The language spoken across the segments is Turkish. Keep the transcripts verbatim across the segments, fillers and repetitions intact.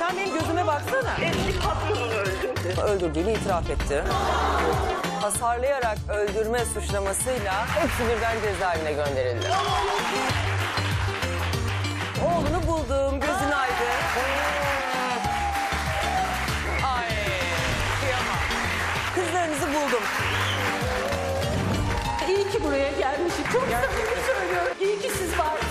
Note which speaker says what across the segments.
Speaker 1: Sen benim gözüme baksana.
Speaker 2: Eski patronunu öldürdü.
Speaker 1: Öldürdüğünü itiraf etti. Hasarlayarak öldürme suçlamasıyla hepsi birden cezaevine gönderildi. Oğlunu buldum, gözün aydın. Ay, kıyamam. Kızlarınızı buldum.
Speaker 3: İyi ki buraya gelmişim. Çok samimi söylüyorum. İyi ki siz var.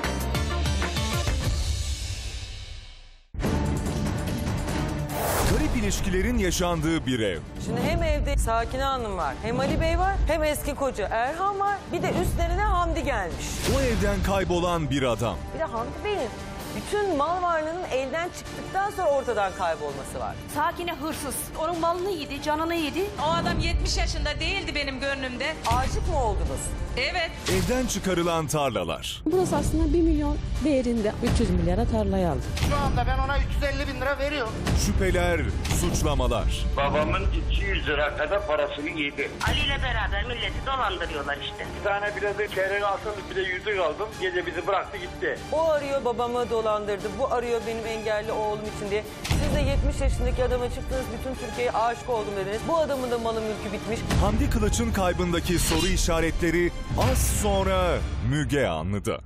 Speaker 4: Garip ilişkilerin yaşandığı bir ev.
Speaker 1: Şimdi hem evde Sakine Hanım var, hem Ali Bey var, hem eski koca Erhan var. Bir de üstlerine Hamdi gelmiş.
Speaker 4: O evden kaybolan bir adam.
Speaker 1: Bir de Hamdi Bey'in bütün mal varlığının elden çıktıktan sonra ortadan kaybolması var.
Speaker 3: Sakine hırsız. Onun malını yedi, canını yedi.
Speaker 5: O adam yetmiş yaşında değildi benim gönlümde.
Speaker 1: Aşık mı oldunuz?
Speaker 5: Evet.
Speaker 4: Evden çıkarılan tarlalar.
Speaker 6: Burası aslında bir milyon değerinde üç yüz milyara tarlayı aldı.
Speaker 7: Şu anda ben ona üç yüz elli bin lira veriyorum.
Speaker 4: Şüpheler, suçlamalar.
Speaker 8: Babamın iki yüz lira kadar parasını yedi.
Speaker 2: Ali ile beraber milleti dolandırıyorlar işte.
Speaker 8: Bir tane bilezik çeyrek aldım, bir de yüzük aldım. Gece bizi bıraktı gitti.
Speaker 1: O arıyor babamı dolandırdı, bu arıyor benim engelli oğlum için diye. Siz de yetmiş yaşındaki adama çıktınız, bütün Türkiye'ye aşık oldum dediniz. Bu adamın da malı mülkü bitmiş.
Speaker 4: Hamdi Kılıç'ın kaybındaki soru işaretleri az sonra Müge Anlı'da.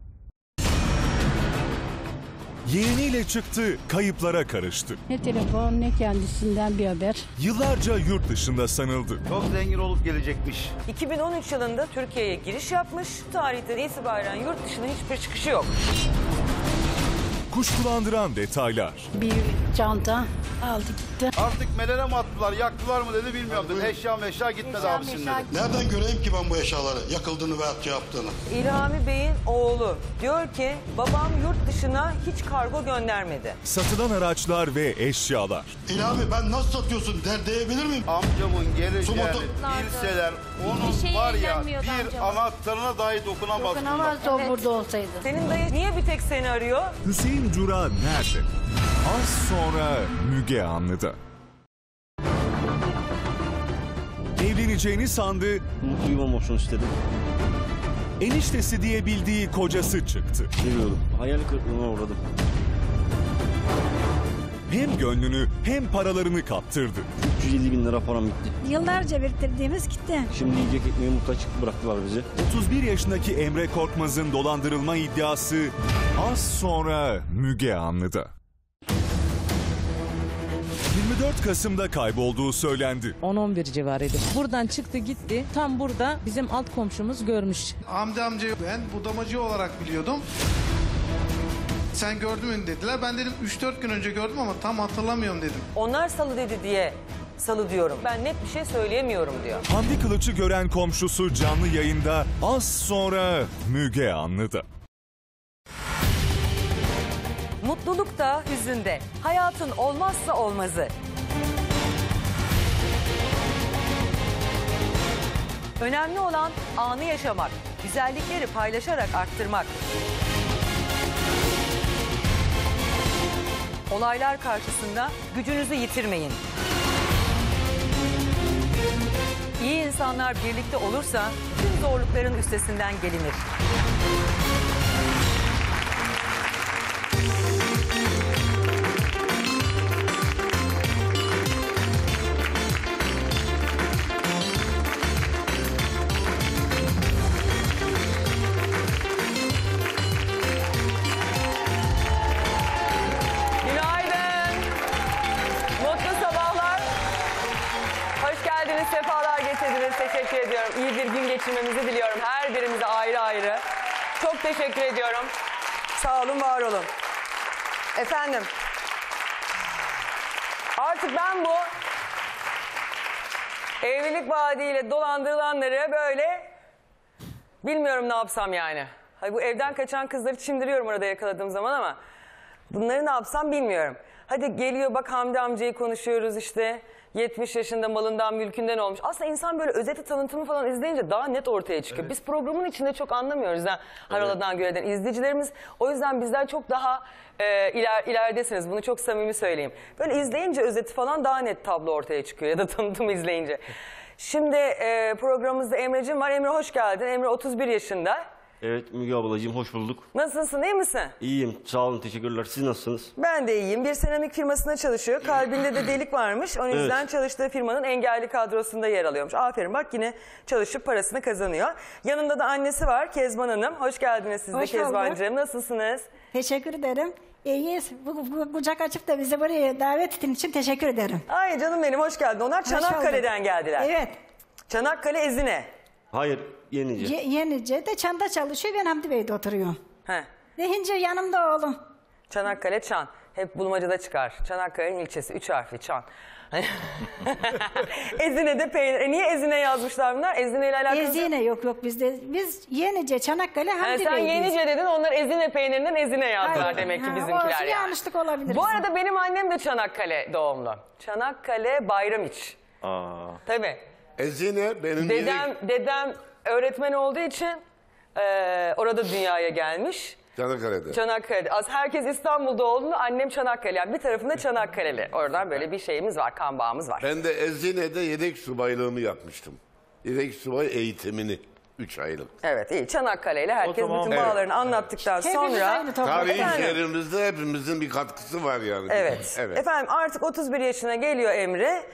Speaker 4: Yeğeniyle çıktı, kayıplara karıştı.
Speaker 6: Ne telefon ne kendisinden bir haber.
Speaker 4: Yıllarca yurt dışında sanıldı.
Speaker 7: Çok zengin olup gelecekmiş.
Speaker 1: iki bin on üç yılında Türkiye'ye giriş yapmış. Bu tarihten itibaren yurt dışına hiçbir çıkışı yok.
Speaker 4: Kuşkulandıran detaylar.
Speaker 6: Bir çanta aldı gitti.
Speaker 7: Artık melere mi attılar, yaktılar mı dedi bilmiyorum dedi. Eşya meşya gitmedi abisin dedi.
Speaker 9: Nereden göreyim ki ben bu eşyaları yakıldığını veya şey yaptığını?
Speaker 1: İlhami Bey'in oğlu diyor ki babam yurt dışına hiç kargo göndermedi.
Speaker 4: Satılan araçlar ve eşyalar.
Speaker 9: İlhami ben nasıl satıyorsun der diyebilir miyim?
Speaker 7: Amcamın geleceğini
Speaker 9: Sumoto-
Speaker 7: bilseler onun
Speaker 3: Hiçbir şey
Speaker 7: var ya
Speaker 3: eğlenmiyordu
Speaker 7: bir
Speaker 3: amcamın.
Speaker 7: anahtarına dahi dokunamaz.
Speaker 6: Dokunamazdı o burada olsaydı.
Speaker 1: Senin dayı niye bir tek seni arıyor?
Speaker 4: Hüseyin Cura nerede? Az sonra Müge Anlı'da. Evleneceğini sandı,
Speaker 10: Mutluyum olmasını istedim.
Speaker 4: eniştesi diye bildiği kocası çıktı.
Speaker 10: Biliyordum. Hayal kırıklığına uğradım.
Speaker 4: Hem gönlünü hem paralarını kaptırdı.
Speaker 10: üç yüz elli bin lira param gitti.
Speaker 6: Yıllarca biriktirdiğimiz gitti.
Speaker 10: Şimdi yiyecek ekmeğe muhtaç bıraktılar bizi.
Speaker 4: otuz bir yaşındaki Emre Korkmaz'ın dolandırılma iddiası az sonra Müge Anlı'da. yirmi dört Kasım'da kaybolduğu söylendi.
Speaker 6: on on bir civarıydı. Buradan çıktı gitti. Tam burada bizim alt komşumuz görmüş.
Speaker 11: Hamdi amcayı ben budamacı olarak biliyordum. Sen gördün mü dediler. Ben dedim üç dört gün önce gördüm ama tam hatırlamıyorum dedim.
Speaker 1: Onlar salı dedi diye salı diyorum. Ben net bir şey söyleyemiyorum diyor.
Speaker 4: Hamdi Kılıç'ı gören komşusu canlı yayında az sonra Müge Anlı'da.
Speaker 1: Mutluluk da hüzün de. Hayatın olmazsa olmazı. Önemli olan anı yaşamak, güzellikleri paylaşarak arttırmak. Olaylar karşısında gücünüzü yitirmeyin. İyi insanlar birlikte olursa tüm zorlukların üstesinden gelinir. Sefalar getirdiniz. Teşekkür ediyorum. İyi bir gün geçirmemizi diliyorum. Her birimize ayrı ayrı. Çok teşekkür ediyorum. Sağ olun, var olun. Efendim. Artık ben bu evlilik vaadiyle dolandırılanları böyle bilmiyorum ne yapsam yani. Hadi bu evden kaçan kızları çimdiriyorum orada yakaladığım zaman ama bunları ne yapsam bilmiyorum. Hadi geliyor bak Hamdi amcayı konuşuyoruz işte. yetmiş yaşında malından mülkünden olmuş. Aslında insan böyle özeti tanıtımı falan izleyince daha net ortaya çıkıyor. Evet. Biz programın içinde çok anlamıyoruz. Yani Haraladan Göre'den izleyicilerimiz o yüzden bizden çok daha e, iler, ileridesiniz. Bunu çok samimi söyleyeyim. Böyle izleyince özeti falan daha net tablo ortaya çıkıyor ya da tanıtımı izleyince. Şimdi e, programımızda Emre'cim var. Emre hoş geldin. Emre otuz bir yaşında.
Speaker 10: Evet Müge ablacığım, hoş bulduk.
Speaker 1: Nasılsın, iyi misin?
Speaker 10: İyiyim, sağ olun, teşekkürler. Siz nasılsınız?
Speaker 1: Ben de iyiyim. Bir seramik firmasında çalışıyor. Kalbinde de delik varmış. O yüzden
Speaker 10: Evet.
Speaker 1: çalıştığı firmanın engelli kadrosunda yer alıyormuş. Aferin, bak yine çalışıp parasını kazanıyor. Yanında da annesi var, Kezban Hanım. Hoş geldiniz siz de
Speaker 3: Hoş bulduk.
Speaker 1: Kezbancığım. Nasılsınız?
Speaker 3: Teşekkür ederim. İyiyiz. Bu, bu kucak açıp da bizi buraya davet ettiğin için teşekkür ederim.
Speaker 1: Ay canım benim, hoş geldin. Onlar Çanakkale'den geldiler.
Speaker 3: Evet.
Speaker 1: Çanakkale Ezine.
Speaker 10: Hayır, Yenice.
Speaker 3: Ye, Yenice de Çan'da çalışıyor. Ben Hamdi Bey'de oturuyorum.
Speaker 1: He.
Speaker 3: Deyince yanımda oğlum.
Speaker 1: Çanakkale Çan. Hep bulmacada çıkar. Çanakkale'nin ilçesi. Üç harfli Çan. Ezine'de peynir. E niye Ezine yazmışlar bunlar? Ezine ile alakalı.
Speaker 3: Ezine yok yok bizde. Biz Yenice, Çanakkale, Hamdi
Speaker 1: Yani
Speaker 3: Bey'deyiz.
Speaker 1: sen Yenice dedin, onlar Ezine peynirinden Ezine yazdılar
Speaker 3: Hayır.
Speaker 1: demek ki
Speaker 3: Ha,
Speaker 1: bizimkiler
Speaker 3: olsun,
Speaker 1: yani.
Speaker 3: yanlışlık olabilir.
Speaker 1: Bu
Speaker 3: bizim.
Speaker 1: arada benim annem de Çanakkale doğumlu. Çanakkale Bayramiç.
Speaker 10: Aa.
Speaker 1: Tabii.
Speaker 9: Ezine benim
Speaker 1: Dedem, dedem öğretmen olduğu için eee, orada dünyaya gelmiş.
Speaker 9: Çanakkale'de.
Speaker 1: Çanakkale'de. Az herkes İstanbul'da olduğunu, annem Çanakkale. Yani bir tarafında Çanakkale'li. Oradan böyle bir şeyimiz var, kan bağımız var.
Speaker 9: Ben de Ezine'de yedek subaylığımı yapmıştım. Yedek subay eğitimini. Üç aylık.
Speaker 1: Evet, iyi. Çanakkale ile herkes
Speaker 8: zaman-
Speaker 1: bütün
Speaker 9: Evet.
Speaker 1: bağlarını anlattıktan
Speaker 3: Hepimiz
Speaker 1: sonra...
Speaker 3: aynı toprak.
Speaker 9: Tarihi
Speaker 1: Efendim?
Speaker 9: şehrimizde hepimizin bir katkısı var yani.
Speaker 1: Evet.
Speaker 9: Evet.
Speaker 1: Efendim artık otuz bir yaşına geliyor Emre.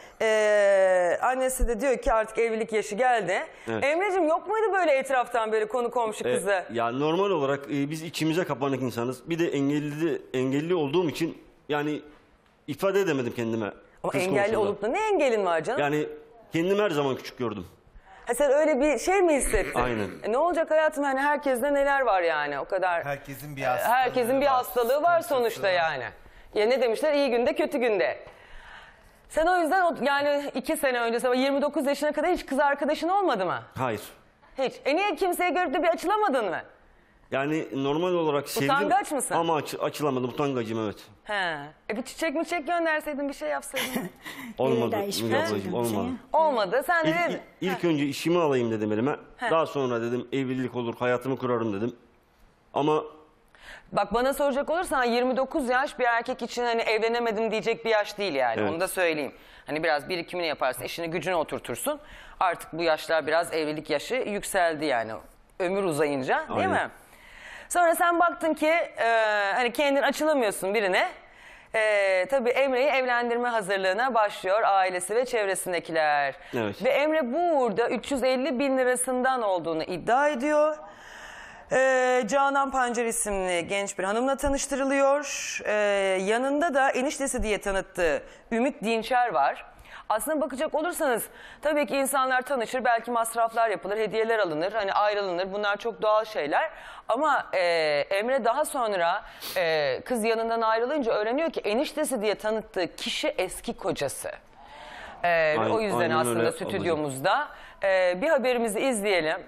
Speaker 1: Ee, annesi de diyor ki artık evlilik yaşı geldi.
Speaker 10: Evet.
Speaker 1: Emre'cim yok muydu böyle etraftan böyle konu komşu
Speaker 10: E,
Speaker 1: kızı?
Speaker 10: ya normal olarak e, biz içimize kapanık insanız. Bir de engelli engelli olduğum için yani ifade edemedim kendime.
Speaker 1: Ama
Speaker 10: kız
Speaker 1: engelli
Speaker 10: konusunda.
Speaker 1: olup da ne engelin var canım?
Speaker 10: Yani kendimi her zaman küçük gördüm.
Speaker 1: Ha, sen öyle bir şey mi hissettin?
Speaker 10: Aynen.
Speaker 1: E, ne olacak hayatım, hani herkeste neler var yani o kadar.
Speaker 12: Herkesin bir
Speaker 1: E,
Speaker 12: hastalığı
Speaker 1: Herkesin bir
Speaker 12: var,
Speaker 1: hastalığı var
Speaker 12: sıkıntısı
Speaker 1: sonuçta
Speaker 12: var.
Speaker 1: yani. Ya ne demişler, iyi günde kötü günde. Sen o yüzden o- yani iki sene önce yirmi dokuz yaşına kadar hiç kız arkadaşın olmadı mı?
Speaker 10: Hayır.
Speaker 1: Hiç. E niye kimseye görüp de bir açılamadın mı?
Speaker 10: Yani normal olarak sevdim
Speaker 1: Utangaç mısın?
Speaker 10: ama aç, açılamadım. Utangacım, evet.
Speaker 1: He. E bir çiçek mi çiçek gönderseydin, bir şey yapsaydın.
Speaker 10: Olmadı.
Speaker 3: daha iş
Speaker 10: Müge
Speaker 3: yapmadım,
Speaker 10: ablacığım,
Speaker 3: bir şey.
Speaker 10: olmadı.
Speaker 1: Olmadı. Sen de
Speaker 10: İlk,
Speaker 1: dedin.
Speaker 10: ilk, ilk önce işimi alayım dedim elime. Daha sonra dedim evlilik olur, hayatımı kurarım dedim. Ama
Speaker 1: Bak bana soracak olursan yirmi dokuz yaş bir erkek için hani evlenemedim diyecek bir yaş değil yani.
Speaker 10: Evet.
Speaker 1: Onu da söyleyeyim. Hani biraz birikimini yaparsın, işini gücünü oturtursun. Artık bu yaşlar biraz evlilik yaşı yükseldi yani. Ömür uzayınca, değil
Speaker 10: Aynen.
Speaker 1: mi? Sonra sen baktın ki e, hani kendin açılamıyorsun birine. E, tabii Emre'yi evlendirme hazırlığına başlıyor ailesi ve çevresindekiler.
Speaker 10: Evet.
Speaker 1: Ve Emre bu uğurda üç yüz elli bin lirasından olduğunu iddia ediyor. Ee, Canan Pancar isimli genç bir hanımla tanıştırılıyor. Ee, yanında da eniştesi diye tanıttığı Ümit Dinçer var. Aslında bakacak olursanız tabii ki insanlar tanışır, belki masraflar yapılır, hediyeler alınır, hani ayrılınır. Bunlar çok doğal şeyler. Ama e, Emre daha sonra e, kız yanından ayrılınca öğreniyor ki eniştesi diye tanıttığı kişi eski kocası. Ee, ve
Speaker 10: Aynen-
Speaker 1: o yüzden
Speaker 10: aynen
Speaker 1: aslında
Speaker 10: öyle
Speaker 1: stüdyomuzda. Ee, bir haberimizi izleyelim.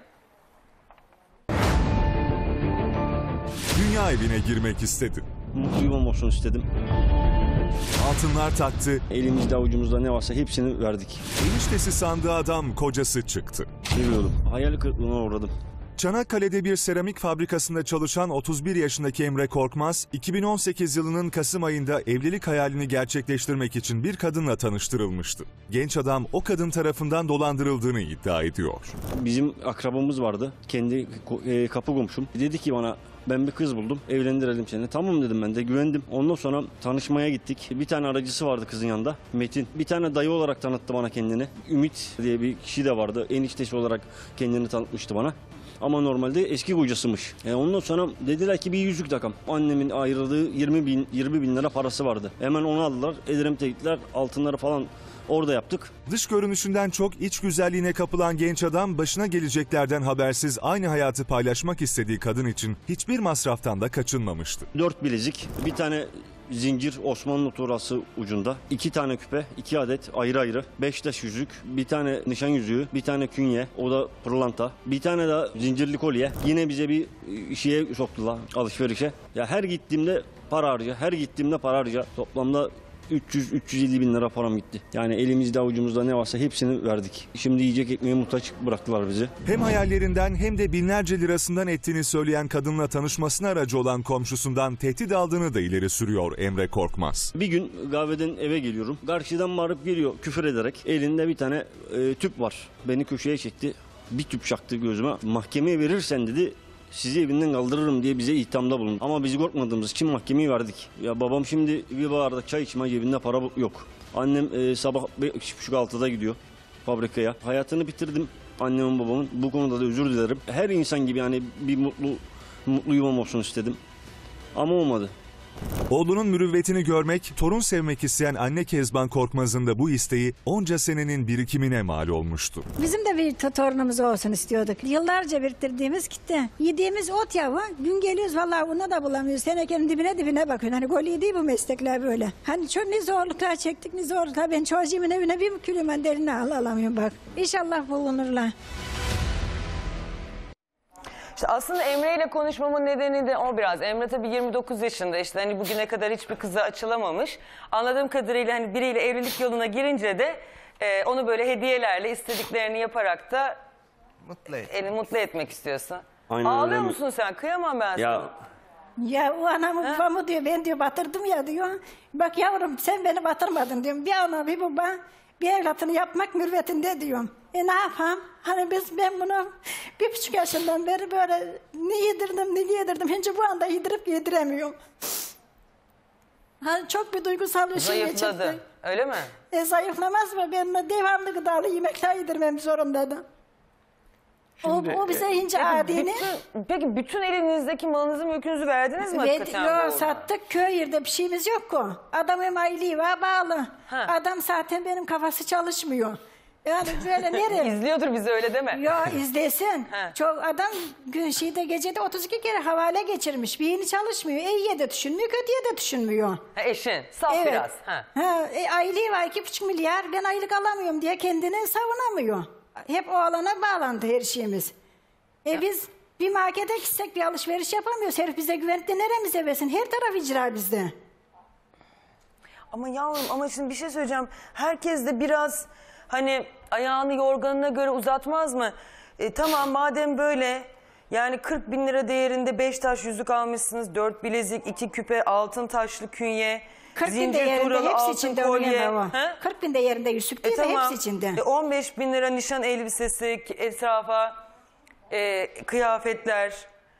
Speaker 4: Dünya evine girmek istedi.
Speaker 10: mutlu yuvam olsun istedim.
Speaker 4: Altınlar taktı,
Speaker 10: Elimizde avucumuzda ne varsa hepsini verdik.
Speaker 4: eniştesi sandığı adam kocası çıktı.
Speaker 10: Seviyordum. Hayal kırıklığına uğradım.
Speaker 4: Çanakkale'de bir seramik fabrikasında çalışan otuz bir yaşındaki Emre Korkmaz, iki bin on sekiz yılının Kasım ayında evlilik hayalini gerçekleştirmek için bir kadınla tanıştırılmıştı. Genç adam o kadın tarafından dolandırıldığını iddia ediyor.
Speaker 10: Bizim akrabamız vardı. Kendi ko- e, kapı komşum. Dedi ki bana, ben bir kız buldum, evlendirelim seni. Tamam dedim, ben de güvendim. Ondan sonra tanışmaya gittik. Bir tane aracısı vardı kızın yanında, Metin. Bir tane dayı olarak tanıttı bana kendini. Ümit diye bir kişi de vardı. Eniştesi olarak kendini tanıtmıştı bana. Ama normalde eski kocasıymış. E ondan sonra dediler ki bir yüzük takam. Annemin ayrıldığı yirmi bin, yirmi bin lira parası vardı. Hemen onu aldılar. Edremit'e gittiler. Altınları falan orada yaptık.
Speaker 4: Dış görünüşünden çok iç güzelliğine kapılan genç adam başına geleceklerden habersiz aynı hayatı paylaşmak istediği kadın için hiçbir masraftan da kaçınmamıştı.
Speaker 10: Dört bilezik, bir tane zincir Osmanlı tuğrası ucunda, iki tane küpe, iki adet ayrı ayrı, beş taş yüzük, bir tane nişan yüzüğü, bir tane künye, o da pırlanta, bir tane daha zincirli kolye. Yine bize bir şeye soktular, alışverişe. Ya her gittiğimde para harca, her gittiğimde para harca. Toplamda üç yüz üç yüz elli bin lira param gitti. Yani elimizde avucumuzda ne varsa hepsini verdik. Şimdi yiyecek ekmeğe muhtaç bıraktılar bizi.
Speaker 4: Hem hayallerinden hem de binlerce lirasından ettiğini söyleyen kadınla tanışmasına aracı olan komşusundan tehdit aldığını da ileri sürüyor Emre Korkmaz.
Speaker 10: Bir gün kahveden eve geliyorum. Karşıdan bağırıp geliyor küfür ederek. Elinde bir tane e, tüp var. Beni köşeye çekti. Bir tüp çaktı gözüme. Mahkemeye verirsen dedi, sizi evinden kaldırırım diye bize ithamda bulundu. Ama biz korkmadığımız için mahkemeyi verdik. Ya babam şimdi bir bardak çay içme, cebinde para yok. Annem e, sabah beş buçuk altıda gidiyor fabrikaya. Hayatını bitirdim annemin babamın. Bu konuda da özür dilerim. Her insan gibi yani bir mutlu mutlu yuvam olsun istedim. Ama olmadı.
Speaker 4: Oğlunun mürüvvetini görmek, torun sevmek isteyen anne Kezban Korkmaz'ın da bu isteği onca senenin birikimine mal olmuştu.
Speaker 3: Bizim de bir torunumuz olsun istiyorduk. Yıllarca biriktirdiğimiz gitti. Yediğimiz ot yavu. Gün geliyoruz vallahi onu da bulamıyoruz. Tenekenin dibine dibine bakıyorsun. Hani gol değil bu meslekler böyle. Hani çok ne zorluklar çektik ne zorluklar. Ben çocuğumun evine bir külümen derine al alamıyorum bak. İnşallah bulunurlar.
Speaker 1: İşte aslında Emre ile konuşmamın nedeni de o biraz. Emre tabii yirmi dokuz yaşında, işte hani bugüne kadar hiçbir kıza açılamamış. Anladığım kadarıyla hani biriyle evlilik yoluna girince de e, onu böyle hediyelerle istediklerini yaparak da
Speaker 12: Mutlu et.
Speaker 1: Eli mutlu etmek istiyorsun.
Speaker 10: Aynen
Speaker 1: Ağlıyor
Speaker 10: öyle.
Speaker 1: musun sen? Kıyamam ben
Speaker 10: Ya
Speaker 1: sana.
Speaker 3: Ya o anamın babamı diyor ben diyor batırdım ya diyor. Bak yavrum sen beni batırmadın diyorum. Bir ana bir baba bir evlatını yapmak mürvetinde diyorum. E ne yapayım? Hani biz ben bunu bir buçuk yaşından beri böyle ne yedirdim ne yedirdim. Şimdi bu anda yedirip yediremiyorum. Hani çok bir duygusal bir şey
Speaker 1: Zayıfladı.
Speaker 3: geçirdim.
Speaker 1: Öyle mi?
Speaker 3: E zayıflamaz mı? Ben devamlı gıdalı yemekler yedirmem zorundaydım. O,
Speaker 12: Şimdi,
Speaker 3: o bize ince
Speaker 1: Peki
Speaker 3: adini.
Speaker 1: bütün, peki bütün elinizdeki malınızı mülkünüzü verdiniz mi hakikaten? bu
Speaker 3: Yok
Speaker 1: arada?
Speaker 3: sattık köy yerde bir şeyimiz yok ki. Adamın aylığı var bağlı.
Speaker 1: Ha.
Speaker 3: Adam zaten benim kafası çalışmıyor. Yani böyle nereye?
Speaker 1: İzliyordur bizi, öyle deme.
Speaker 3: Ya izlesin.
Speaker 1: Ha.
Speaker 3: Çok adam gün şeyde gecede otuz iki kere havale geçirmiş. Beyni çalışmıyor. İyiye de düşünmüyor, kötüye de düşünmüyor.
Speaker 1: Ha, eşin saf
Speaker 3: Evet.
Speaker 1: biraz. Ha.
Speaker 3: Ha, e, aylığı var iki buçuk milyar. Ben aylık alamıyorum diye kendini savunamıyor. Hep oğlana bağlandı her şeyimiz. E biz bir markete gitsek bir alışveriş yapamıyoruz. Herif bize güvenip de neremize versin? Her taraf icra bizde.
Speaker 1: Ama yavrum, ama şimdi bir şey söyleyeceğim. Herkes de biraz hani ayağını yorganına göre uzatmaz mı? E, tamam madem böyle, yani kırk bin lira değerinde beş taş yüzük almışsınız. dört bilezik, iki küpe, altın taşlı künye,
Speaker 3: kırk bin de
Speaker 1: zincir
Speaker 3: yerinde
Speaker 1: turalı
Speaker 3: hepsi
Speaker 1: altın
Speaker 3: içinde
Speaker 1: kolye.
Speaker 3: onun
Speaker 1: Ha?
Speaker 3: kırk bin de yerinde yüzük değil
Speaker 1: E,
Speaker 3: de
Speaker 1: tamam.
Speaker 3: hepsi içinde.
Speaker 1: E, on beş bin lira nişan elbisesi, etrafa e, kıyafetler.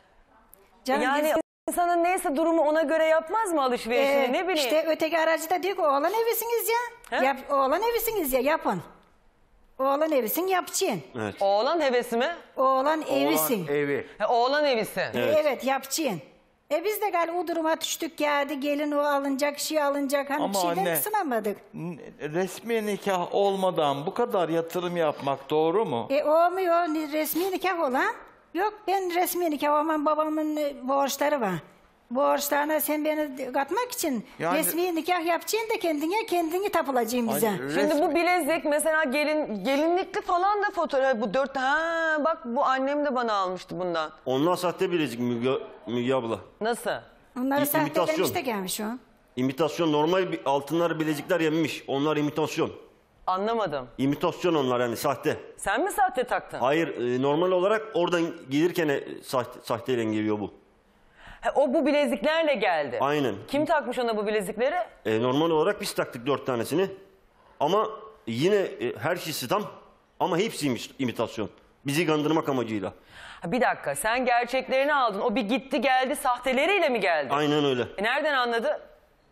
Speaker 3: Canım
Speaker 1: Yani
Speaker 3: biz-
Speaker 1: insanın neyse durumu ona göre yapmaz mı alışverişini,
Speaker 3: Ee,
Speaker 1: ne bileyim.
Speaker 3: İşte öteki aracı da diyor ki oğlan evisiniz ya.
Speaker 1: He?
Speaker 3: Yap, oğlan evisiniz ya yapın. Oğlan evisin yapacaksın.
Speaker 10: evet.
Speaker 1: Oğlan hevesi mi?
Speaker 3: Oğlan evisin.
Speaker 12: Evi.
Speaker 1: Ha, oğlan evisi.
Speaker 3: Evet, evet yapacaksın. E biz de galiba o duruma düştük geldi. Gelin o alınacak, şey alınacak. Hani
Speaker 12: Ama
Speaker 3: bir şeyden
Speaker 12: anne-
Speaker 3: kısınamadık.
Speaker 12: N- Resmi nikah olmadan bu kadar yatırım yapmak doğru mu?
Speaker 3: E olmuyor ni- resmi nikah olan. Yok ben resmi nikah olmam, babamın e, borçları var. Borçlarına sen beni katmak için
Speaker 12: Yani-
Speaker 3: resmi nikah yapacaksın da kendine kendini tapılacaksın bize.
Speaker 12: Ay,
Speaker 1: Şimdi
Speaker 12: resmi-
Speaker 1: bu bilezik mesela gelin gelinlikli falan da fotoğraf, bu dört, ha bak bu annem de bana almıştı bundan.
Speaker 10: Onlar sahte bilezik Müge, Müge abla.
Speaker 1: Nasıl?
Speaker 3: Onları
Speaker 10: İ-
Speaker 3: sahtelemiş
Speaker 10: imitasyon.
Speaker 3: de gelmiş o.
Speaker 10: İmitasyon, normal bir altınlar bilezikler yenmiş. Onlar imitasyon.
Speaker 1: Anlamadım.
Speaker 10: İmitasyon onlar yani sahte.
Speaker 1: Sen mi sahte taktın?
Speaker 10: Hayır e, normal olarak oradan gelirken e, sahte, sahteyle geliyor bu.
Speaker 1: Ha, o bu bileziklerle geldi.
Speaker 10: Aynen.
Speaker 1: Kim takmış ona bu bilezikleri?
Speaker 10: E, normal olarak biz taktık dört tanesini. Ama yine e, her şeysi tam ama hepsi imi- imitasyon. Bizi kandırmak amacıyla.
Speaker 1: Ha, bir dakika, sen gerçeklerini aldın. O bir gitti geldi, sahteleriyle mi geldi?
Speaker 10: Aynen öyle.
Speaker 1: E, nereden anladı?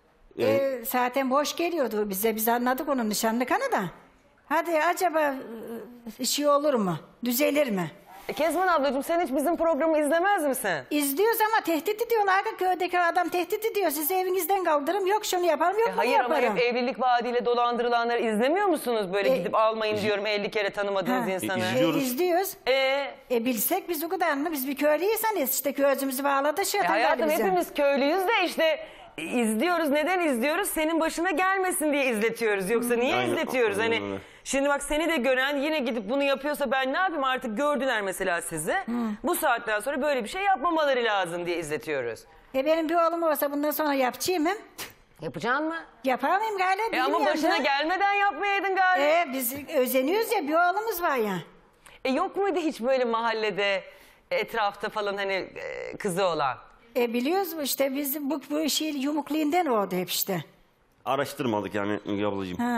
Speaker 3: E, zaten boş geliyordu bize. Biz anladık onun nişanlı kanı da. Hadi acaba e, şey olur mu? Düzelir mi?
Speaker 1: E, Kezban ablacığım, sen hiç bizim programı izlemez misin?
Speaker 3: İzliyoruz ama tehdit ediyorlar. Köydeki adam tehdit ediyor. Sizi evinizden kaldırırım. Yok şunu yaparım, yok
Speaker 1: E,
Speaker 3: bunu
Speaker 1: hayır ama
Speaker 3: yaparım.
Speaker 1: hep evlilik vaadiyle dolandırılanları izlemiyor musunuz? Böyle
Speaker 3: E,
Speaker 1: gidip almayın diyorum elli kere tanımadığınız
Speaker 3: Ha.
Speaker 1: insanı.
Speaker 10: E,
Speaker 3: E,
Speaker 10: izliyoruz.
Speaker 3: izliyoruz.
Speaker 1: E,
Speaker 3: E bilsek biz o kadarını, biz bir köylüyseniz işte gözümüzü bağladı şey
Speaker 1: E hayatım hepimiz köylüyüz de işte izliyoruz. Neden izliyoruz? Senin başına gelmesin diye izletiyoruz. Yoksa niye
Speaker 10: Aynen,
Speaker 1: izletiyoruz?
Speaker 10: aynen
Speaker 1: Hani
Speaker 10: öyle.
Speaker 1: şimdi bak, seni de gören yine gidip bunu yapıyorsa ben ne yapayım, artık gördüler mesela sizi. Bu saatten sonra böyle bir şey yapmamaları lazım diye izletiyoruz.
Speaker 3: E benim bir oğlum olsa bundan sonra yapacağım mı?
Speaker 1: Yapacaksın mı?
Speaker 3: Yapar mıyım galiba?
Speaker 1: E ama başına gelmeden yapmayaydın galiba.
Speaker 3: E biz özeniyoruz ya, bir oğlumuz var ya.
Speaker 1: E yok muydu hiç böyle mahallede, etrafta falan hani e, kızı olan?
Speaker 3: E biliyoruz işte biz bu, bu işin yumukluğundan oldu hep işte.
Speaker 10: Araştırmadık yani Müge ablacığım.
Speaker 3: Ha.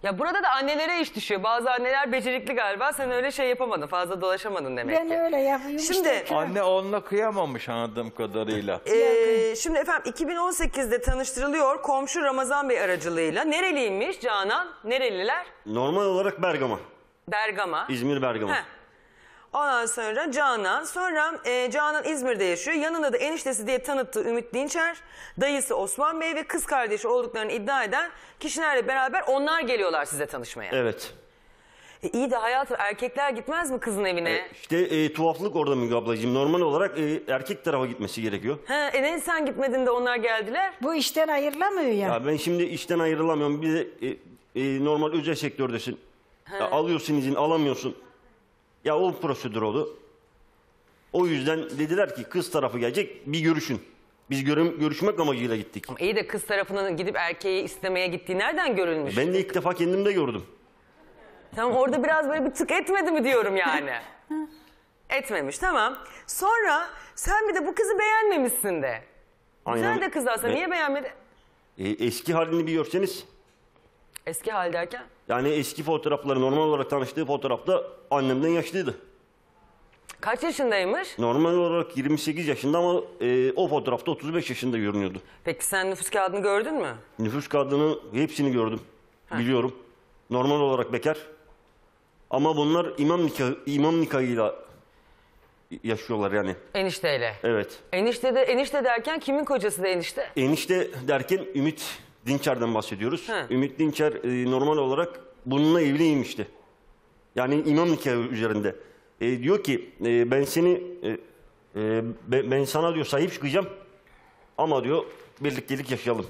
Speaker 1: Ya burada da annelere iş düşüyor. Bazı anneler becerikli galiba. Sen öyle şey yapamadın. Fazla dolaşamadın demek
Speaker 3: Ben
Speaker 1: ki.
Speaker 3: öyle yapıyorum.
Speaker 1: Şimdi
Speaker 3: işte.
Speaker 12: Anne onunla kıyamamış anladığım kadarıyla.
Speaker 1: Ee, şimdi efendim iki bin on sekizde tanıştırılıyor komşu Ramazan Bey aracılığıyla. Nereliymiş Canan? Nereliler?
Speaker 10: Normal olarak Bergama.
Speaker 1: Bergama.
Speaker 10: İzmir Bergama.
Speaker 1: Heh. Ondan sonra Canan. Sonra e, Canan İzmir'de yaşıyor. Yanında da eniştesi diye tanıttığı Ümit Dinçer, dayısı Osman Bey ve kız kardeşi olduklarını iddia eden kişilerle beraber onlar geliyorlar size tanışmaya.
Speaker 10: Evet.
Speaker 1: E, iyi de hayatım erkekler gitmez mi kızın evine?
Speaker 10: İşte e, tuhaflık orada Müge ablacığım. Normal olarak e, erkek tarafa gitmesi gerekiyor.
Speaker 1: Ha, e ne sen gitmedin de onlar geldiler?
Speaker 3: Bu işten ayrılamıyor ya.
Speaker 10: Ya ben şimdi işten ayrılamıyorum. Bir de e, e, normal özel sektördesin. Ya alıyorsun izin, alamıyorsun. Ya o prosedür oldu. O yüzden dediler ki kız tarafı gelecek, bir görüşün. Biz görüm, görüşmek amacıyla gittik.
Speaker 1: İyi de kız tarafının gidip erkeği istemeye gittiği nereden görülmüş?
Speaker 10: Ben de ilk defa kendimde gördüm.
Speaker 1: Tamam orada biraz böyle bir tık etmedi mi diyorum yani. Etmemiş tamam. Sonra sen bir de bu kızı beğenmemişsin de.
Speaker 10: Aynen.
Speaker 1: Güzel de kız aslında
Speaker 10: Ve-
Speaker 1: niye beğenmedi?
Speaker 10: E, eski halini bir görseniz.
Speaker 1: Eski hal derken?
Speaker 10: Yani eski fotoğrafları normal olarak tanıştığı fotoğrafta annemden yaşlıydı.
Speaker 1: Kaç yaşındaymış?
Speaker 10: Normal olarak yirmi sekiz yaşında ama e, o fotoğrafta otuz beş yaşında görünüyordu.
Speaker 1: Peki sen nüfus kağıdını gördün mü?
Speaker 10: Nüfus kağıdını hepsini gördüm. Biliyorum. Normal olarak bekar. Ama bunlar imam nikahı, imam nikahıyla yaşıyorlar yani.
Speaker 1: Enişteyle.
Speaker 10: Evet.
Speaker 1: Enişte de enişte derken kimin kocası da enişte?
Speaker 10: Enişte derken Ümit Dinçer'den bahsediyoruz.
Speaker 1: He.
Speaker 10: Ümit Dinçer e, normal olarak bununla evliymişti. Yani imam nikahı üzerinde. E, diyor ki e, ben seni e, e, ben, ben sana diyor sahip çıkacağım ama diyor birliktelik yaşayalım.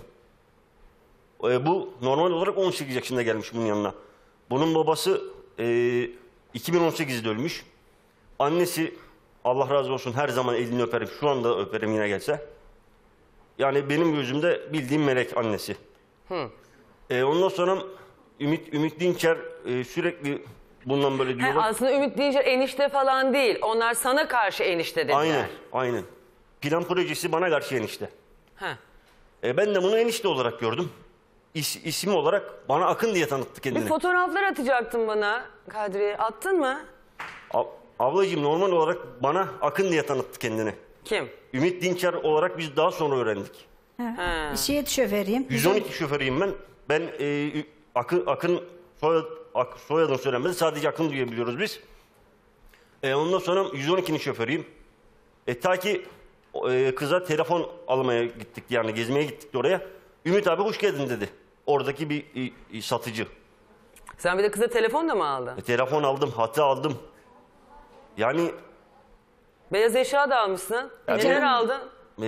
Speaker 10: E, bu normal olarak on sekiz yaşında gelmiş bunun yanına. Bunun babası e, iki bin on sekizde ölmüş. Annesi Allah razı olsun her zaman elini öperim. Şu anda öperim yine gelse. Yani benim gözümde bildiğim melek annesi.
Speaker 1: Hı.
Speaker 10: E, ondan sonra Ümit Ümit Dinçer e, sürekli bundan böyle
Speaker 1: He,
Speaker 10: diyorlar.
Speaker 1: aslında Ümit deyince enişte falan değil. Onlar sana karşı enişte dediler.
Speaker 10: Aynen, aynen. Plan projesi bana karşı enişte.
Speaker 1: Ha.
Speaker 10: E, ben de bunu enişte olarak gördüm. İs, isim olarak bana Akın diye tanıttı
Speaker 1: Bir
Speaker 10: kendini.
Speaker 1: fotoğraflar atacaktın bana Kadri. Attın mı?
Speaker 10: A- ablacığım normal olarak bana Akın diye tanıttı kendini.
Speaker 1: Kim?
Speaker 10: Ümit Dinçer olarak biz daha sonra öğrendik.
Speaker 1: Ha.
Speaker 3: Şehit şoförüyüm.
Speaker 10: yüz on iki şoförüyüm ben. Ben e, Akın, Akın soyad, Ak, soyadını söylemedi. Sadece Akın diye biliyoruz biz. E, ondan sonra yüz on ikinin şoförüyüm. E, ta ki e, kıza telefon almaya gittik yani gezmeye gittik de oraya. Ümit abi hoş geldin dedi. Oradaki bir e, e, satıcı.
Speaker 1: Sen bir de kıza telefon da mı aldın?
Speaker 10: E, telefon aldım, hatta aldım. Yani
Speaker 1: Beyaz eşya da almışsın.
Speaker 10: Evet.
Speaker 1: Neler aldın?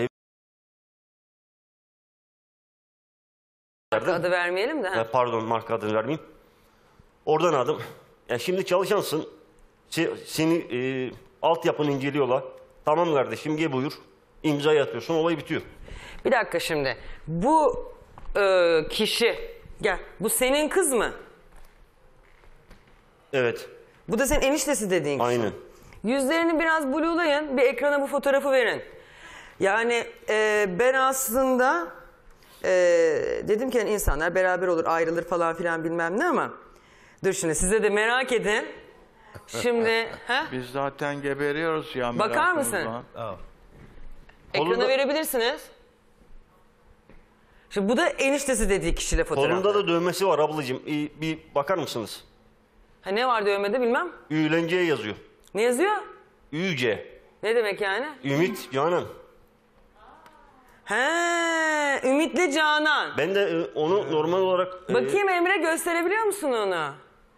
Speaker 10: Marka
Speaker 1: adı vermeyelim de.
Speaker 10: E, pardon marka adını vermeyeyim. Oradan aldım. Ya şimdi çalışansın. Se, seni e, altyapını inceliyorlar. Tamam kardeşim gel buyur. İmzayı atıyorsun olay bitiyor.
Speaker 1: Bir dakika şimdi. Bu e, kişi gel. Bu senin kız mı?
Speaker 10: Evet.
Speaker 1: Bu da senin eniştesi dediğin kişi.
Speaker 10: Aynen.
Speaker 1: Yüzlerini biraz blue'layın. Bir ekrana bu fotoğrafı verin. Yani e, ben aslında e, dedim ki hani insanlar beraber olur ayrılır falan filan bilmem ne ama dur şimdi size de merak edin. Şimdi ha?
Speaker 12: Biz zaten geberiyoruz ya.
Speaker 1: Bakar mısın?
Speaker 12: merakımızdan.
Speaker 1: Ekrana
Speaker 10: Kolunda-
Speaker 1: verebilirsiniz. Şimdi bu da eniştesi dediği kişiyle fotoğraf.
Speaker 10: Kolunda da dövmesi var ablacığım. E, bir bakar mısınız?
Speaker 1: Ha, ne var dövmede bilmem.
Speaker 10: Ülence'ye yazıyor.
Speaker 1: Ne yazıyor?
Speaker 10: Üce.
Speaker 1: Ne demek yani?
Speaker 10: Ümit Canan.
Speaker 1: He, Ümitli Canan.
Speaker 10: Ben de e, onu normal olarak... e,
Speaker 1: Bakayım Emre gösterebiliyor musun onu?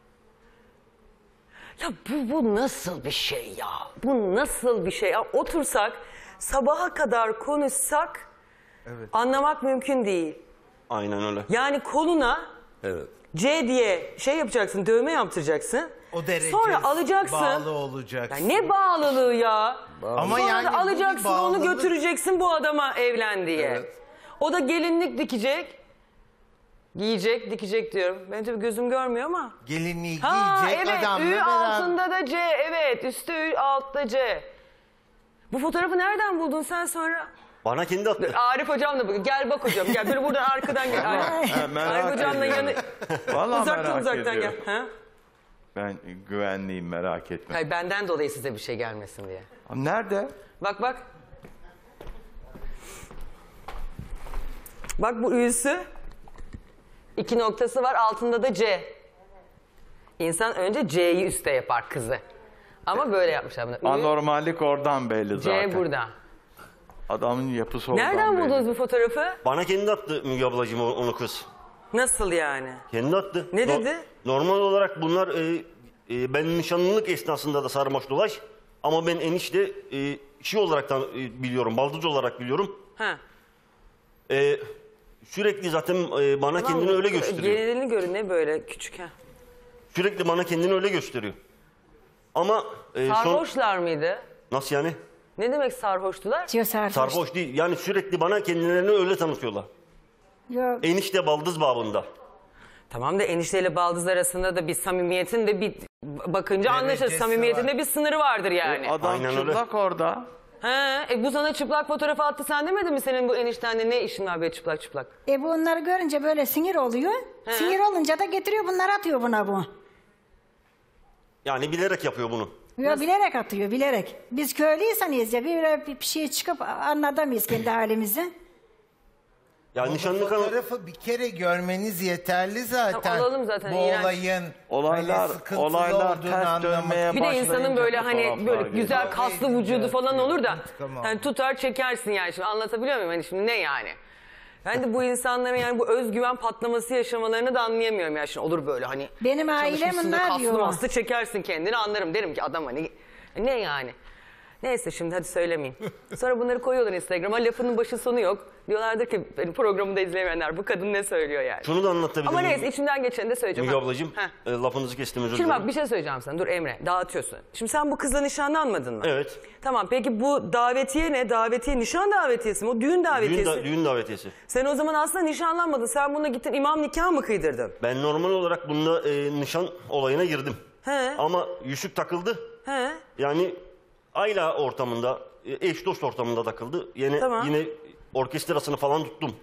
Speaker 1: Ya bu, bu nasıl bir şey ya? Bu nasıl bir şey ya? Otursak sabaha kadar konuşsak anlamak mümkün değil.
Speaker 10: Aynen öyle.
Speaker 1: Yani koluna
Speaker 9: Evet.
Speaker 1: C diye şey yapacaksın, dövme yaptıracaksın.
Speaker 13: O derece
Speaker 1: Sonra alacaksın.
Speaker 13: bağlı olacaksın.
Speaker 1: Ya ne bağlılığı ya?
Speaker 13: Ama
Speaker 1: Sonra
Speaker 13: yani
Speaker 1: da
Speaker 13: bu
Speaker 1: alacaksın
Speaker 13: bir
Speaker 1: onu
Speaker 13: bağlılık-
Speaker 1: götüreceksin bu adama evlen diye.
Speaker 9: Evet.
Speaker 1: O da gelinlik dikecek. Giyecek, dikecek diyorum. Benim tabii gözüm görmüyor ama.
Speaker 13: Gelinliği
Speaker 1: Ha
Speaker 13: giyecek
Speaker 1: evet,
Speaker 13: adamla
Speaker 1: Ü
Speaker 13: beraber.
Speaker 1: altında da C, evet. Üstü Ü, altta C. Bu fotoğrafı nereden buldun sen sonra?
Speaker 10: Bana kendi attı.
Speaker 1: Arif hocam da bu. Gel bak hocam gel. Böyle buradan arkadan gel. Arif,
Speaker 12: Ha, merak
Speaker 1: Arif hocamla
Speaker 12: ediyorum.
Speaker 1: yanı...
Speaker 12: Vallahi
Speaker 1: uzaktan
Speaker 12: merak
Speaker 1: uzaktan gel.
Speaker 12: ediyorum.
Speaker 1: Ha?
Speaker 12: Ben güvenliyim, merak etme.
Speaker 1: Hayır benden dolayı size bir şey gelmesin diye.
Speaker 12: Nerede?
Speaker 1: Bak bak. Bak bu ü'sü. İki noktası var altında da C. İnsan önce C'yi üste yapar kızı. Ama böyle yapmışlar bunu. Ü,
Speaker 12: Anormallik oradan belli zaten.
Speaker 1: C burada.
Speaker 12: Adamın yapısı oradan
Speaker 1: Nereden
Speaker 12: belli.
Speaker 1: buldunuz bu fotoğrafı?
Speaker 10: Bana kendi attı Müge ablacığım o- onu kız.
Speaker 1: Nasıl yani?
Speaker 10: Kendi attı.
Speaker 1: Ne
Speaker 10: No-
Speaker 1: dedi?
Speaker 10: Normal olarak bunlar e, e, ben nişanlılık esnasında da sarmaş dolaş. Ama ben enişte e, şey olarak da e, biliyorum, baldız olarak biliyorum.
Speaker 1: Ha.
Speaker 10: E, sürekli zaten e, bana
Speaker 1: Tamam,
Speaker 10: kendini öyle gösteriyor.
Speaker 1: Genelini görün ne böyle küçük ha.
Speaker 10: Sürekli bana kendini öyle gösteriyor. Ama e, son...
Speaker 1: Sarhoşlar mıydı?
Speaker 10: Nasıl yani?
Speaker 1: Ne demek sarhoştular?
Speaker 3: Diyor sarhoş.
Speaker 10: Sarhoş değil. Yani sürekli bana kendilerini öyle tanıtıyorlar.
Speaker 3: Yok.
Speaker 10: Enişte baldız babında.
Speaker 1: Tamam da enişteyle baldız arasında da bir samimiyetin de bir bakınca anlaşılır.
Speaker 12: Derecesi
Speaker 1: Samimiyetin
Speaker 12: var.
Speaker 1: de bir sınırı vardır yani.
Speaker 12: Adam
Speaker 10: Aynen öyle.
Speaker 12: çıplak orada.
Speaker 1: He, e bu sana çıplak fotoğrafı attı sen demedin mi senin bu eniştenle ne işin var böyle çıplak çıplak?
Speaker 3: E bunları görünce böyle sinir oluyor.
Speaker 1: He.
Speaker 3: Sinir olunca da getiriyor bunları atıyor buna bu.
Speaker 10: Yani bilerek yapıyor bunu.
Speaker 3: Yo, bilerek atıyor bilerek. Biz köylüyseniz ya bir, bir şey çıkıp anlatamayız kendi halimizi.
Speaker 10: Ya nişanlı kanı...
Speaker 13: Fotoğrafı bir kere görmeniz yeterli zaten.
Speaker 1: Tamam, alalım zaten,
Speaker 13: Bu
Speaker 1: iğrenç.
Speaker 13: olayın
Speaker 12: Olaylar,
Speaker 13: hani sıkıntılı
Speaker 12: olaylar
Speaker 13: olduğunu
Speaker 12: ters
Speaker 13: anlamak
Speaker 12: dönmeye
Speaker 1: Bir de
Speaker 12: başlayınca
Speaker 1: insanın böyle hani
Speaker 12: fotoğraflar
Speaker 1: böyle
Speaker 12: geliyor.
Speaker 1: güzel kaslı vücudu falan olur da
Speaker 13: İntikam
Speaker 1: hani tutar çekersin yani şimdi anlatabiliyor muyum hani şimdi ne yani? Ben de bu insanların yani bu özgüven patlaması yaşamalarını da anlayamıyorum ya şimdi olur böyle hani.
Speaker 3: Benim ailem
Speaker 1: çalışmışsın da
Speaker 3: bunlar
Speaker 1: kaslı
Speaker 3: diyor.
Speaker 1: maslı çekersin kendini anlarım derim ki adam hani ne yani? Neyse şimdi hadi söylemeyeyim. Sonra bunları koyuyorlar Instagram'a lafının başı sonu yok. Diyorlardır ki benim programı da izlemeyenler bu kadın ne söylüyor yani.
Speaker 10: Şunu da anlatabilirim.
Speaker 1: Ama neyse içimden geçeni de söyleyeceğim.
Speaker 10: Müge
Speaker 1: Ha.
Speaker 10: ablacığım
Speaker 1: Ha.
Speaker 10: e, lafınızı kestim özür
Speaker 1: Şimdi
Speaker 10: dilerim.
Speaker 1: bak bir şey söyleyeceğim sana. Dur Emre dağıtıyorsun. Şimdi sen bu kızla nişanlanmadın mı?
Speaker 10: Evet.
Speaker 1: Tamam peki bu davetiye ne? Davetiye nişan davetiyesi mi? O düğün
Speaker 10: Düğün,
Speaker 1: davetiyesi.
Speaker 10: da, düğün davetiyesi.
Speaker 1: Sen o zaman aslında nişanlanmadın. Sen bununla gittin imam nikah mı kıydırdın?
Speaker 10: Ben normal olarak bunda e, nişan olayına girdim.
Speaker 1: He.
Speaker 10: Ama yüzük takıldı.
Speaker 1: He.
Speaker 10: Yani aile ortamında, e, eş dost ortamında takıldı. Yine,
Speaker 1: Tamam.
Speaker 10: yine orkestrasını falan tuttum.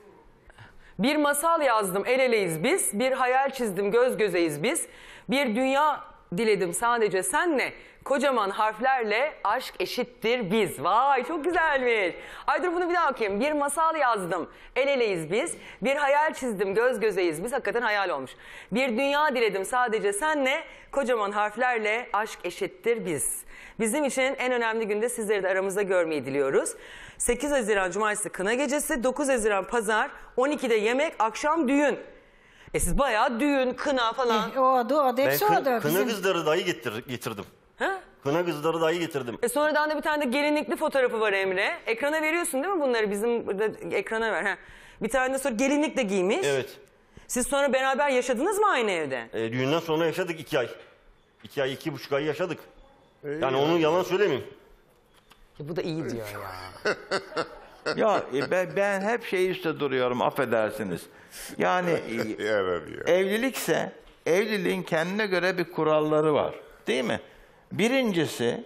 Speaker 1: Bir masal yazdım el eleyiz biz. Bir hayal çizdim göz gözeyiz biz. Bir dünya diledim sadece senle. Kocaman harflerle aşk eşittir biz. Vay çok güzelmiş. Ay dur bunu bir daha okuyayım. Bir masal yazdım el eleyiz biz. Bir hayal çizdim göz gözeyiz biz. Hakikaten hayal olmuş. Bir dünya diledim sadece senle. Kocaman harflerle aşk eşittir biz. Bizim için en önemli günde sizleri de aramızda görmeyi diliyoruz. sekiz Haziran Cumartesi kına gecesi, dokuz Haziran Pazar, on ikide yemek, akşam düğün. E siz bayağı düğün, kına falan.
Speaker 3: E, o da o da
Speaker 10: Ben
Speaker 3: hepsi
Speaker 10: kı-
Speaker 3: o da.
Speaker 10: kına
Speaker 3: Bizim...
Speaker 10: kızları dahi getir, getirdim.
Speaker 1: Ha?
Speaker 10: Kına kızları dahi getirdim.
Speaker 1: E sonradan da bir tane de gelinlikli fotoğrafı var Emre. Ekrana veriyorsun değil mi bunları? Bizim burada ekrana ver. Ha. Bir tane de sonra gelinlik de giymiş.
Speaker 10: Evet.
Speaker 1: Siz sonra beraber yaşadınız mı aynı evde?
Speaker 10: E, düğünden sonra yaşadık iki ay. İki ay, iki buçuk ay yaşadık. Yani onu yalan söylemeyeyim.
Speaker 1: Ya bu da iyi diyor ya.
Speaker 12: Ya e, ben, ben hep şey üstte duruyorum, affedersiniz. Yani e, evlilikse evliliğin kendine göre bir kuralları var. Değil mi? Birincisi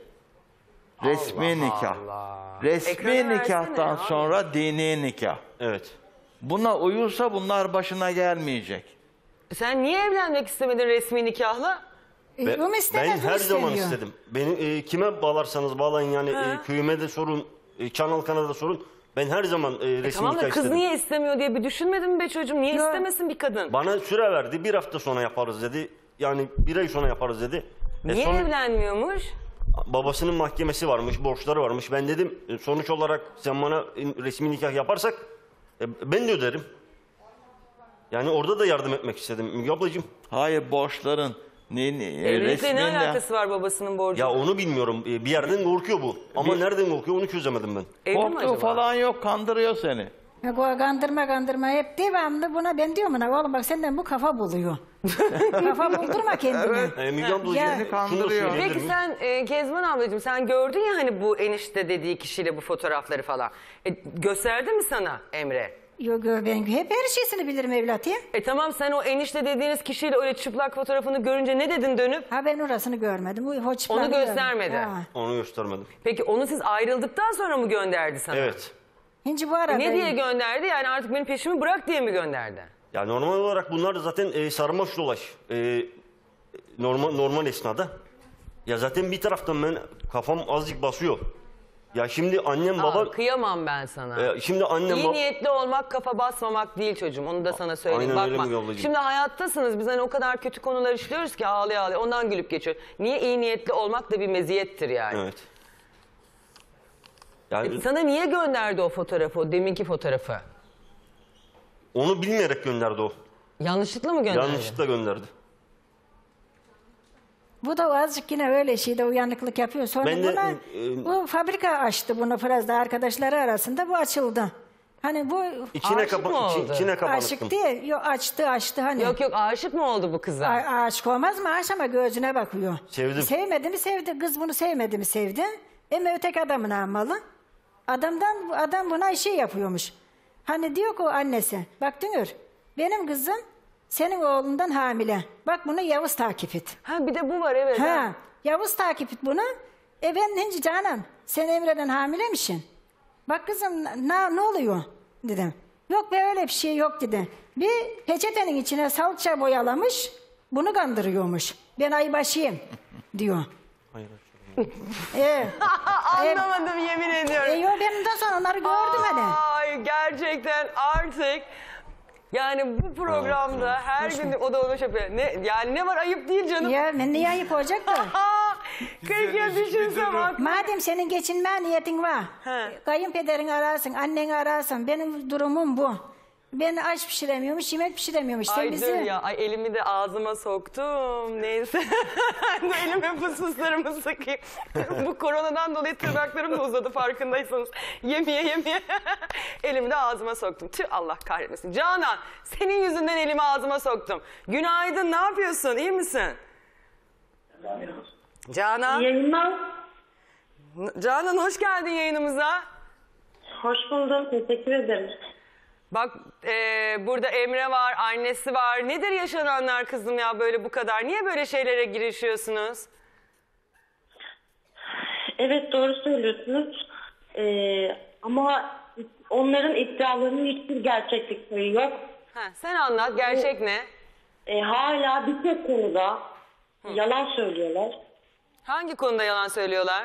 Speaker 12: resmi nikah. Resmi
Speaker 1: Ekrana
Speaker 12: nikahtan
Speaker 1: versene abi.
Speaker 12: sonra dini nikah.
Speaker 10: Evet.
Speaker 12: Buna uyursa bunlar başına gelmeyecek.
Speaker 1: Sen niye evlenmek istemedin resmi nikahla?
Speaker 3: E,
Speaker 10: Ben,
Speaker 3: o mu istemez,
Speaker 10: ben
Speaker 3: o
Speaker 10: her zaman
Speaker 3: istemiyor.
Speaker 10: istedim. Beni e, kime bağlarsanız bağlayın yani e,
Speaker 1: Ha.
Speaker 10: köyüme de sorun, e, Çanakkale'de da sorun. Ben her zaman e, resmi
Speaker 1: E tamam da
Speaker 10: nikah
Speaker 1: kız
Speaker 10: istedim.
Speaker 1: niye istemiyor diye bir düşünmedin mi be çocuğum? Niye istemesin bir kadın?
Speaker 10: Bana süre verdi. Bir hafta sonra yaparız dedi. Yani bir ay sonra yaparız dedi. E,
Speaker 1: Niye
Speaker 10: sonra-
Speaker 1: evlenmiyormuş?
Speaker 10: Babasının mahkemesi varmış, borçları varmış. Ben dedim e, sonuç olarak sen bana e, resmi nikah yaparsak e, ben de öderim. Yani orada da yardım etmek istedim Müge ablacığım.
Speaker 12: Hayır, borçların ne, ne,
Speaker 1: Evlilikle ne
Speaker 12: resminde-
Speaker 1: alakası var babasının borcu?
Speaker 10: Ya onu bilmiyorum. E, bir yerden korkuyor bu. Ama nereden korkuyor onu çözemedim ben.
Speaker 1: Evli mi
Speaker 12: Korktuğu
Speaker 1: acaba?
Speaker 12: falan yok, kandırıyor seni.
Speaker 3: Yok, o kandırma kandırma hep devamlı buna ben diyorum ona oğlum bak senden bu kafa buluyor. Kafa buldurma kendini.
Speaker 10: E, Müge ablacığım
Speaker 3: Ya.
Speaker 10: şunu da
Speaker 12: Kandırıyor.
Speaker 10: söyleyebilir
Speaker 1: Peki
Speaker 10: miyim?
Speaker 1: sen e, Kezban ablacığım sen gördün ya hani bu enişte dediği kişiyle bu fotoğrafları falan. E, gösterdi mi sana Emre?
Speaker 3: Yok yok, ben hep her şeysini bilirim evlat ya.
Speaker 1: E tamam sen o enişte dediğiniz kişiyle öyle çıplak fotoğrafını görünce ne dedin dönüp?
Speaker 3: Ha ben orasını görmedim. O hoçlarını
Speaker 1: Onu göstermedi.
Speaker 3: görmedim. Ha.
Speaker 10: Onu göstermedim.
Speaker 1: Peki onu siz ayrıldıktan sonra mı gönderdi sana?
Speaker 10: Evet.
Speaker 3: Hinci bu arada.
Speaker 1: Ne diye gönderdi? Yani artık benim peşimi bırak diye mi gönderdi?
Speaker 10: Ya normal olarak bunlar zaten e, sarmaş dolaş. E, normal normal esnada. Ya zaten bir taraftan ben kafam azıcık basıyor. Ya şimdi annem
Speaker 1: Aa,
Speaker 10: baba...
Speaker 1: kıyamam ben sana.
Speaker 10: E, şimdi annem
Speaker 1: İyi
Speaker 10: baba...
Speaker 1: niyetli olmak kafa basmamak değil çocuğum. Onu da sana söyleyeyim.
Speaker 10: Aynen öyle
Speaker 1: Bakma.
Speaker 10: mi ablacığım?
Speaker 1: Şimdi hayattasınız. Biz hani o kadar kötü konular işliyoruz ki ağlaya ağlaya. Ondan gülüp geçiyor. Niye iyi niyetli olmak da bir meziyettir yani.
Speaker 10: Evet. Yani
Speaker 1: E, sana niye gönderdi o fotoğrafı, o deminki fotoğrafı?
Speaker 10: onu bilmeyerek gönderdi o.
Speaker 1: Yanlışlıkla mı gönderdi?
Speaker 10: Yanlışlıkla gönderdi.
Speaker 3: Bu da azıcık yine öyle şeyde uyanıklık yapıyor. Sonra
Speaker 10: Ben de,
Speaker 3: buna
Speaker 10: e,
Speaker 3: bu fabrika açtı bunu Fraz'da arkadaşları arasında bu açıldı. Hani bu
Speaker 10: İçine,
Speaker 1: Aşık
Speaker 10: kapa
Speaker 1: mı oldu?
Speaker 10: içi- içine kapanıktım.
Speaker 3: aşık değil. Yok açtı açtı hani.
Speaker 1: Yok yok aşık mı oldu bu kıza?
Speaker 3: A- aşık olmaz mı? Aşk ama gözüne bakıyor.
Speaker 10: Sevdim.
Speaker 3: Sevmedi mi sevdi. Kız bunu sevmedi mi sevdi. Ama öteki adamın almalı. Adamdan adam buna şey yapıyormuş. Hani diyor ki o annesi. Bak Dünür benim kızım senin oğlundan hamile. Bak bunu Yavuz takip et.
Speaker 1: Ha bir de bu var evet.
Speaker 3: Ha, Yavuz takip et bunu. E ben Hinci Canan sen Emre'den hamilemişsin. Bak kızım ne, ne oluyor dedim. Yok be öyle bir şey yok dedi. Bir peçetenin içine salça boyalamış bunu kandırıyormuş. Ben aybaşıyım diyor.
Speaker 10: Hayır.
Speaker 3: Evet.
Speaker 1: Anlamadım yemin ediyorum.
Speaker 3: E, yok ben ondan sonra onları gördüm hani.
Speaker 1: Ay gerçekten artık yani bu programda her gün o da onu şey yapıyor. Ne, yani ne var ayıp değil canım.
Speaker 3: Ya ben niye ayıp olacak da?
Speaker 1: kırk yıl düşünsem bak.
Speaker 3: Madem senin geçinme niyetin var.
Speaker 1: He.
Speaker 3: Kayınpederini ararsın, anneni ararsın. Benim durumum bu. Ben aş pişiremiyormuş, yemek pişiremiyormuş. Sen
Speaker 1: Ay
Speaker 3: bizi...
Speaker 1: dur ya ay elimi de ağzıma soktum neyse. Elime fısfıslarımı sıkayım. Bu koronadan dolayı tırnaklarım da uzadı farkındaysanız. Yemeye yemeye elimi de ağzıma soktum. Tüh Allah kahretmesin. Canan senin yüzünden elimi ağzıma soktum. Günaydın ne yapıyorsun iyi misin? Canan.
Speaker 2: Yayınlar.
Speaker 1: Canan hoş geldin yayınımıza.
Speaker 2: Hoş buldum. Teşekkür ederim.
Speaker 1: Bak e, burada Emre var, annesi var. Nedir yaşananlar kızım ya böyle bu kadar? Niye böyle şeylere girişiyorsunuz?
Speaker 2: Evet doğru söylüyorsunuz. Ee, ama onların iddialarının hiçbir gerçeklik payı yok.
Speaker 1: Ha, sen anlat, gerçek ne?
Speaker 2: Ee, hala birçok konuda yalan söylüyorlar.
Speaker 1: Hangi konuda yalan söylüyorlar?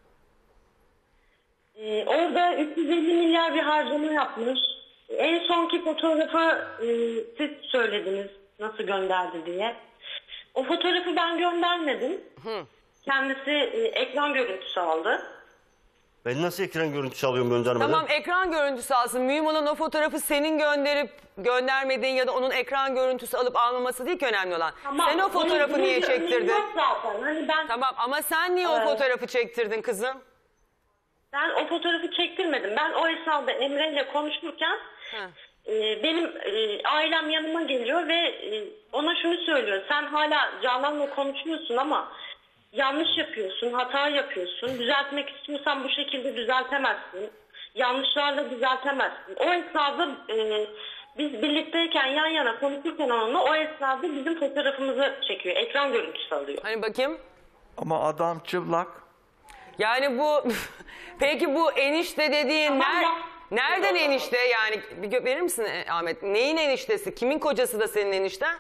Speaker 2: Ee, orada üç yüz elli milyar bir harcama yapmış. En sonki fotoğrafı e, siz söylediniz nasıl gönderdi diye. O fotoğrafı ben göndermedim.
Speaker 1: Hı.
Speaker 2: Kendisi e, ekran görüntüsü aldı.
Speaker 10: Ben nasıl ekran görüntüsü alıyorum göndermeden?
Speaker 1: Tamam ekran görüntüsü alsın. Mühim olan o fotoğrafı senin gönderip göndermediğin ya da onun ekran görüntüsü alıp almaması değil ki önemli olan.
Speaker 2: Tamam,
Speaker 1: sen o fotoğrafı
Speaker 2: bunun
Speaker 1: niye
Speaker 2: bir önemi
Speaker 1: çektirdin?
Speaker 2: yok zaten. Hani ben,
Speaker 1: Tamam ama sen niye o
Speaker 2: Ee,
Speaker 1: fotoğrafı çektirdin kızım?
Speaker 2: Ben o fotoğrafı çektirmedim. Ben o esnada Emre ile konuşurken
Speaker 1: Ha.
Speaker 2: e, benim e, ailem yanıma geliyor ve e, ona şunu söylüyor. Sen hala Canan'la konuşuyorsun ama yanlış yapıyorsun, hata yapıyorsun. Düzeltmek istiyorsan bu şekilde düzeltemezsin. Yanlışlarla düzeltemezsin. O esnada e, biz birlikteyken yan yana konuşurken onunla o esnada bizim fotoğrafımızı çekiyor. Ekran görüntüsü alıyor.
Speaker 1: Hani bakayım.
Speaker 12: Ama adam çıplak.
Speaker 1: Yani bu peki bu enişte dediğin
Speaker 2: Tamam
Speaker 1: ner-
Speaker 2: ya.
Speaker 1: nereden enişte yani bir gö- verir misin e, Ahmet? Neyin eniştesi? Kimin kocası da senin enişten?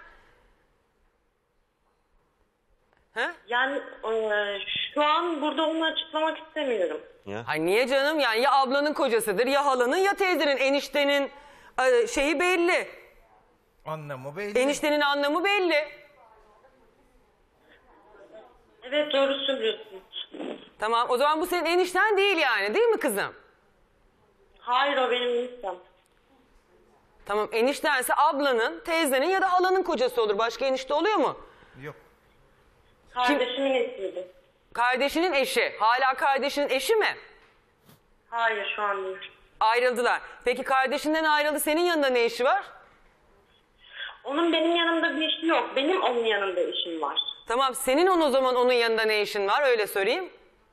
Speaker 1: He?
Speaker 2: Yani e, şu an burada onu açıklamak istemiyorum.
Speaker 1: Ay niye canım yani ya ablanın kocasıdır ya halanın ya teyzenin eniştenin e, şeyi belli.
Speaker 13: Anlamı belli.
Speaker 1: Eniştenin anlamı belli.
Speaker 2: Evet doğru söylüyorsunuz.
Speaker 1: Tamam o zaman bu senin enişten değil yani değil mi kızım?
Speaker 2: Hayır o benim eniştem.
Speaker 1: Tamam eniştense ablanın, teyzenin ya da halanın kocası olur. Başka enişte oluyor mu?
Speaker 13: Yok.
Speaker 2: Kardeşimin eşiydi.
Speaker 1: Kardeşinin eşi. Hala kardeşinin eşi mi?
Speaker 2: Hayır şu an değil.
Speaker 1: Ayrıldılar. Peki kardeşinden ayrıldı senin yanında ne işi var?
Speaker 2: Onun benim yanımda bir işi yok. Benim onun yanında işim var.
Speaker 1: Tamam senin onun o zaman onun yanında ne işin var öyle sorayım.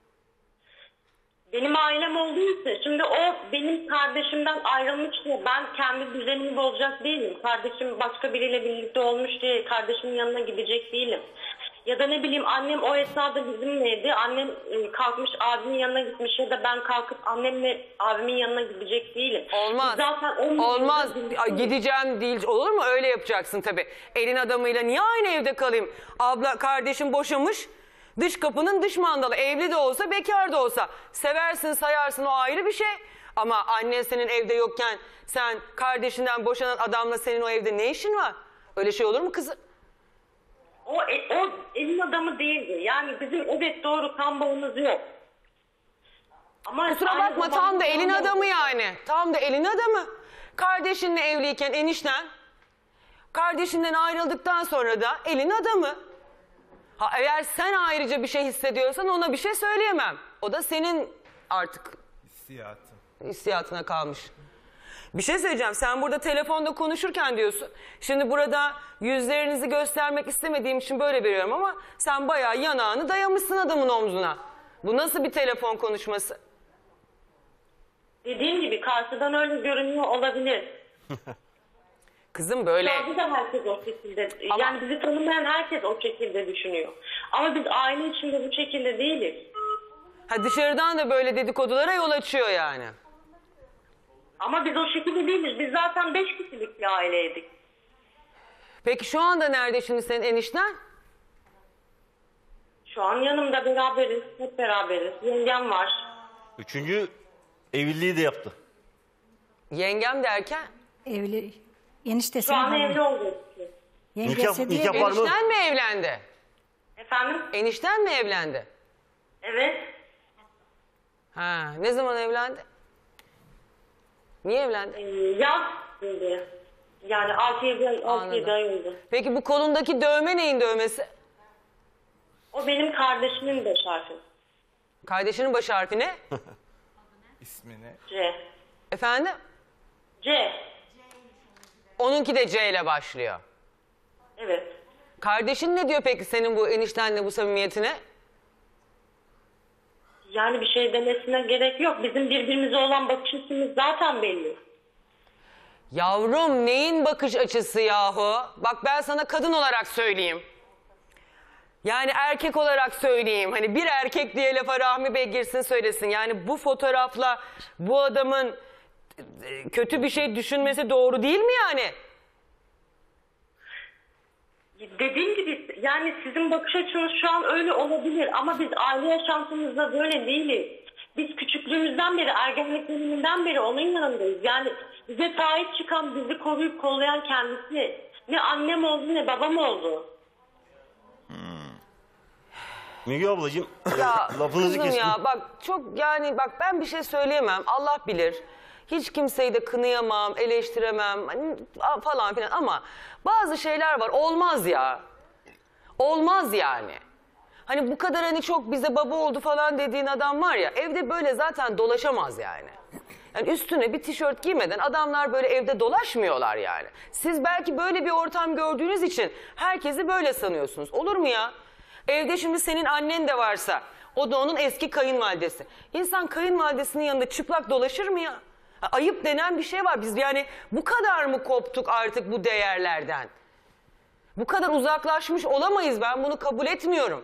Speaker 2: Benim ailem olduğu için şimdi o benim kardeşimden ayrılmış diye ben kendi düzenimi bozacak değilim. Kardeşim başka biriyle birlikte olmuş diye kardeşimin yanına gidecek değilim. Ya da ne bileyim annem o esnada bizimleydi. Annem e, kalkmış abimin yanına gitmiş ya da ben kalkıp annemle abimin yanına gidecek değilim.
Speaker 1: Olmaz.
Speaker 2: Biz zaten on
Speaker 1: Olmaz.
Speaker 2: yıldır
Speaker 1: Ay, gideceğim değil. Olur mu? Öyle yapacaksın tabii. Elin adamıyla niye aynı evde kalayım? Abla kardeşim boşamış. Dış kapının dış mandalı. Evli de olsa bekar da olsa. Seversin sayarsın, o ayrı bir şey. Ama annen senin evde yokken sen kardeşinden boşanan adamla senin o evde ne işin var? Öyle şey olur mu kızım?
Speaker 2: O, e, o elin adamı değildi. Yani bizim evet doğru kan bağımız yok. Ama
Speaker 1: Kusura
Speaker 2: aynı
Speaker 1: bakma,
Speaker 2: zamanda
Speaker 1: tam da elin
Speaker 2: kan
Speaker 1: adamı
Speaker 2: bağı-
Speaker 1: yani. Tam da elin adamı. Kardeşinle evliyken enişten, kardeşinden ayrıldıktan sonra da elin adamı. Ha, eğer sen ayrıca bir şey hissediyorsan ona bir şey söyleyemem. O da senin artık
Speaker 13: Hissiyatı.
Speaker 1: hissiyatına kalmış. Bir şey söyleyeceğim. Sen burada telefonda konuşurken diyorsun. Şimdi burada yüzlerinizi göstermek istemediğim için böyle veriyorum ama sen bayağı yanağını dayamışsın adamın omzuna. Bu nasıl bir telefon konuşması?
Speaker 2: Dediğim gibi karşıdan öyle görünüyor olabilir.
Speaker 1: Kızım böyle.
Speaker 2: Şu anda da herkes o şekilde.
Speaker 1: Ama-
Speaker 2: Yani bizi tanımayan herkes o şekilde düşünüyor. Ama biz aile içinde bu şekilde değiliz.
Speaker 1: Ha, dışarıdan da böyle dedikodulara yol açıyor yani.
Speaker 2: Ama biz o şekilde değiliz. Biz zaten beş kişilik bir aileydik.
Speaker 1: Peki şu anda nerede şimdi senin enişten?
Speaker 2: Şu an yanımda beraberiz. Hep beraberiz. Yengem var.
Speaker 10: Üçüncü evliliği de yaptı.
Speaker 1: Yengem derken?
Speaker 3: Evli. Eniştesi.
Speaker 2: Şu an evli olduk.
Speaker 3: Yengesi diye.
Speaker 1: Enişten mi evlendi?
Speaker 2: Efendim?
Speaker 1: Enişten mi evlendi?
Speaker 2: Evet.
Speaker 1: Ha, ne zaman evlendi? Niye evlendi?
Speaker 2: Ee, yaz dedi. Yani altı yedi ay, altı yedi ay oldu.
Speaker 1: Peki bu kolundaki dövme neyin dövmesi?
Speaker 2: O benim kardeşimin beş harfi.
Speaker 1: Kardeşinin baş harfi ne?
Speaker 13: İsmini.
Speaker 2: C.
Speaker 1: Efendim?
Speaker 2: C.
Speaker 1: Onunki de C ile başlıyor.
Speaker 2: Evet.
Speaker 1: Kardeşin ne diyor peki senin bu eniştenle bu samimiyetine?
Speaker 2: Yani bir şey demesine gerek yok. Bizim birbirimize olan bakış açımız zaten belli.
Speaker 1: Yavrum neyin bakış açısı yahu? Bak ben sana kadın olarak söyleyeyim. Yani erkek olarak söyleyeyim. Hani bir erkek diye lafa Rahmi Bey girsin söylesin. Yani bu fotoğrafla bu adamın e, kötü bir şey düşünmesi doğru değil mi yani?
Speaker 2: Dediğim gibi yani sizin bakış açınız şu an öyle olabilir ama biz aile yaşantımızda böyle değiliz. Biz küçüklüğümüzden beri, ergenlik döneminden beri onun yanındayız. Yani bize sahip çıkan, bizi koruyup kollayan kendisi. Ne annem oldu ne babam oldu.
Speaker 10: Müge ablacığım
Speaker 1: Ya
Speaker 10: lafınızı
Speaker 1: kızım
Speaker 10: kestim.
Speaker 1: ya bak çok yani bak ben bir şey söyleyemem. Allah bilir. Hiç kimseyi de kınayamam, eleştiremem hani, falan filan ama bazı şeyler var olmaz ya. Olmaz yani. Hani bu kadar hani çok bize baba oldu falan dediğin adam var ya evde böyle zaten dolaşamaz yani. Yani üstüne bir tişört giymeden adamlar böyle evde dolaşmıyorlar yani. Siz belki böyle bir ortam gördüğünüz için herkesi böyle sanıyorsunuz. Olur mu ya? Evde şimdi senin annen de varsa o da onun eski kayınvalidesi. İnsan kayınvalidesinin yanında çıplak dolaşır mı ya? Ayıp denen bir şey var. Biz yani bu kadar mı koptuk artık bu değerlerden? Bu kadar uzaklaşmış olamayız. Ben bunu kabul etmiyorum.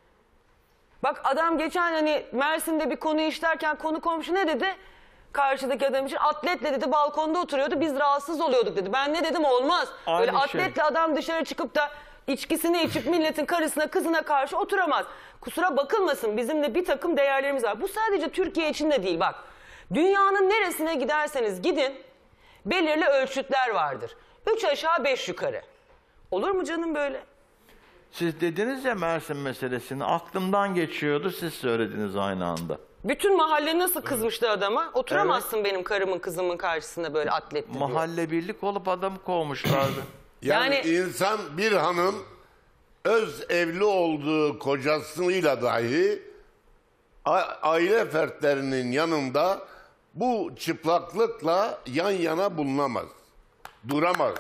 Speaker 1: Bak adam geçen hani Mersin'de bir konuyu işlerken konu komşu ne dedi? Karşıdaki adam için atletle dedi balkonda oturuyordu. Biz rahatsız oluyorduk dedi. Ben ne dedim olmaz.
Speaker 12: Aynı
Speaker 1: Böyle
Speaker 12: şey.
Speaker 1: atletle adam dışarı çıkıp da içkisini içip milletin karısına kızına karşı oturamaz. Kusura bakılmasın bizim de bir takım değerlerimiz var. Bu sadece Türkiye için de değil bak. Dünyanın neresine giderseniz gidin belirli ölçütler vardır. Üç aşağı beş yukarı. Olur mu canım böyle?
Speaker 12: Siz dediniz ya Mersin meselesini aklımdan geçiyordu siz söylediniz aynı anda.
Speaker 1: Bütün mahalle nasıl kızmıştı adama? Oturamazsın benim karımın kızımın karşısında böyle atletli diyor.
Speaker 12: Mahalle birlik olup adamı kovmuşlardı.
Speaker 9: Yani,
Speaker 1: Yani-
Speaker 9: insan bir hanım öz evli olduğu kocasıyla dahi a- aile fertlerinin yanında bu çıplaklıkla yan yana bulunamaz. Duramaz.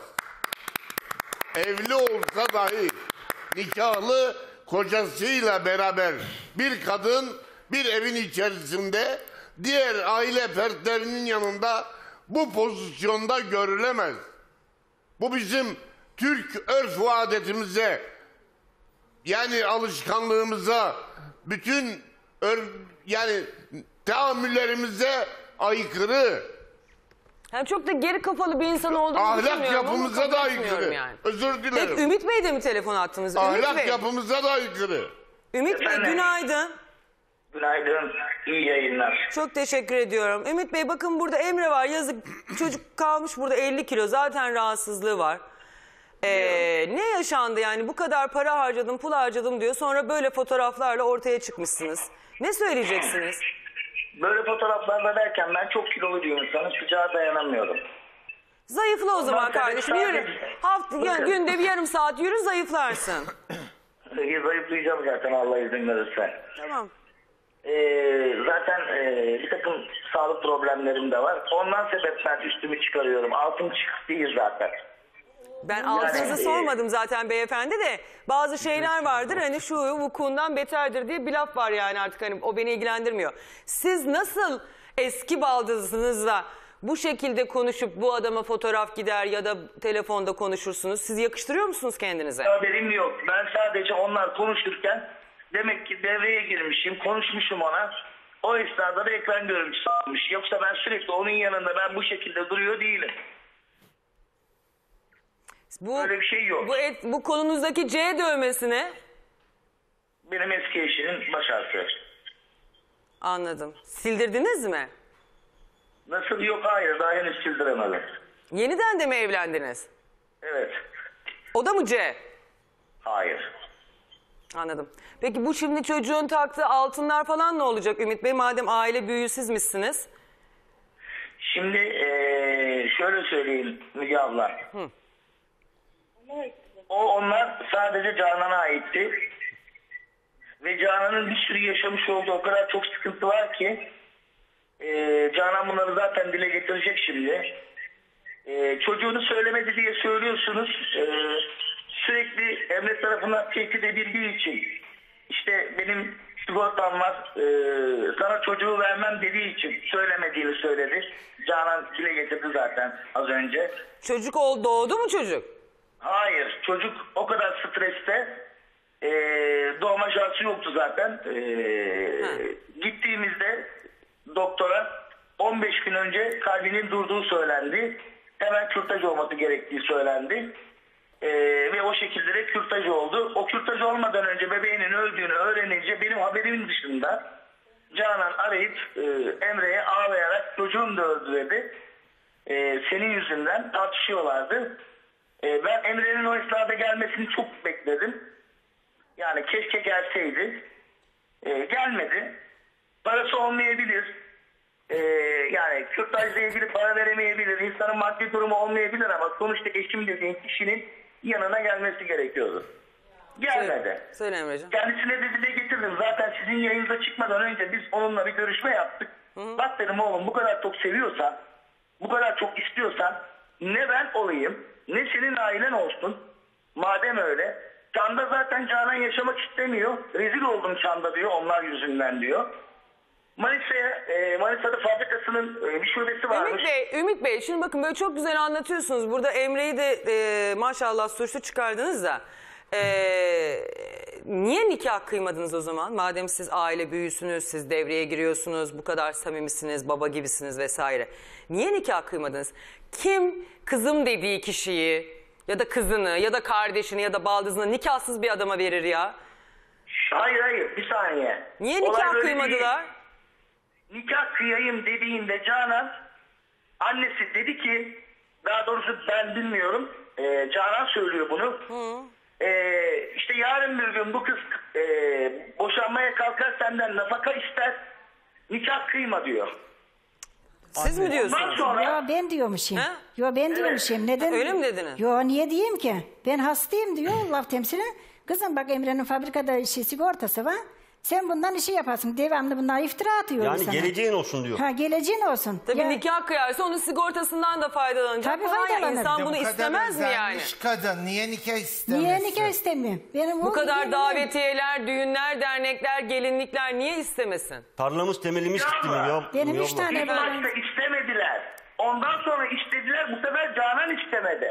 Speaker 9: Evli olsa dahi nikahlı kocasıyla beraber bir kadın bir evin içerisinde diğer aile fertlerinin yanında bu pozisyonda görülemez. Bu bizim Türk örf ve adetimize yani alışkanlığımıza, bütün ör, yani tahammüllerimize aykırı.
Speaker 1: Yani çok da geri kafalı bir insan olduğunu
Speaker 9: Ahlak
Speaker 1: düşünmüyorum ama
Speaker 9: yapımıza
Speaker 1: kabul
Speaker 9: da
Speaker 1: etmiyorum
Speaker 9: aykırı.
Speaker 1: yani.
Speaker 9: Özür dilerim.
Speaker 1: Peki Ümit Bey de mi telefon attınız? Ümit
Speaker 9: Ahlak
Speaker 1: Bey.
Speaker 9: yapımıza da aykırı.
Speaker 1: Ümit Bey
Speaker 14: Efendim?
Speaker 1: günaydın.
Speaker 14: Günaydın, iyi yayınlar.
Speaker 1: Çok teşekkür ediyorum. Ümit Bey bakın burada Emre var. Yazık çocuk kalmış burada elli kilo. Zaten rahatsızlığı var. Ee, ne yaşandı yani? Bu kadar para harcadım, pul harcadım diyor. Sonra böyle fotoğraflarla ortaya çıkmışsınız. Ne söyleyeceksiniz?
Speaker 14: Böyle fotoğraflarda derken ben çok kilolu bir insanım, sıcağa dayanamıyorum.
Speaker 1: Zayıfla o zaman
Speaker 14: Ondan
Speaker 1: kardeşim.
Speaker 14: sebep
Speaker 1: Yürü.
Speaker 14: sadece-
Speaker 1: Hafta,
Speaker 14: Bakın.
Speaker 1: günde bir yarım saat yürü zayıflarsın.
Speaker 14: Ee, Zayıflayacağım zaten Allah izin verirse.
Speaker 1: Tamam.
Speaker 14: Ee, zaten e, bir takım sağlık problemlerim de var. Ondan sebep ben üstümü çıkarıyorum. Altım çıkık değil zaten.
Speaker 1: Ben altınızı
Speaker 14: Yani, e,
Speaker 1: sormadım zaten beyefendi de bazı şeyler vardır hani şu vukuundan beterdir diye bir laf var yani artık hani o beni ilgilendirmiyor. Siz nasıl eski baldızınızla bu şekilde konuşup bu adama fotoğraf gider ya da telefonda konuşursunuz? Siz yakıştırıyor musunuz kendinize?
Speaker 14: Haberim yok. Ben sadece onlar konuşurken demek ki devreye girmişim, konuşmuşum ona. O esnada da ekran görüntüsü almış. Yoksa ben sürekli onun yanında ben bu şekilde duruyor değilim.
Speaker 1: Bu,
Speaker 14: Öyle bir şey yok.
Speaker 1: Bu, et, bu kolunuzdaki C dövmesi ne?
Speaker 14: Benim eski eşimin baş harfi.
Speaker 1: Anladım. Sildirdiniz mi?
Speaker 14: Nasıl yok hayır daha henüz sildiremedim.
Speaker 1: Yeniden de mi evlendiniz?
Speaker 14: Evet.
Speaker 1: O da mı C?
Speaker 14: Hayır.
Speaker 1: Anladım. Peki bu şimdi çocuğun taktığı altınlar falan ne olacak Ümit Bey? Madem aile büyüğü sizmişsiniz.
Speaker 14: Şimdi ee, şöyle söyleyeyim Müge abla.
Speaker 1: Hı.
Speaker 14: O onlar sadece Canan'a aitti. Ve Canan'ın bir sürü yaşamış olduğu o kadar çok sıkıntı var ki ee, Canan bunları zaten dile getirecek şimdi. Ee, çocuğunu söylemedi diye söylüyorsunuz. Ee, sürekli Emre tarafından tehdit edildiği için işte benim sigortam var ee, sana çocuğu vermem dediği için söylemediğini söyledi. Canan dile getirdi zaten az önce.
Speaker 1: Çocuk oldu, doğdu mu çocuk?
Speaker 14: Hayır, çocuk o kadar streste ee, doğma şansı yoktu zaten. Ee, gittiğimizde doktora on beş gün önce kalbinin durduğu söylendi. Hemen kürtaj olması gerektiği söylendi. Ee, ve o şekilde de kürtaj oldu. O kürtaj olmadan önce bebeğinin öldüğünü öğrenince benim haberimin dışında Canan arayıp e, Emre'ye ağlayarak çocuğum da öldü dedi. E, senin yüzünden tartışıyorlardı. E, ben Emre'nin o esnada gelmesini çok bekledim. Yani keşke gelseydi. E, gelmedi. Parası olmayabilir. Ee, yani kürtajla ilgili para veremeyebilir. İnsanın maddi durumu olmayabilir ama sonuçta eşim dediğin kişinin yanına gelmesi gerekiyordu. Gelmedi.
Speaker 1: Söyle, söyle Emre'ciğim.
Speaker 14: Kendisine de dile getirdim. Zaten sizin yayınıza çıkmadan önce biz onunla bir görüşme yaptık. Hı. Bak dedim oğlum bu kadar çok seviyorsan, bu kadar çok istiyorsan ne ben olayım ne senin ailen olsun. Madem öyle. Çan'da zaten Canan yaşamak istemiyor. Rezil oldum Çan'da diyor onlar yüzünden diyor. Manisa'ya, e, Manisa'da fabrikasının e, bir şubesi varmış.
Speaker 1: Ümit Bey, Ümit Bey şimdi bakın böyle çok güzel anlatıyorsunuz. Burada Emre'yi de e, maşallah suçlu çıkardınız da. E, niye nikah kıymadınız o zaman? Madem siz aile büyüsünüz, siz devreye giriyorsunuz, bu kadar samimisiniz, baba gibisiniz vesaire. Niye nikah kıymadınız? Kim kızım dediği kişiyi ya da kızını ya da kardeşini ya da baldızını nikahsız bir adama verir ya?
Speaker 14: Hayır hayır bir saniye.
Speaker 1: Niye nikah kıymadılar?
Speaker 14: Değil. Nikah kıyayım dediğinde Canan annesi dedi ki daha doğrusu ben bilmiyorum e, Canan söylüyor bunu. Hı. E, işte yarın bir gün bu kız e, boşanmaya kalkar senden nafaka ister nikah kıyma diyor.
Speaker 1: Siz mi diyorsunuz?
Speaker 3: Sonra... Yo ben diyormuşum. Ha? Yo ben evet. diyormuşum. Neden?
Speaker 1: Öyle mi dediniz?
Speaker 3: Yo niye diyeyim ki? Ben hastayım diyor laf temsili. Kızım bak Emre'nin fabrikada işi sigortası var. Sen bundan işi yaparsın. Devamlı bunlar iftira atıyor
Speaker 10: yani
Speaker 3: sana.
Speaker 10: Yani geleceğin olsun diyor.
Speaker 3: Ha geleceğin olsun.
Speaker 1: Tabii
Speaker 3: ya...
Speaker 1: nikah kıyarsa onun sigortasından da faydalanacak.
Speaker 3: Tabii faydalanır.
Speaker 1: İnsan bunu istemez mi yani?
Speaker 13: Kadın niye nikah istemez?
Speaker 3: Niye nikah istemiyor? Benim
Speaker 1: bu kadar davetiyeler, düğünler, dernekler, gelinlikler niye istemesin?
Speaker 10: Tarlamız temelimiz gitti mi ya?
Speaker 3: Benim üç tane
Speaker 14: var. İstemediler. Ondan sonra istediler bu sefer Canan istemedi.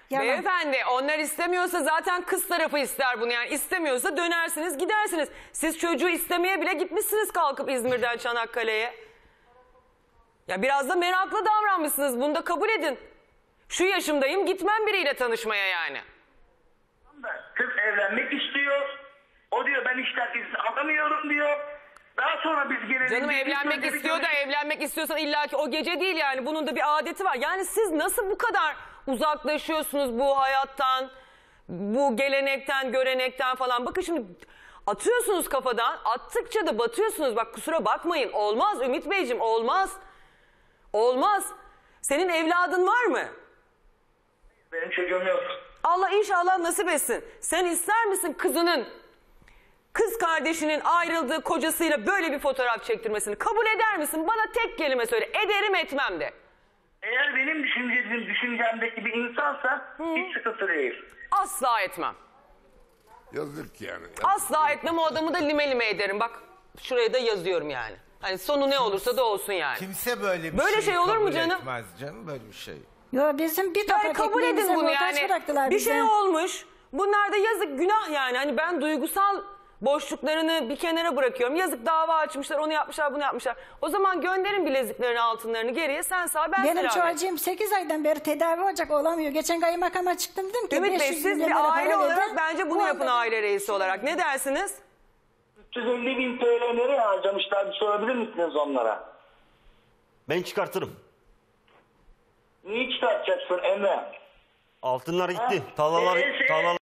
Speaker 3: Yalan.
Speaker 1: Beyefendi onlar istemiyorsa zaten kız tarafı ister bunu. Yani istemiyorsa dönersiniz gidersiniz. Siz çocuğu istemeye bile gitmişsiniz kalkıp İzmir'den Çanakkale'ye. Ya biraz da meraklı davranmışsınız. Bunu da kabul edin. Şu yaşımdayım gitmem biriyle tanışmaya yani.
Speaker 14: Kız evlenmek istiyor. O diyor ben işten izin alamıyorum diyor. Daha sonra biz gelelim.
Speaker 1: Canım
Speaker 14: Biz
Speaker 1: evlenmek
Speaker 14: önce bir
Speaker 1: istiyor da
Speaker 14: görüş-
Speaker 1: evlenmek istiyorsan illaki o gece değil yani. Bunun da bir adeti var. Yani siz nasıl bu kadar uzaklaşıyorsunuz bu hayattan, bu gelenekten, görenekten falan. Bakın şimdi atıyorsunuz kafadan. Attıkça da batıyorsunuz. Bak kusura bakmayın. Olmaz Ümit Beyciğim olmaz. Olmaz. Senin evladın var mı?
Speaker 14: Benim çocuğum yok.
Speaker 1: Allah inşallah nasip etsin. Sen ister misin kızının, kız kardeşinin ayrıldığı kocasıyla böyle bir fotoğraf çektirmesini? Kabul eder misin? Bana tek kelime söyle. Ederim etmem de.
Speaker 14: Eğer benim düşüncem, düşüncemdeki bir insansa hiç sıkıntı değil.
Speaker 1: Asla etmem.
Speaker 9: Yazık yani.
Speaker 1: Asla etmem, o adamı da lime lime ederim. Bak şuraya da yazıyorum yani. Hani sonu ne olursa da olsun yani.
Speaker 13: Kimse böyle bir
Speaker 1: Böyle
Speaker 13: şey,
Speaker 1: şey olur mu
Speaker 13: kabul
Speaker 1: canım?
Speaker 13: etmez canım böyle bir şey.
Speaker 3: Yo bizim bir
Speaker 1: Yani
Speaker 3: topak
Speaker 1: kabul
Speaker 3: ekmeğimize
Speaker 1: edin bunu
Speaker 3: muhtaç
Speaker 1: yani.
Speaker 3: bıraktılar
Speaker 1: Bir
Speaker 3: bize.
Speaker 1: şey olmuş. Bunlar da yazık, günah yani. Hani ben duygusal boşluklarını bir kenara bırakıyorum. Yazık, dava açmışlar, onu yapmışlar, bunu yapmışlar. O zaman gönderin bileziklerini, altınlarını geriye. Sen sağ, ben
Speaker 3: Benim
Speaker 1: selamet.
Speaker 3: çocuğum sekiz aydan beri tedavi olacak olamıyor. Geçen kaymakama çıktım dedim ki
Speaker 1: Ümit Bey
Speaker 3: beş yüz
Speaker 1: siz
Speaker 3: milyon
Speaker 1: bir
Speaker 3: lira
Speaker 1: aile
Speaker 3: para
Speaker 1: olarak
Speaker 3: verdim.
Speaker 1: bence bunu
Speaker 3: Bu
Speaker 1: yapın,
Speaker 3: anda-
Speaker 1: aile reisi olarak. Ne dersiniz?
Speaker 14: üç yüz elli bin T L nereye harcamışlar bir sorabilir misiniz onlara?
Speaker 10: Ben çıkartırım.
Speaker 14: Niye çıkartacaksın Emre?
Speaker 10: Altınlar gitti. Talalar,
Speaker 14: Ee,
Speaker 10: talalar.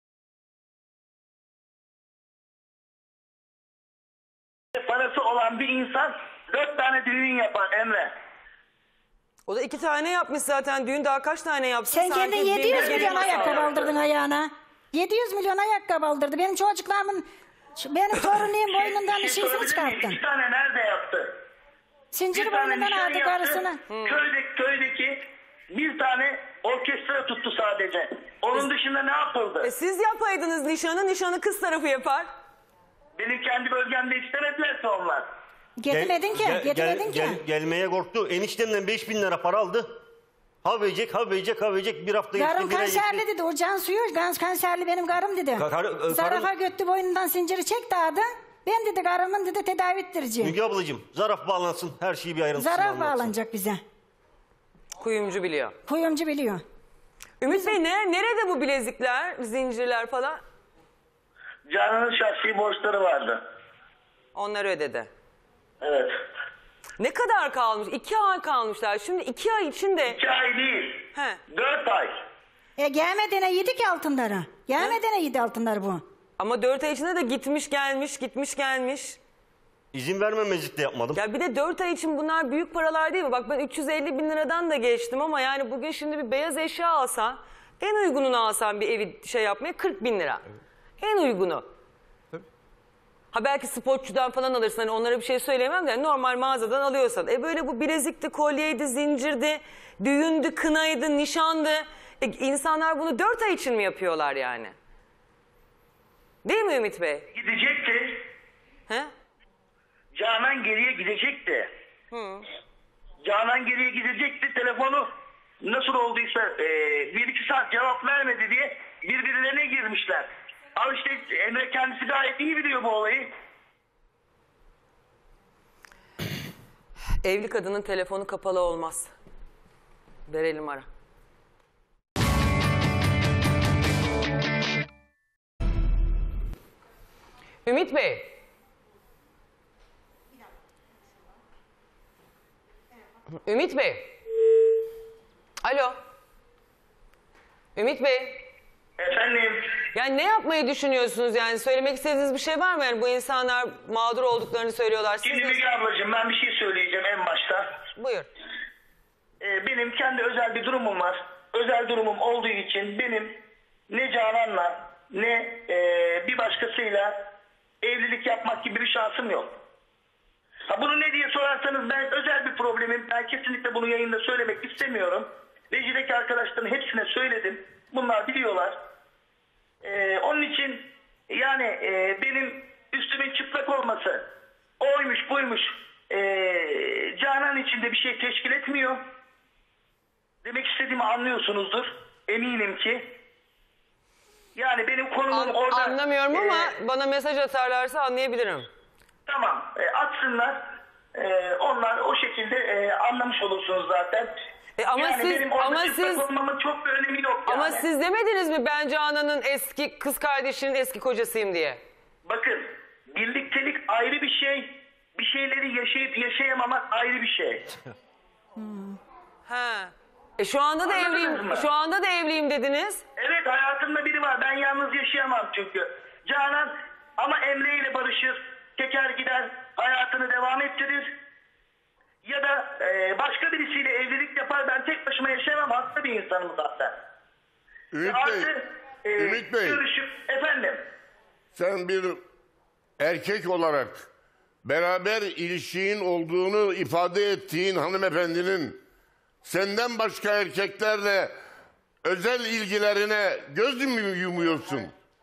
Speaker 14: Parası olan bir insan dört tane düğün yapar Emre.
Speaker 1: O da iki tane yapmış zaten. Düğün daha kaç tane yapsın?
Speaker 3: Sen
Speaker 1: Sanki
Speaker 3: kendin
Speaker 1: bin
Speaker 3: yedi yüz
Speaker 1: bir
Speaker 3: milyon
Speaker 1: bin
Speaker 3: ayakkabı
Speaker 1: yapar.
Speaker 3: aldırdın ayağına. yedi yüz milyon ayakkabı aldırdı. Benim çocuklarımın, benim torunuyum boynundan
Speaker 14: Bir şey
Speaker 3: şeysini
Speaker 14: sorabilir miyim?
Speaker 3: çıkarttın.
Speaker 14: Bir tane nerede yaptı?
Speaker 3: Zincir
Speaker 14: Bir tane
Speaker 3: boynundan
Speaker 14: nişan
Speaker 3: aldı
Speaker 14: yaptı.
Speaker 3: karısını.
Speaker 14: Köydeki, köydeki bir tane orkestra tuttu sadece. Onun dışında ne yapıldı?
Speaker 1: E siz yapaydınız nişanı, nişanı kız tarafı yapar.
Speaker 14: Benim kendi bölgemde istemedilerse onlar.
Speaker 3: Getirmedin ki,
Speaker 10: Gel-
Speaker 3: getirmedin
Speaker 10: gel-
Speaker 3: ki.
Speaker 10: gel- gelmeye korktu. Eniştemden beş bin lira para aldı. Ha verecek, ha verecek, ha verecek. Bir hafta
Speaker 3: Karım
Speaker 10: gitti, bir ay
Speaker 3: kanserli
Speaker 10: gitti.
Speaker 3: dedi. O can suyu, gans kanserli benim karım dedi.
Speaker 10: Ka- karı- e,
Speaker 3: Zarafa
Speaker 10: karı-
Speaker 3: götü boynundan zinciri çekti adı. Ben dedi karımın dedi tedavi ettireceğim.
Speaker 10: Müge ablacığım, zaraf bağlansın. Her şeyi bir ayrıntısını
Speaker 3: Zarar
Speaker 10: anlatsın.
Speaker 3: bağlanacak bize.
Speaker 1: Kuyumcu biliyor.
Speaker 3: Kuyumcu biliyor.
Speaker 1: Ümit Bey ne, nerede bu bilezikler, zincirler falan?
Speaker 14: Canan'ın şahsi borçları vardı.
Speaker 1: Onları ödedi.
Speaker 14: Evet.
Speaker 1: Ne kadar kalmış? İki ay kalmışlar. Şimdi iki ay içinde...
Speaker 14: İki ay değil.
Speaker 1: He.
Speaker 14: Dört ay.
Speaker 3: E gelmediğine yedi ki altınları. Gelmediğine yedi altınları bu.
Speaker 1: Ama dört ay içinde de gitmiş gelmiş, gitmiş gelmiş.
Speaker 10: İzin vermemezlik de yapmadım.
Speaker 1: Ya bir de dört ay için bunlar büyük paralar değil mi? Bak ben üç yüz elli bin liradan da geçtim ama yani bugün şimdi bir beyaz eşya alsan, en uygununu alsan bir evi şey yapmaya kırk bin lira. En uygunu. Ha belki sportçudan falan alırsın, hani onlara bir şey söyleyemem de normal mağazadan alıyorsan. E böyle bu bilezikti, kolyeydi, zincirdi, düğündü, kınaydı, nişandı. E, insanlar bunu dört ay için mi yapıyorlar yani? Değil mi Ümit Bey?
Speaker 14: Gidecekti.
Speaker 1: He?
Speaker 14: Canan geriye gidecekti.
Speaker 1: Hı.
Speaker 14: Canan geriye gidecekti. Telefonu nasıl olduysa e, bir iki saat cevap vermedi diye birbirlerine girmişler. Al işte Emre kendisi gayet iyi biliyor bu olayı.
Speaker 1: Evli kadının telefonu kapalı olmaz. Verelim ara. Ümit Bey. Ümit Bey. Alo. Ümit Bey.
Speaker 14: Efendim?
Speaker 1: Yani ne yapmayı düşünüyorsunuz yani? Söylemek istediğiniz bir şey var mı? Yani bu insanlar mağdur olduklarını söylüyorlar. Siz
Speaker 14: Şimdi
Speaker 1: de-
Speaker 14: Müge ablacığım ben bir şey söyleyeceğim en başta.
Speaker 1: Buyur.
Speaker 14: Ee, benim kendi özel bir durumum var. Özel durumum olduğu için benim ne Canan'la ne e, bir başkasıyla evlilik yapmak gibi bir şansım yok. Ha, bunu ne diye sorarsanız ben özel bir problemim. Ben kesinlikle bunu yayında söylemek istemiyorum. Rejideki arkadaşların hepsine söyledim. Bunlar biliyorlar. Ee, onun için yani e, benim üstümün çıplak olması oymuş buymuş e, Canan içinde bir şey teşkil etmiyor. Demek istediğimi anlıyorsunuzdur. eminim ki. Yani benim konumum
Speaker 1: An-
Speaker 14: orada...
Speaker 1: Anlamıyorum ama
Speaker 14: e,
Speaker 1: bana mesaj atarlarsa anlayabilirim.
Speaker 14: Tamam, e, atsınlar. E, onlar o şekilde e, anlamış olursunuz zaten.
Speaker 1: E ama
Speaker 14: yani
Speaker 1: siz
Speaker 14: benim orada
Speaker 1: ama
Speaker 14: çıplak
Speaker 1: siz
Speaker 14: olmamın çok bir önemi yok yani.
Speaker 1: ama siz demediniz mi ben Canan'ın eski kız kardeşinin eski kocasıyım diye?
Speaker 14: Bakın, birliktelik ayrı bir şey. Bir şeyleri yaşayıp yaşayamamak ayrı bir şey.
Speaker 1: Ha. E şu anda da
Speaker 14: Anladınız
Speaker 1: evliyim.
Speaker 14: mı?
Speaker 1: Şu anda da evliyim dediniz.
Speaker 14: Evet, hayatımda biri var. Ben yalnız yaşayamam çünkü. Canan ama Emre ile barışır, teker gider, hayatını devam ettirir. Ya da e, başka birisiyle evlilik yapar. Ben tek başıma yaşayamam. Hasta bir insanım zaten.
Speaker 9: Ümit
Speaker 14: Artı,
Speaker 9: Bey,
Speaker 14: e,
Speaker 9: Ümit Bey.
Speaker 14: Görüşüp, efendim.
Speaker 9: Sen bir erkek olarak beraber ilişkin olduğunu ifade ettiğin hanımefendinin senden başka erkeklerle özel ilgilerine göz mü yumuyorsun?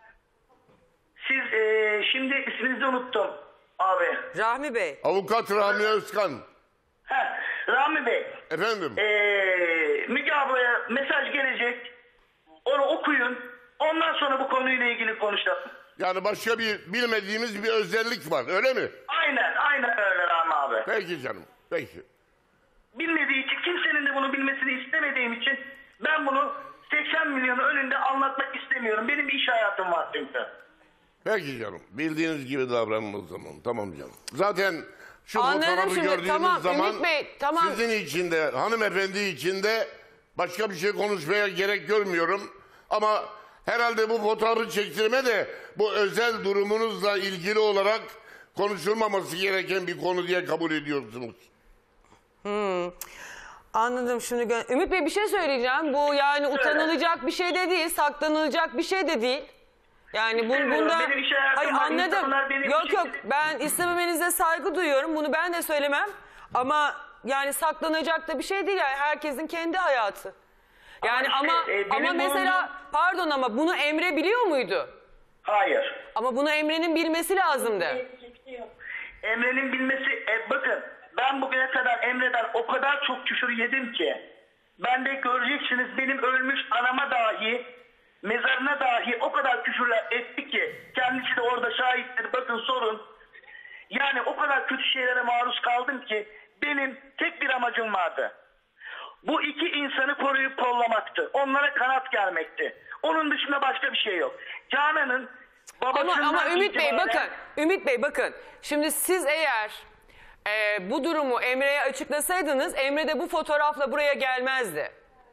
Speaker 14: Siz e, şimdi isminizi unuttum abi.
Speaker 1: Rahmi Bey.
Speaker 9: Avukat Rahmi Özkan.
Speaker 14: Heh, Rahmi Bey.
Speaker 9: Efendim?
Speaker 14: E, Müge ablaya mesaj gelecek. Onu okuyun. Ondan sonra bu konuyla ilgili konuşalım.
Speaker 9: Yani başka bir bilmediğimiz bir özellik var, öyle mi?
Speaker 14: Aynen, aynen öyle Rahmi abi.
Speaker 9: Peki canım, peki.
Speaker 14: Bilmediği için, kimsenin de bunu bilmesini istemediğim için ben bunu seksen milyonun önünde anlatmak istemiyorum. Benim bir iş hayatım var çünkü.
Speaker 9: Peki canım, bildiğiniz gibi davranın o zaman. Tamam canım. Zaten şu
Speaker 1: Anladım
Speaker 9: fotoğrafı
Speaker 1: şimdi.
Speaker 9: gördüğünüz
Speaker 1: Tamam,
Speaker 9: zaman
Speaker 1: Ümit Bey, tamam.
Speaker 9: sizin için de, hanımefendi için de başka bir şey konuşmaya gerek görmüyorum. Ama herhalde bu fotoğrafı çektirme de bu özel durumunuzla ilgili olarak konuşulmaması gereken bir konu diye kabul ediyorsunuz.
Speaker 1: Hmm. Anladım şimdi. gö- Ümit Bey bir şey söyleyeceğim. Bu yani utanılacak bir şey de değil, saklanılacak bir şey de değil. Yani bu,
Speaker 14: İstemiyorum.
Speaker 1: bunda...
Speaker 14: Benim iş hayatım
Speaker 1: Hayır
Speaker 14: var.
Speaker 1: anladım.
Speaker 14: İnsanlar beni
Speaker 1: Yok
Speaker 14: bu
Speaker 1: yok
Speaker 14: şekilde-
Speaker 1: ben istememenize saygı duyuyorum. Bunu ben de söylemem. Ama yani saklanacak da bir şey değil. Yani herkesin kendi hayatı. Yani
Speaker 14: Ama
Speaker 1: ama
Speaker 14: işte, e,
Speaker 1: ama,
Speaker 14: benim
Speaker 1: mesela
Speaker 14: bulunduğum-
Speaker 1: pardon ama bunu Emre biliyor muydu?
Speaker 14: Hayır.
Speaker 1: Ama bunu Emre'nin bilmesi lazımdı.
Speaker 14: Emre'nin bilmesi, e, bakın ben bugüne kadar Emre'den o kadar çok küfür yedim ki, ben de göreceksiniz benim ölmüş anama dahi, mezarına dahi o kadar küfürler etti ki, kendisi de orada şahittir, bakın sorun. Yani o kadar kötü şeylere maruz kaldım ki benim tek bir amacım vardı. Bu iki insanı koruyup kollamaktı. Onlara kanat gelmekti. Onun dışında başka bir şey yok. Canan'ın babasından
Speaker 1: Ama, ama Ümit Bey
Speaker 14: itibaren-
Speaker 1: bakın, Ümit Bey bakın. Şimdi siz eğer e, bu durumu Emre'ye açıklasaydınız, Emre de bu fotoğrafla buraya gelmezdi.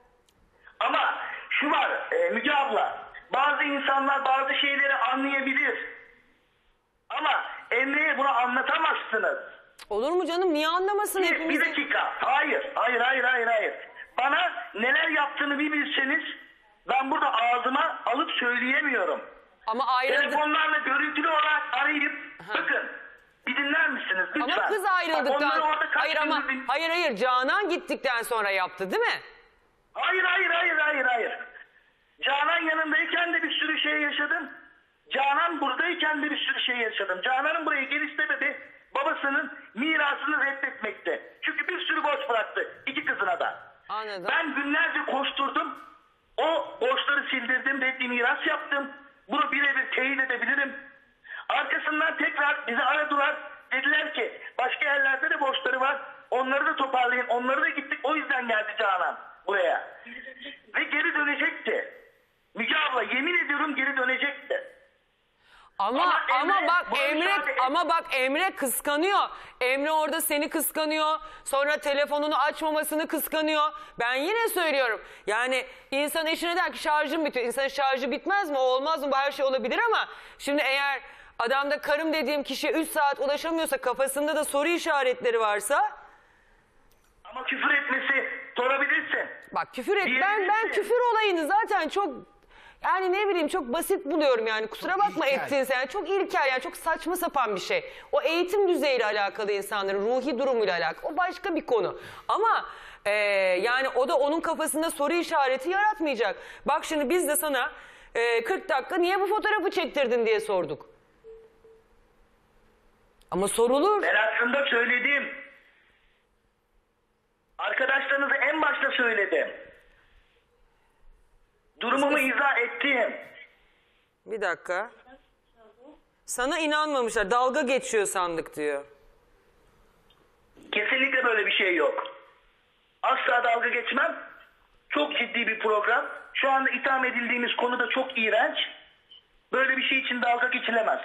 Speaker 14: Ama şu var e, Müge abla, bazı insanlar bazı şeyleri anlayabilir. Ama Emre'ye bunu anlatamazsınız.
Speaker 1: Olur mu canım? Niye anlamasın
Speaker 14: Bir,
Speaker 1: hepimiz?
Speaker 14: bir dakika. Hayır, hayır, hayır, hayır, hayır. Bana neler yaptığını bir bilseniz ben burada ağzıma alıp söyleyemiyorum.
Speaker 1: Ama ayrıldı.
Speaker 14: Telefonlarla görüntülü olarak arayıp bakın bir dinler misiniz lütfen?
Speaker 1: Ama kız
Speaker 14: Bak,
Speaker 1: ayrıldıktan...
Speaker 14: onları orada kaç
Speaker 1: Hayır ama
Speaker 14: gündür din-
Speaker 1: hayır hayır Canan gittikten sonra yaptı değil mi?
Speaker 14: Hayır, hayır, hayır, hayır, hayır. Canan yanındayken de bir sürü şey yaşadım. Canan buradayken de bir sürü şey yaşadım. Canan'ın buraya geliş sebebi babasının mirasını reddetmekti. Çünkü bir sürü borç bıraktı iki kızına da.
Speaker 1: Anladım.
Speaker 14: Ben günlerce koşturdum. O borçları sildirdim, reddi miras yaptım. Bunu birebir teyit edebilirim. Arkasından tekrar bizi aradılar. Dediler ki başka yerlerde de borçları var. Onları da toparlayın. Onları da gittik. O yüzden geldi Canan buraya. Ve geri dönecekti. Müge abla yemin ediyorum geri dönecekti.
Speaker 1: Ama
Speaker 14: Ama
Speaker 1: ama,
Speaker 14: Emre
Speaker 1: bak
Speaker 14: buna
Speaker 1: Emre
Speaker 14: müsaade et-
Speaker 1: ama bak Emre kıskanıyor. Emre orada seni kıskanıyor. Sonra telefonunu açmamasını kıskanıyor. Ben yine söylüyorum. Yani insan eşine der ki şarjım bitiyor. İnsanın şarjı bitmez mi? O olmaz mı? Bu her şey olabilir ama şimdi eğer adamda karım dediğim kişiye üç saat ulaşamıyorsa, kafasında da soru işaretleri varsa,
Speaker 14: Ama küfür etmesi sorabilirsin.
Speaker 1: bak küfür et. Ben ben
Speaker 14: Diyebilirsin.
Speaker 1: küfür olayını zaten çok yani ne bileyim çok basit buluyorum yani. Kusura bakma
Speaker 13: ilkel.
Speaker 1: ettiğin sen. Çok ilkel yani çok saçma sapan bir şey. O eğitim düzeyiyle alakalı insanların ruhi durumuyla alakalı. O başka bir konu. Ama e, yani o da onun kafasında soru işareti yaratmayacak. Bak şimdi biz de sana e, kırk dakika niye bu fotoğrafı çektirdin diye sorduk. Ama sorulur.
Speaker 14: Ben aslında söyledim. Arkadaşlarınıza en başta söyledim. Durumumu izah ettim.
Speaker 1: Bir dakika. Sana inanmamışlar. Dalga geçiyor sandık diyor.
Speaker 14: Kesinlikle böyle bir şey yok. Asla dalga geçmem. Çok ciddi bir program. Şu anda itham edildiğimiz konu da çok iğrenç. Böyle bir şey için dalga geçilemez.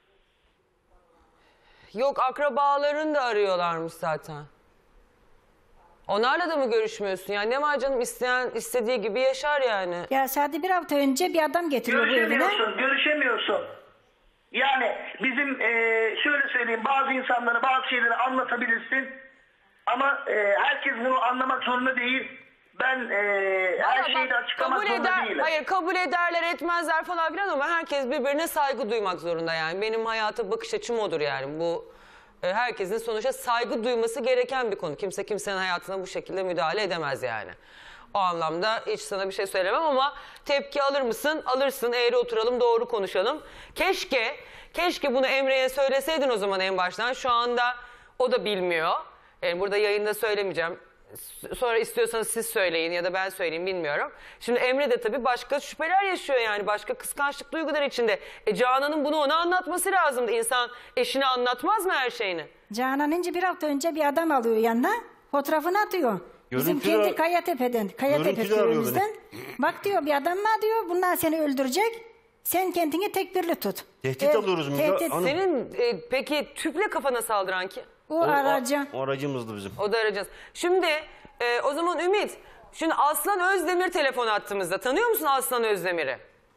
Speaker 1: Yok, akrabaların da arıyorlarmış zaten. Onlarla da mı görüşmüyorsun? Yani ne var canım, isteyen istediği gibi yaşar yani.
Speaker 3: Ya sadece bir hafta önce bir adam getiriyor bu evine.
Speaker 14: Görüşemiyorsun, görüşemiyorsun. Yani bizim eee, şöyle söyleyeyim, bazı insanlara bazı şeyleri anlatabilirsin. Ama eee, herkes bunu anlamak zorunda değil. Ben eee, her
Speaker 1: Valla
Speaker 14: şeyi de
Speaker 1: bak,
Speaker 14: açıklamak
Speaker 1: kabul
Speaker 14: zorunda
Speaker 1: eder,
Speaker 14: değilim.
Speaker 1: hayır kabul ederler etmezler falan filan ama herkes birbirine saygı duymak zorunda yani. Benim hayata bakış açım odur yani. Bu e, herkesin sonuçta saygı duyması gereken bir konu. Kimse kimsenin hayatına bu şekilde müdahale edemez yani. O anlamda hiç sana bir şey söylemem ama tepki alır mısın? Alırsın. Eğri oturalım, doğru konuşalım. Keşke, keşke bunu Emre'ye söyleseydin o zaman en baştan. Şu anda o da bilmiyor. Yani burada yayında söylemeyeceğim. Sonra istiyorsanız siz söyleyin ya da ben söyleyeyim, bilmiyorum. Şimdi Emre de tabii başka şüpheler yaşıyor yani. Başka kıskançlık duyguları içinde. E Canan'ın bunu ona anlatması lazımdı. İnsan eşine anlatmaz mı her şeyini?
Speaker 3: Canan ince bir hafta önce bir adam alıyor yanına. Fotoğrafını atıyor. Bizim
Speaker 10: Görüntülü
Speaker 3: kendi
Speaker 10: ar-
Speaker 3: Kayatepe'den. Kayatepe
Speaker 10: Görüntülü arıyor
Speaker 3: köyümüzden. Bak diyor, bir adam var diyor. Bunlar seni öldürecek. Sen kendini tedbirli tut.
Speaker 10: Tehdit
Speaker 3: Evet,
Speaker 10: alıyoruz Müge
Speaker 3: tehdit.
Speaker 10: Hanım.
Speaker 1: Senin e, peki tüple kafana saldıran kim?
Speaker 3: O, aracı.
Speaker 10: O, o aracımızdı bizim.
Speaker 1: O da arayacağız. Şimdi e, o zaman Ümit, şimdi Aslan Özdemir telefon attığımızda, tanıyor musun Aslan Özdemir'i?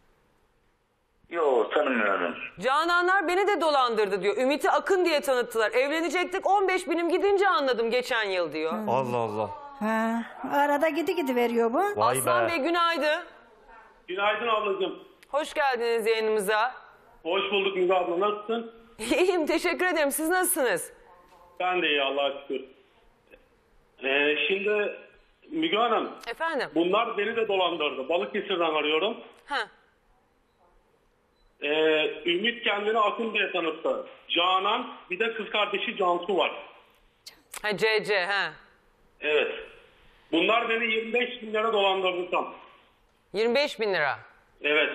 Speaker 14: Yok, tanımıyorum.
Speaker 1: Cananlar beni de dolandırdı diyor. Ümit'i Akın diye tanıttılar. Evlenecektik, on beş binim gidince anladım geçen yıl diyor.
Speaker 10: Allah Allah.
Speaker 3: Ha, arada gidi gidi veriyor bu.
Speaker 10: Vay
Speaker 1: Aslan
Speaker 10: be.
Speaker 1: Bey günaydın.
Speaker 8: Günaydın ablacığım.
Speaker 1: Hoş geldiniz yayınımıza.
Speaker 8: Hoş bulduk Müge abla. Nasılsın?
Speaker 1: İyiyim, teşekkür ederim. Siz nasılsınız?
Speaker 8: Ben de iyi Allah'a şükür. Ee, şimdi Müge Hanım,
Speaker 1: Efendim?
Speaker 8: bunlar beni de dolandırdı. Balıkesir'den arıyorum.
Speaker 1: Ha.
Speaker 8: Ee, Ümit kendini Akın diye tanıttı. Canan, bir de kız kardeşi Cansu var.
Speaker 1: Ha, C C ha.
Speaker 8: Evet. Bunlar beni yirmi beş bin lira dolandırdı tam.
Speaker 1: yirmi beş bin lira.
Speaker 8: Evet.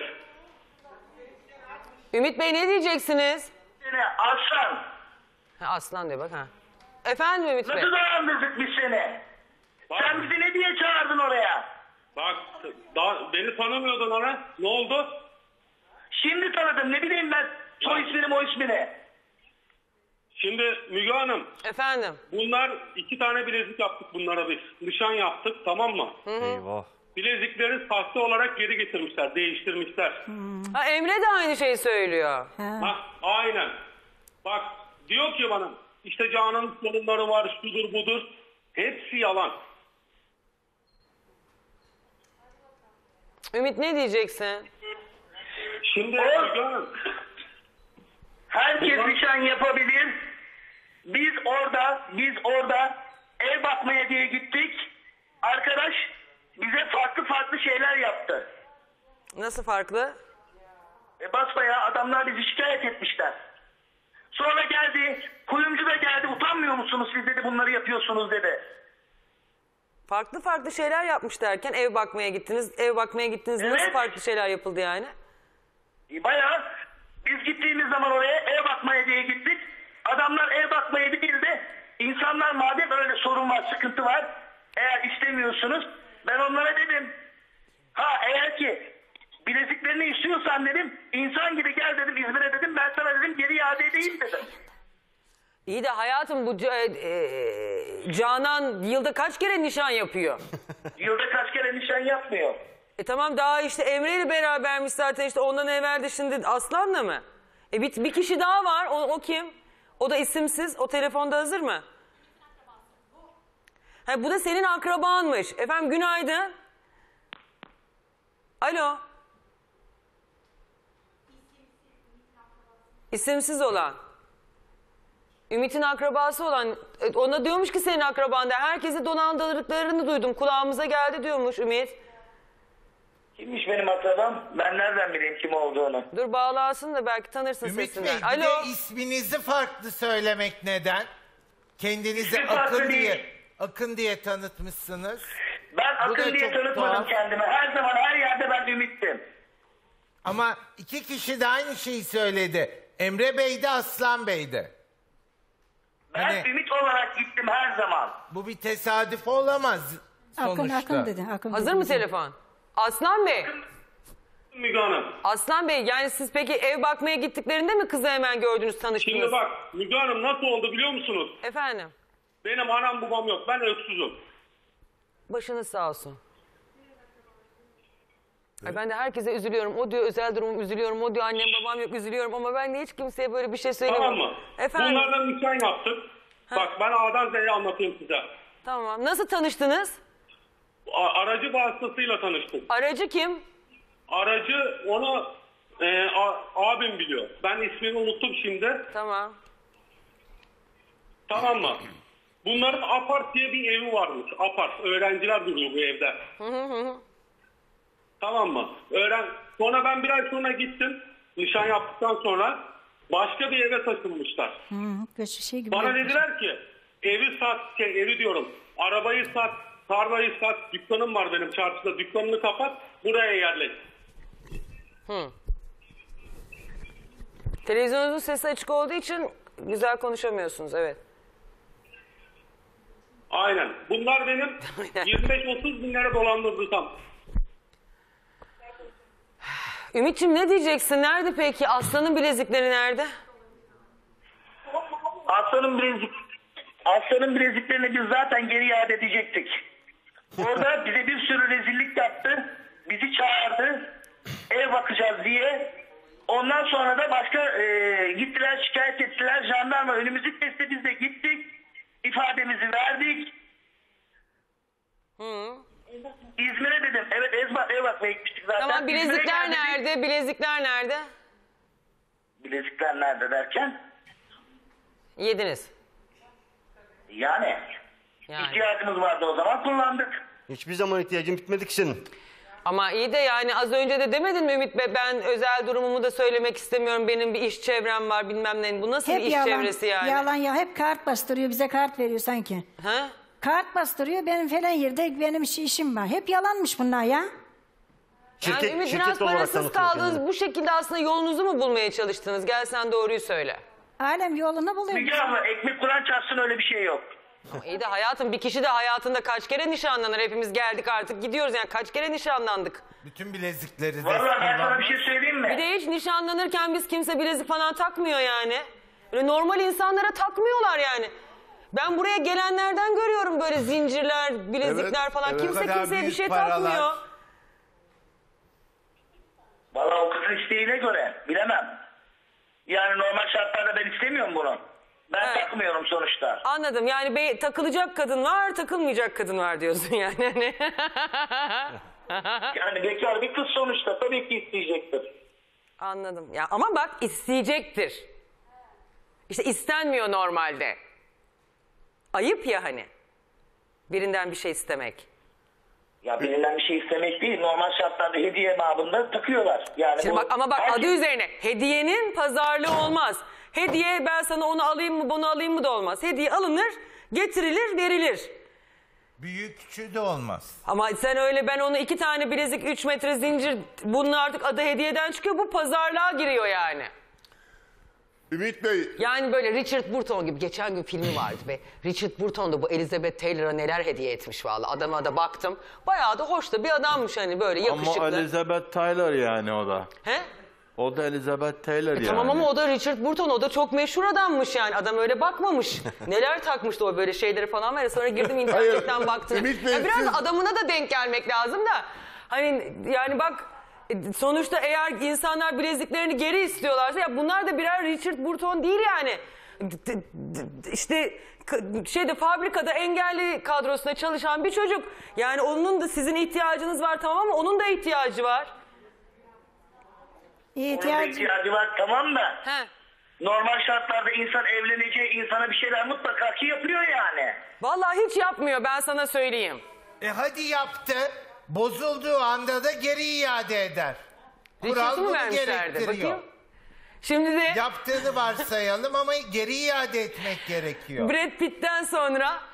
Speaker 1: Ümit Bey ne diyeceksiniz?
Speaker 14: Seni Aslan.
Speaker 1: Ha, Aslan diyor bak ha. Efendim Ümit Bey?
Speaker 14: Nasıl dolandırdık biz seni? Sen bizi ne diye çağırdın oraya?
Speaker 8: Bak, daha beni tanımıyordun ana. Ne oldu?
Speaker 14: Şimdi tanıdım, ne bileyim ben soy ismini o ismini.
Speaker 8: Şimdi Müge Hanım.
Speaker 1: Efendim?
Speaker 8: Bunlar iki tane bilezik yaptık bunlara biz. Nişan yaptık, tamam mı?
Speaker 10: Eyvah.
Speaker 8: Bilezikleri sahte olarak geri getirmişler, değiştirmişler.
Speaker 1: Ha, Emre de aynı şeyi söylüyor.
Speaker 8: Ha, aynen. Bak diyor ki bana işte Canan'ın sorunları var, şudur budur. Hepsi yalan.
Speaker 1: Ümit ne diyeceksin?
Speaker 8: Şimdi
Speaker 14: O-
Speaker 8: Müge Hanım,
Speaker 14: Herkes
Speaker 8: Ulan-
Speaker 14: nişan yapabilir. Biz orada, biz orada ev bakmaya diye gittik. Arkadaş bize farklı farklı şeyler yaptı.
Speaker 1: Nasıl farklı?
Speaker 14: E basbayağı adamlar bizi şikayet etmişler. Sonra geldi, kuyumcu da geldi, utanmıyor musunuz siz dedi, bunları yapıyorsunuz dedi.
Speaker 1: Farklı farklı şeyler yapmış derken ev bakmaya gittiniz. Ev bakmaya gittiniz.
Speaker 14: Evet.
Speaker 1: Nasıl farklı şeyler yapıldı yani?
Speaker 14: E bayağı biz gittiğimiz zaman oraya ev bakmaya diye gittik. Adamlar ev bakmaya değil de insanlar madem öyle sorun var, sıkıntı var. Eğer istemiyorsunuz ben onlara dedim. Ha eğer ki bileziklerini istiyorsan dedim, insan gibi gel dedim İzmir'e dedim, ben sana dedim geri iade edeyim dedim.
Speaker 1: İyi de hayatım bu e, e, Canan yılda kaç kere nişan yapıyor?
Speaker 14: Yılda kaç kere nişan yapmıyor.
Speaker 1: E tamam, daha işte Emre ile berabermiş zaten, işte ondan evvel de şimdi Aslan'la mı? E bir, bir kişi daha var, o, o kim? O da isimsiz, o telefonda hazır mı? Ha, bu da senin akrabanmış. Efendim günaydın. Alo. İsimsiz olan. Ümit'in akrabası olan, e, ona diyormuş ki senin akrabanda. Herkesi dolandırdıklarını duydum. Kulağımıza geldi diyormuş Ümit.
Speaker 14: Kimmiş benim akrabam? Ben nereden bileyim kim olduğunu?
Speaker 1: Dur bağlansın da belki tanırsın
Speaker 13: Ümit Bey,
Speaker 1: sesinden.
Speaker 13: bir
Speaker 1: Alo.
Speaker 13: de isminizi farklı söylemek neden? Kendinizi
Speaker 14: İsmi farklı
Speaker 13: Akın
Speaker 14: değil.
Speaker 13: diye Akın diye tanıtmışsınız.
Speaker 14: Ben
Speaker 13: Bu da
Speaker 14: akın diye
Speaker 13: çok
Speaker 14: tanıtmadım
Speaker 13: tuhaf.
Speaker 14: kendime. Her zaman her yerde ben Ümit'tim.
Speaker 13: Ama iki kişi de aynı şeyi söyledi. Emre Bey de Aslan Bey de.
Speaker 14: Ben
Speaker 13: Hani-
Speaker 14: Ümit olarak gittim her zaman.
Speaker 13: Bu bir tesadüf olamaz
Speaker 3: Akın
Speaker 13: sonuçta.
Speaker 3: akın dedi. Akın
Speaker 1: Hazır
Speaker 3: dedi
Speaker 1: mı
Speaker 3: bize.
Speaker 1: telefon? Aslan Bey.
Speaker 8: Müge Hanım.
Speaker 1: Aslan Bey yani siz peki ev bakmaya gittiklerinde mi kızı hemen gördünüz, tanıştınız?
Speaker 8: Şimdi bak Müge Hanım nasıl oldu biliyor musunuz?
Speaker 1: Efendim.
Speaker 8: Benim anam babam yok. Ben öksüzüm.
Speaker 1: Başınız sağ olsun. Ay ben de herkese üzülüyorum. O diyor özel durumum, üzülüyorum. O diyor annem babam yok, üzülüyorum. Ama ben de hiç kimseye böyle bir şey söylemiyorum.
Speaker 8: Tamam mı?
Speaker 1: Efendim.
Speaker 8: Bunlardan nikah yaptık. Bak ben A'dan Z'ye anlatayım size.
Speaker 1: Tamam. Nasıl tanıştınız?
Speaker 8: A- aracı vasıtasıyla tanıştık.
Speaker 1: Aracı kim?
Speaker 8: Aracı onu e, a- abim biliyor. Ben ismini unuttum şimdi.
Speaker 1: Tamam.
Speaker 8: Tamam mı? Bunların apart diye bir evi varmış. Apart. Öğrenciler duruyor bu evde.
Speaker 1: Hı hı hı.
Speaker 8: Tamam mı? Öğren. Sonra ben bir ay sonra gittim. Nişan yaptıktan sonra başka bir eve taşınmışlar.
Speaker 3: Hı, köşe şey gibi.
Speaker 8: Bana
Speaker 3: yapmış.
Speaker 8: dediler ki evi sat, şey, evi diyorum. Arabayı sat, tarlayı sat. Dükkanım var benim çarşıda. Dükkanını kapat. Buraya yerleş.
Speaker 1: Hı. Televizyonunuzun sesi açık olduğu için güzel konuşamıyorsunuz. Evet.
Speaker 8: Aynen. Bunlar benim yirmi beş otuz bin lira dolandırdı tam.
Speaker 1: Ümit'ciğim ne diyeceksin? Nerede peki? Aslan'ın bilezikleri nerede?
Speaker 14: Aslanın bilezik Aslanın bileziklerini biz zaten geri iade edecektik. Orada bize bir sürü rezillik yaptı. Bizi çağırdı. Ev bakacağız diye. Ondan sonra da başka e, gittiler şikayet ettiler. Jandarma önümüzü kesti. Biz de gittik. İfademizi verdik.
Speaker 1: Hı.
Speaker 14: İzmir'e dedim. Evet ev, bak, ev bakmaya gitmiştik zaten.
Speaker 1: Tamam
Speaker 14: İzmir'e
Speaker 1: bilezikler
Speaker 14: geldik.
Speaker 1: nerede? Bilezikler nerede?
Speaker 14: Bilezikler nerede derken?
Speaker 1: Yediniz.
Speaker 14: Yani,
Speaker 1: Yani.
Speaker 14: ihtiyacımız vardı o zaman kullandık.
Speaker 10: Hiçbir zaman ihtiyacın bitmedi ki senin.
Speaker 1: Ama iyi de yani az önce de demedin mi Ümit Bey, ben özel durumumu da söylemek istemiyorum. Benim bir iş çevrem var bilmem ne. Bu nasıl bir
Speaker 3: Hep
Speaker 1: iş
Speaker 3: yalan,
Speaker 1: çevresi yani?
Speaker 3: yalan ya. Hep kart bastırıyor. Bize kart veriyor sanki.
Speaker 1: Ha?
Speaker 3: Kart bastırıyor. Benim falan yerde benim iş, işim var. Hep yalanmış bunlar ya.
Speaker 10: Şirket,
Speaker 1: yani Ümit
Speaker 10: şirket
Speaker 1: biraz
Speaker 10: olarak
Speaker 1: parasız
Speaker 10: tanıtıyor
Speaker 1: kaldınız.
Speaker 10: kendini.
Speaker 1: Bu şekilde aslında yolunuzu mu bulmaya çalıştınız? Gel sen doğruyu söyle.
Speaker 3: Alem yolunu buluyor.
Speaker 14: Müge abla ekmek kuran çarpsın öyle bir şey yok.
Speaker 1: Ama iyi de hayatım bir kişi de hayatında kaç kere nişanlanır? Hepimiz geldik artık gidiyoruz yani kaç kere nişanlandık?
Speaker 13: Bütün bilezikleri de
Speaker 14: Vallahi ben sana bir
Speaker 13: kullanmış.
Speaker 14: şey söyleyeyim mi?
Speaker 1: Bir de hiç nişanlanırken biz kimse bilezik falan takmıyor yani. Böyle normal insanlara takmıyorlar yani. Ben buraya gelenlerden görüyorum böyle zincirler, bilezikler
Speaker 7: Evet,
Speaker 1: falan.
Speaker 7: evet.
Speaker 1: Kimse
Speaker 13: Bu kadar
Speaker 1: kimseye bir
Speaker 13: büyük
Speaker 1: şey
Speaker 13: paralar.
Speaker 1: takmıyor.
Speaker 14: Vallahi o kızın isteğine göre bilemem. Yani normal şartlarda ben istemiyorum bunu. Ben
Speaker 1: Evet.
Speaker 14: takmıyorum sonuçta.
Speaker 1: Anladım yani be, takılacak kadın var, takılmayacak kadın var diyorsun yani. Hani.
Speaker 14: Yani bekar bir kız sonuçta tabii ki isteyecektir.
Speaker 1: Anladım. Ya ama bak isteyecektir. İşte istenmiyor normalde. Ayıp ya hani. Birinden bir şey istemek.
Speaker 14: Ya birinden bir şey istemek değil. Normal şartlarda hediye babında takıyorlar. Yani
Speaker 1: Şimdi
Speaker 14: bu
Speaker 1: bak ama bak
Speaker 14: herkes-
Speaker 1: adı üzerine hediyenin pazarlığı olmaz. Hediye ben sana onu alayım mı bunu alayım mı da olmaz. Hediye alınır, getirilir, verilir.
Speaker 13: Büyük küçüğü de olmaz.
Speaker 1: Ama sen öyle ben onu iki tane bilezik, üç metre zincir bunun artık adı hediyeden çıkıyor. Bu pazarlığa giriyor yani.
Speaker 9: Ümit Bey,
Speaker 1: Yani böyle Richard Burton gibi geçen gün filmi vardı be. Richard Burton da bu Elizabeth Taylor'a neler hediye etmiş vallahi. Adama da baktım. Bayağı da hoş da bir adammış hani böyle yakışıklı.
Speaker 12: Ama Elizabeth Taylor yani o da.
Speaker 1: He?
Speaker 12: O da Elizabeth Taylor yani.
Speaker 1: Tamam ama o da Richard Burton, o da çok meşhur adammış yani. Adam öyle bakmamış. Neler takmıştı o böyle şeyleri falan var ya. Sonra girdim internetten
Speaker 9: Hayır,
Speaker 1: baktım.
Speaker 9: Ümit Bey,
Speaker 1: Ya biraz
Speaker 9: siz-
Speaker 1: adamına da denk gelmek lazım da. Hani yani bak sonuçta eğer insanlar bileziklerini geri istiyorlarsa ya bunlar da birer Richard Burton değil yani. D- d- d- İşte k- şeyde fabrikada engelli kadrosunda çalışan bir çocuk. Yani onun da sizin ihtiyacınız var tamam mı? Onun da ihtiyacı var.
Speaker 14: Onun da
Speaker 3: İhtiyacı.
Speaker 14: ihtiyacı var tamam da.
Speaker 1: He.
Speaker 14: Normal şartlarda insan evleneceği insana bir şeyler mutlaka ki yapıyor yani.
Speaker 1: Vallahi hiç yapmıyor ben sana söyleyeyim.
Speaker 13: E hadi yaptı. Bozulduğu anda da geri iade eder. Kural
Speaker 1: Richard'ı mı
Speaker 13: bunu
Speaker 1: vermişlerdi?
Speaker 13: gerektiriyor.
Speaker 1: Bakayım. Şimdi de
Speaker 13: Yaptığını varsayalım ama geri iade etmek gerekiyor.
Speaker 1: Brad Pitt'ten sonra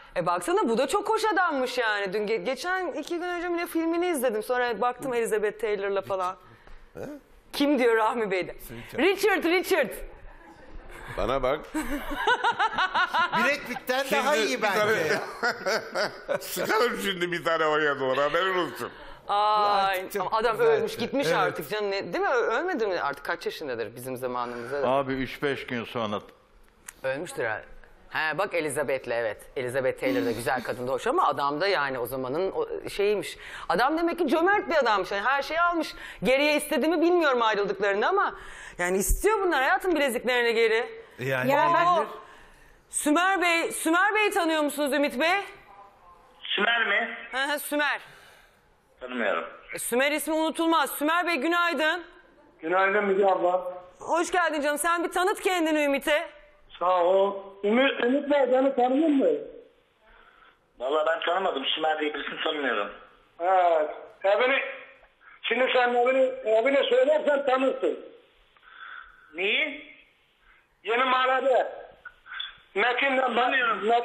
Speaker 1: E baksana bu da çok hoş adammış yani. Dün ge- geçen iki gün önce bile filmini izledim. Sonra baktım Elizabeth Taylor'la falan. Kim diyor Rahmi Bey de? Richard, Richard.
Speaker 9: Bana bak.
Speaker 13: Brad Pitt'ten daha iyi bence ya.
Speaker 9: Sıkalım şimdi bir tane oraya doğru, haberin olsun.
Speaker 1: Ay, ama adam
Speaker 12: güzel.
Speaker 1: ölmüş gitmiş
Speaker 12: Evet.
Speaker 1: artık canım. Ne, değil mi? Ö- Ölmedi mi? Artık kaç yaşındadır bizim zamanımızda da.
Speaker 12: Abi üç beş gün sonra
Speaker 1: Ölmüştür herhalde. He bak Elizabeth'le evet. Elizabeth Taylor da güzel kadın da hoş ama adam da yani o zamanın o şeyiymiş. Adam demek ki cömert bir adammış. Yani her şeyi almış. Geriye istedi mi bilmiyorum ayrıldıklarını ama yani istiyor bunlar hayatın bileziklerini geri.
Speaker 13: Yani
Speaker 1: Ya
Speaker 13: verilir.
Speaker 1: bak, Sümer Bey, Sümer Bey'i tanıyor musunuz Ümit Bey?
Speaker 14: Sümer mi?
Speaker 1: Hı hı Sümer.
Speaker 14: Tanımıyorum.
Speaker 1: E, Sümer ismi unutulmaz. Sümer Bey günaydın.
Speaker 15: Günaydın Müge abla.
Speaker 1: Hoş geldin canım. Sen bir tanıt kendini Ümit'e.
Speaker 15: Sağ ol. Ümit, Ümit Bey beni tanıyor musun?
Speaker 14: Vallahi ben tanımadım. Sümer diye birisini tanımıyorum.
Speaker 15: Evet. Evini, şimdi sen evini, evini söylersen tanırsın.
Speaker 14: Neyi?
Speaker 15: Yeni mahallede. Metin'le tanıyorum. Met...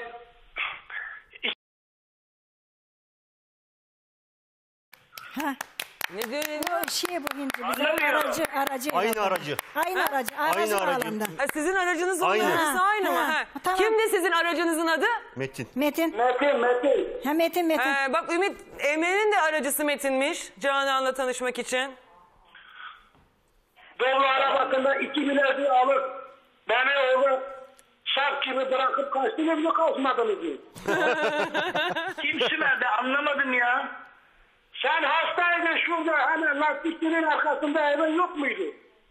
Speaker 3: Ha.
Speaker 1: Ne diyor ne
Speaker 3: diyor? O şey bu şimdi bizim
Speaker 14: Anlamıyorum.
Speaker 3: aracı, aracı.
Speaker 10: Aynı aracı.
Speaker 3: Aynı aracı. Aracı
Speaker 10: Aynı aracı.
Speaker 3: bağlamda.
Speaker 1: Ha, sizin aracınızın
Speaker 10: Aynı.
Speaker 1: numarası
Speaker 3: Ha,
Speaker 1: aynı mı?
Speaker 3: ha,
Speaker 1: Ha.
Speaker 3: tamam.
Speaker 1: Kimdi sizin aracınızın adı?
Speaker 10: Metin.
Speaker 3: Metin.
Speaker 15: Metin, Metin.
Speaker 3: Ha Metin, Metin.
Speaker 1: Ee, bak Ümit, Emre'nin de aracısı Metin'miş. Canan'la tanışmak için.
Speaker 15: Dolu arabasında iki bileziği alıp beni orada şark gibi bırakıp kaçtınız mı kaçmadınız mı?
Speaker 14: Kim Sümer'de anlamadım ya.
Speaker 15: Sen hastaydın şurada hemen lastiklerin arkasında evin yok muydu?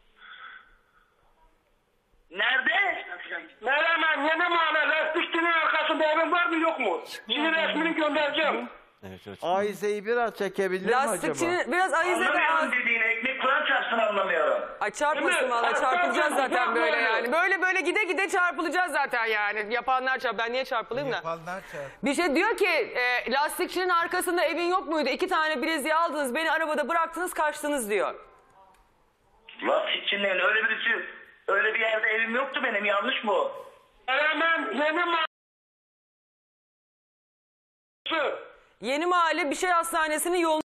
Speaker 14: Nerede?
Speaker 15: Menemen yeni mahalle lastiklerin arkasında evin var mı yok mu? Şimdi resmini göndereceğim.
Speaker 10: Evet, evet.
Speaker 12: Ayize'yi biraz çekebilir mi acaba?
Speaker 1: Lastikçinin biraz ayize
Speaker 14: Anlamıyorum dediğini. Ekmek Kur'an çarpsın anlamıyorum.
Speaker 1: Ay çarpmasın valla çarpılacağız zaten böyle yani. Böyle böyle gide gide çarpılacağız zaten yani. Yapanlar çarp. Ben niye çarpılayım da?
Speaker 13: Yapanlar çarp.
Speaker 1: Bir şey diyor ki e, lastikçinin arkasında evin yok muydu? İki tane bileziği aldınız beni arabada bıraktınız kaçtınız diyor.
Speaker 14: Lastikçinin evine öyle birisi, öyle bir yerde evim yoktu benim. Yanlış mı o?
Speaker 15: Hemen yeni mahalle.
Speaker 1: Yeni Mahalle bir şey hastanesinin yolunda.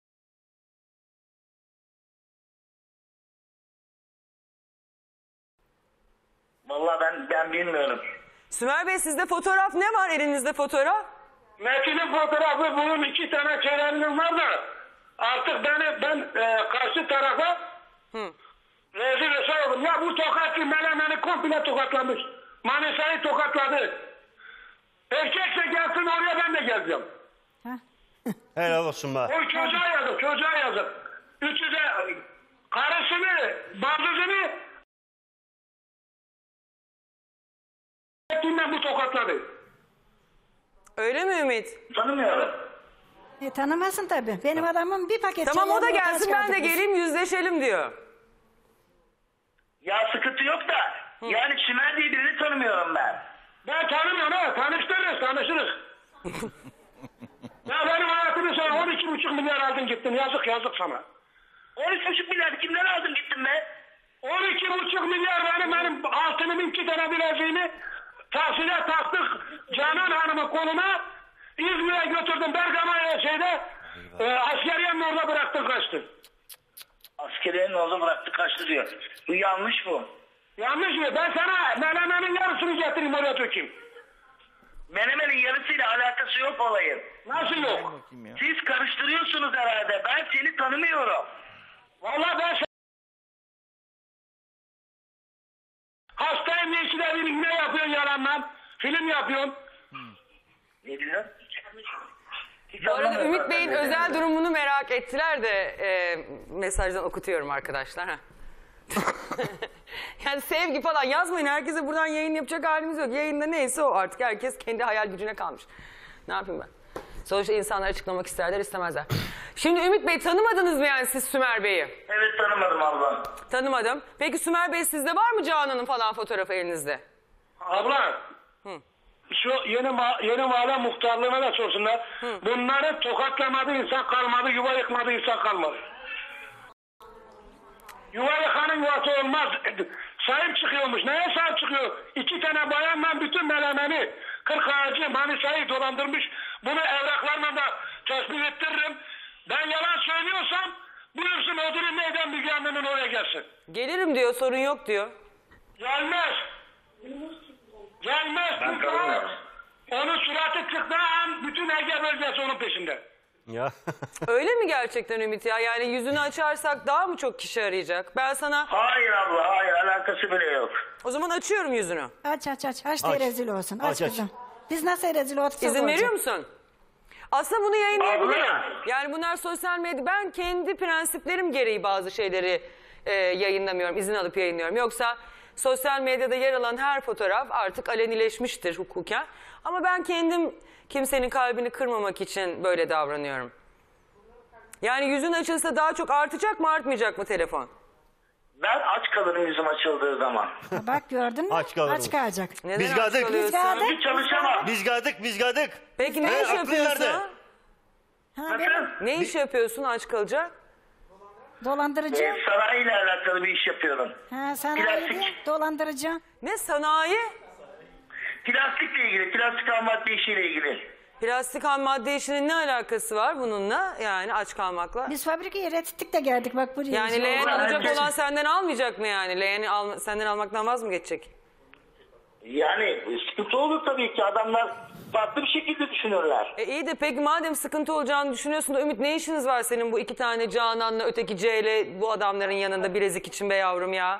Speaker 14: Vallahi ben ben bilmiyorum.
Speaker 1: Sümer Bey sizde fotoğraf ne var elinizde fotoğraf?
Speaker 15: Metin'in fotoğrafı bunun iki tane çeleninin var da artık beni ben e, karşı tarafa
Speaker 1: Hı.
Speaker 15: rezil resa oldum. Ya bu tokatçı Menemen'i komple tokatlamış. Manisa'yı tokatladı. Erkekse gelsin oraya ben de geleceğim.
Speaker 10: Helal olsun be.
Speaker 15: O çocuğa yazık, çocuğa yazık. Üçü de karısını, baldızını Metin'le bu tokatladı.
Speaker 1: Öyle mi Ümit?
Speaker 14: Tanımıyorum.
Speaker 3: E, tanımazsın tabii. Benim adamım bir paket
Speaker 1: Tamam o da
Speaker 3: çaylarla
Speaker 1: gelsin
Speaker 3: taş
Speaker 1: ben de
Speaker 3: kaldırmış.
Speaker 1: geleyim yüzleşelim diyor.
Speaker 14: Ya sıkıntı yok da. Yani Sümer diye birini tanımıyorum ben.
Speaker 15: Ben tanımıyorum ha, tanıştırırız, tanışırız. Ya benim hayatımı sana on iki buçuk milyar aldın gittin, yazık yazık sana.
Speaker 14: on üç buçuk milyar kimden aldın gittin be?
Speaker 15: on iki buçuk milyar benim, benim altınımın iki tane bileziğini tahsile taktık. Canan Hanım'ın koluna İzmir'e götürdüm. Bergama'ya şeyde e, askeriyenin orada bıraktın kaçtın.
Speaker 14: Askeriyenin orada bıraktı kaçtı diyor. Bu yanlış bu.
Speaker 15: Yanlış mı? Ben sana menemenin yarısını getireyim oraya dökeyim.
Speaker 14: Menemenin yarısıyla alakası yok olayın.
Speaker 15: Nasıl yok?
Speaker 14: Siz karıştırıyorsunuz herhalde. Ben seni tanımıyorum.
Speaker 15: Vallahi ben sen... Hastayım diye içine bir ne yapıyorsun yalandan? Film yapıyorsun.
Speaker 14: Ne diyor?
Speaker 1: Bu arada Ümit Bey'in özel durumunu merak ettiler de e, mesajdan okutuyorum arkadaşlar. Ha. Yani sevgi falan yazmayın. Herkese buradan yayın yapacak halimiz yok. Yayında neyse o artık. Herkes kendi hayal gücüne kalmış. Ne yapayım ben? Sonuçta insanlar açıklamak isterler istemezler. Şimdi Ümit Bey tanımadınız mı yani siz Sümer Bey'i?
Speaker 14: Evet tanımadım abla.
Speaker 1: Tanımadım. Peki Sümer Bey sizde var mı Canan'ın falan fotoğrafı elinizde?
Speaker 15: Abla.
Speaker 1: Hı.
Speaker 15: Şu yeni ma yeni mahalle muhtarlığına da sorsunlar. Hı. Bunları tokatlamadı insan kalmadı, yuva yıkmadı insan kalmadı. Yuva yıkanın yuvası olmaz. Sahip çıkıyormuş. Neye sahip çıkıyor? İki tane bayanla bütün melemeni kırk ağacı Manisa'yı dolandırmış. Bunu evraklarla da tespit ettiririm. Ben yalan söylüyorsam buyursun ödülü neyden Müge Hanım'ın oraya gelsin.
Speaker 1: Gelirim diyor, sorun yok diyor.
Speaker 15: Gelmez. Gelmez.
Speaker 14: Ben
Speaker 15: Çünkü
Speaker 14: kalırım.
Speaker 15: onun suratı çıktığı an bütün Ege bölgesi onun peşinde.
Speaker 10: Ya.
Speaker 1: Öyle mi gerçekten Ümit ya? Yani yüzünü açarsak daha mı çok kişi arayacak? Ben sana...
Speaker 14: Hayır abla, hayır, alakası bile yok.
Speaker 1: O zaman açıyorum yüzünü.
Speaker 3: Aç aç aç. Aç da
Speaker 10: Aç.
Speaker 3: rezil olsun. Aç,
Speaker 10: Aç, aç.
Speaker 3: kızım. Biz nasıl rezil olduk?
Speaker 1: İzin veriyor musun? Aslında bunu yayınlayabilirim.
Speaker 14: Abla.
Speaker 1: Yani bunlar sosyal medya. Ben kendi prensiplerim gereği bazı şeyleri e, yayınlamıyorum. İzin alıp yayınlıyorum. Yoksa sosyal medyada yer alan her fotoğraf artık alenileşmiştir hukuken. Ama ben kendim kimsenin kalbini kırmamak için böyle davranıyorum. Yani yüzün açılsa daha çok artacak mı artmayacak mı telefon?
Speaker 14: Ben aç kalırım yüzüm açıldığı zaman.
Speaker 3: Ha, bak gördün mü?
Speaker 10: Aç kalırım.
Speaker 3: Aç kalacak.
Speaker 1: Neden
Speaker 10: Biz
Speaker 1: aç
Speaker 10: geldik.
Speaker 1: kalıyorsun?
Speaker 3: Biz geldik.
Speaker 14: Hiç çalışamam.
Speaker 10: Biz geldik, biz geldik.
Speaker 1: Peki ne
Speaker 10: Ee,
Speaker 1: iş
Speaker 10: aklın
Speaker 1: yapıyorsun?
Speaker 10: nerede?
Speaker 3: Ha,
Speaker 14: Bakın,
Speaker 1: Ne iş yapıyorsun aç kalacak?
Speaker 3: dolandırıcı.
Speaker 14: e, sanayiyle alakalı bir iş yapıyorum.
Speaker 3: Ha, sen
Speaker 14: Plastik.
Speaker 3: dolandırıcı.
Speaker 1: Ne sanayi?
Speaker 14: Plastikle ilgili, plastik ham madde işiyle ilgili.
Speaker 1: Plastik ham madde işinin ne alakası var bununla? Yani aç kalmakla.
Speaker 3: Biz fabrikayı ürettik de geldik bak buraya.
Speaker 1: Yani leğen
Speaker 14: Vallahi
Speaker 1: alacak
Speaker 14: herkes-
Speaker 1: olan senden almayacak mı yani? Leğeni al, senden almaktan vaz mı geçecek?
Speaker 14: Yani sıkıntı olur tabii ki, adamlar farklı bir şekilde düşünürler.
Speaker 1: E iyi de peki madem sıkıntı olacağını düşünüyorsun da Ümit ne işiniz var senin bu iki tane Canan'la öteki C'yle bu adamların yanında bilezik için be yavrum ya?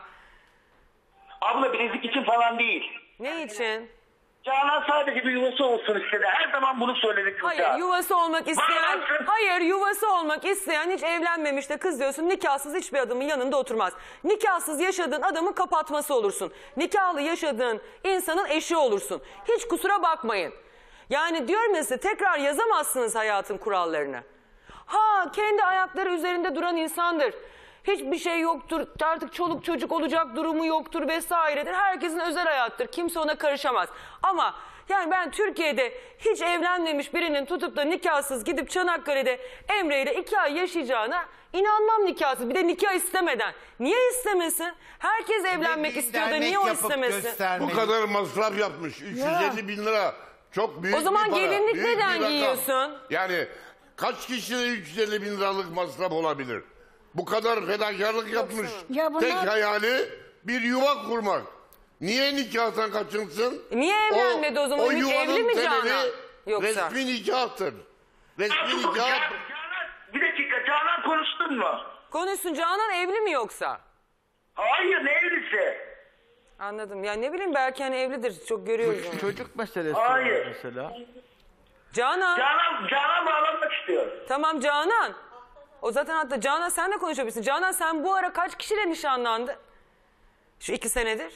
Speaker 14: Abla bilezik için falan değil.
Speaker 1: Ne için?
Speaker 14: Canan sadece bir yuvası olsun istedi. Her zaman bunu söyledik kızca.
Speaker 1: Hayır yuvası olmak isteyen,
Speaker 14: Bağlansın.
Speaker 1: hayır yuvası olmak isteyen hiç evlenmemiş de kız diyorsun nikahsız hiçbir adamın yanında oturmaz. Nikahsız yaşadığın adamın kapatması olursun. Nikahlı yaşadığın insanın eşi olursun. Hiç kusura bakmayın. Yani diyorum ya size tekrar yazamazsınız hayatın kurallarını. Ha kendi ayakları üzerinde duran insandır. Hiçbir şey yoktur, artık çoluk çocuk olacak durumu yoktur vesairedir. Herkesin özel hayattır, kimse ona karışamaz. Ama yani ben Türkiye'de hiç evlenmemiş birinin tutup da nikahsız gidip Çanakkale'de Emre ile iki ay yaşayacağına inanmam nikahsız. Bir de nikah istemeden. Niye istemesin? Herkes evlenmek istiyor da niye o istemesin?
Speaker 9: Bu kadar masraf yapmış. üç yüz elli bin lira. Çok büyük
Speaker 1: O zaman
Speaker 9: bir para.
Speaker 1: gelinlik
Speaker 9: Büyük
Speaker 1: neden
Speaker 9: bir rakam.
Speaker 1: giyiyorsun?
Speaker 9: Yani kaç kişide üç yüz elli bin liralık masraf olabilir? Bu kadar fedakarlık yapmış.
Speaker 3: Ya bunlar-
Speaker 9: Tek hayali bir yuva kurmak. Niye nikahtan kaçınsın?
Speaker 1: Niye evlenmedi o zaman?
Speaker 9: O
Speaker 1: Ümit
Speaker 9: yuvanın
Speaker 1: evli mi
Speaker 9: temeli
Speaker 1: Canan? Yoksa?
Speaker 9: resmi nikahtır. Resmi
Speaker 14: Canan,
Speaker 9: nikah.
Speaker 14: bir dakika, Canan konuştun mu?
Speaker 1: Konuşsun Canan evli mi yoksa?
Speaker 14: Hayır, ne evlisi?
Speaker 1: Anladım. Ya ne bileyim belki hani evlidir. Çok görüyoruz onu.
Speaker 12: Çocuk meselesi
Speaker 14: Hayır.
Speaker 12: var mesela.
Speaker 1: Canan.
Speaker 14: Canan, Canan bağlanmak istiyor.
Speaker 1: Tamam Canan. O zaten hatta Canan sen de konuşabilirsin. Canan sen bu ara kaç kişiyle nişanlandın? Şu iki senedir.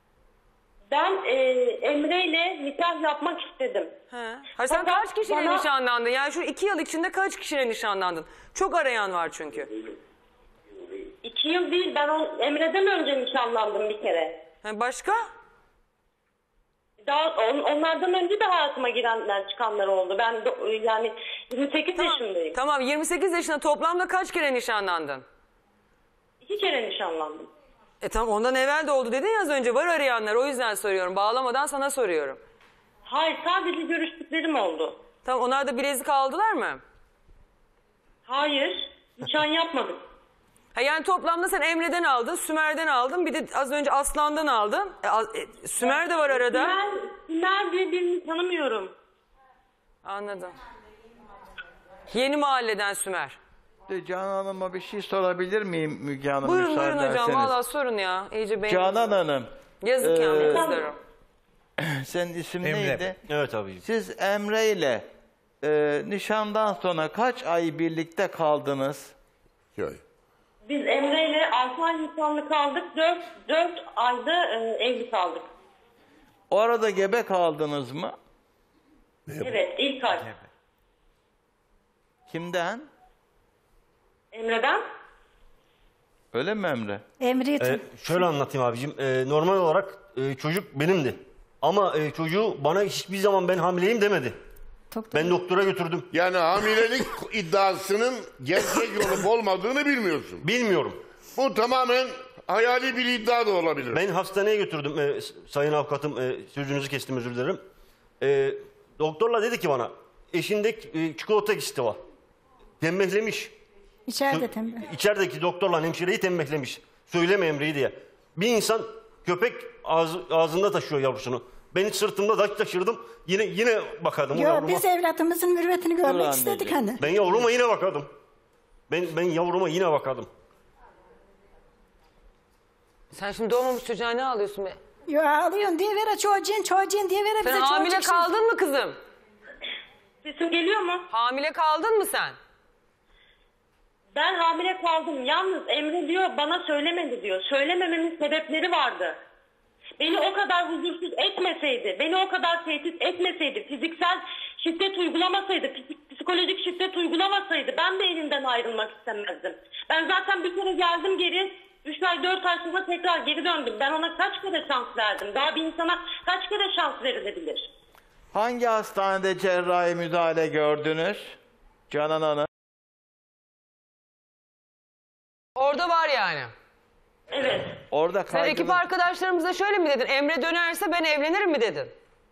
Speaker 2: Ben e, Emre ile nikah yapmak istedim.
Speaker 1: He. Hayır, sen
Speaker 2: Fakat
Speaker 1: kaç kişiyle
Speaker 2: bana-
Speaker 1: nişanlandın? Yani şu iki yıl içinde kaç kişiyle nişanlandın? Çok arayan var çünkü.
Speaker 2: İki yıl değil, ben on, Emre'den önce nişanlandım bir kere.
Speaker 1: Ha, başka?
Speaker 2: Daha on, onlardan önce de hayatıma girenler çıkanlar oldu. Ben do- yani yirmi sekiz yaşındayım.
Speaker 1: Tamam yirmi sekiz yaşında toplamda kaç kere nişanlandın?
Speaker 2: İki kere nişanlandım.
Speaker 1: E tamam ondan evvel de oldu dedin ya az önce var arayanlar o yüzden soruyorum. Bağlamadan sana soruyorum.
Speaker 2: Hayır, sadece görüştüklerim oldu.
Speaker 1: Tamam onlar da bilezik aldılar mı?
Speaker 2: Hayır, nişan yapmadık.
Speaker 1: Ha yani toplamda sen Emre'den aldın, Sümer'den aldın, bir de az önce Aslan'dan aldın. E, az- e, Sümer de var arada.
Speaker 2: Sümer, Sümer diye birini tanımıyorum.
Speaker 1: Anladım. Yeni mahalleden Sümer.
Speaker 12: De Canan Hanım'a bir şey sorabilir miyim Müge Hanım?
Speaker 1: Buyurun
Speaker 12: müsaade
Speaker 1: buyurun hocam
Speaker 12: ederseniz?
Speaker 1: valla sorun ya. İyice benim.
Speaker 12: Canan Hanım.
Speaker 1: Yazık ya
Speaker 12: Ee,
Speaker 1: bu kızlara.
Speaker 12: Senin isim
Speaker 10: Emre.
Speaker 12: neydi?
Speaker 10: Evet abi.
Speaker 12: Siz Emre ile e, nişandan sonra kaç ay birlikte kaldınız?
Speaker 9: Yok.
Speaker 2: Biz Emre ile altı ay nişanlı kaldık. dört, dört ayda e, evli kaldık.
Speaker 12: O arada gebe kaldınız mı?
Speaker 2: Evet, ilk ay.
Speaker 12: Kimden?
Speaker 2: Emre'den.
Speaker 12: Öyle mi Emre?
Speaker 3: Emri
Speaker 10: Ee, şöyle anlatayım abicim. Ee, normal olarak e, çocuk benimdi. Ama e, çocuğu bana hiçbir zaman ben hamileyim demedi. Ben doktora götürdüm.
Speaker 9: Yani hamilelik iddiasının gerçek olup olmadığını bilmiyorsun.
Speaker 10: Bilmiyorum.
Speaker 9: Bu tamamen hayali bir iddia da olabilir.
Speaker 10: Ben hastaneye götürdüm. Ee, sayın avukatım e, sözünüzü kestim özür dilerim. Ee, doktorla dedi ki bana eşinde e, çikolata kisti var. Tembihlemiş.
Speaker 3: İçeride tembih.
Speaker 10: İçerideki doktorla hemşireyi tembihlemiş. Söyleme Emre'yi diye. Bir insan köpek ağzı, ağzında taşıyor yavrusunu. Ben hiç sırtımda taş taşırdım. Yine yine bakardım o
Speaker 3: Yok
Speaker 10: yavruma.
Speaker 3: biz evlatımızın mürüvvetini görmek
Speaker 12: Ulan
Speaker 3: istedik
Speaker 12: diyecek.
Speaker 3: hani.
Speaker 10: Ben yavruma yine bakardım. Ben ben yavruma yine bakardım.
Speaker 1: Sen şimdi doğmamış çocuğa ne alıyorsun be?
Speaker 3: Yo ağlıyorsun diye vere çocuğun çocuğun diye vere bize
Speaker 1: Sen hamile
Speaker 3: çocuk şey-
Speaker 1: kaldın mı kızım?
Speaker 2: Sesim geliyor mu?
Speaker 1: Hamile kaldın mı sen?
Speaker 2: Ben hamile kaldım. Yalnız Emre diyor bana söylemedi diyor. Söylemememin sebepleri vardı. Beni o kadar huzursuz etmeseydi, beni o kadar tehdit etmeseydi, fiziksel şiddet uygulamasaydı, psik- psikolojik şiddet uygulamasaydı ben de elinden ayrılmak istemezdim. Ben zaten bir kere geldim geri, üç ay dört ay sonra tekrar geri döndüm. Ben ona kaç kere şans verdim? Daha bir insana kaç kere şans verilebilir?
Speaker 12: Hangi hastanede cerrahi müdahale gördünüz Canan Hanım?
Speaker 1: Orada var yani.
Speaker 2: Evet.
Speaker 12: Orada
Speaker 1: Sen ekip
Speaker 12: kaydınız-
Speaker 1: arkadaşlarımıza şöyle mi dedin? Emre dönerse ben evlenirim mi dedin?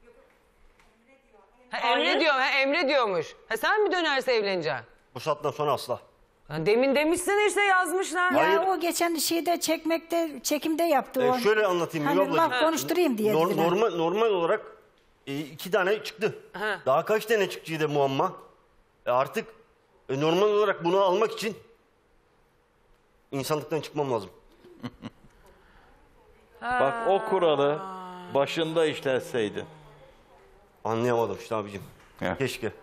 Speaker 1: Ha, Emre
Speaker 2: Hayır.
Speaker 1: diyor, ha, Emre diyormuş. Ha, sen mi dönerse evleneceksin?
Speaker 10: Bu saatten sonra asla.
Speaker 1: Ha, demin demişsin işte yazmışlar.
Speaker 3: Ya
Speaker 10: Hayır.
Speaker 3: o geçen şeyde çekmekte çekimde yaptı o.
Speaker 10: Ee, şöyle anlatayım
Speaker 3: Hani
Speaker 10: Müge ablacığım.
Speaker 3: laf konuşturayım diye
Speaker 10: Nor-
Speaker 3: dediler.
Speaker 10: normal, normal olarak e, iki tane çıktı.
Speaker 1: Ha.
Speaker 10: Daha kaç tane çıkacaktı muamma? E, artık e, normal olarak bunu almak için insanlıktan çıkmam lazım.
Speaker 12: Bak o kuralı başında işletseydin.
Speaker 10: Anlayamadım işte abicim.
Speaker 12: Ya.
Speaker 10: Keşke.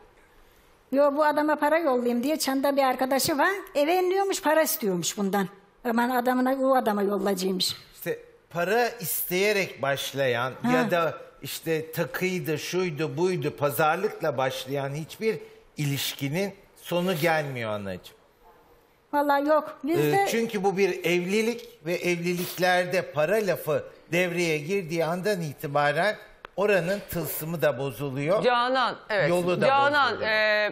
Speaker 3: Yo bu adama para yollayayım diye çanda bir arkadaşı var. Eve inliyormuş para istiyormuş bundan. Aman adamına o adama yollacıymış.
Speaker 13: İşte para isteyerek başlayan
Speaker 3: Ha.
Speaker 13: ya da işte takıydı, şuydu, buydu, pazarlıkla başlayan hiçbir ilişkinin sonu gelmiyor anacığım.
Speaker 3: Vallahi yok.
Speaker 13: Ee,
Speaker 3: Bizde
Speaker 13: çünkü bu bir evlilik ve evliliklerde para lafı devreye girdiği andan itibaren oranın tılsımı da bozuluyor.
Speaker 1: Canan, evet.
Speaker 13: Yolu da
Speaker 1: Canan,
Speaker 13: bozuluyor.
Speaker 1: e,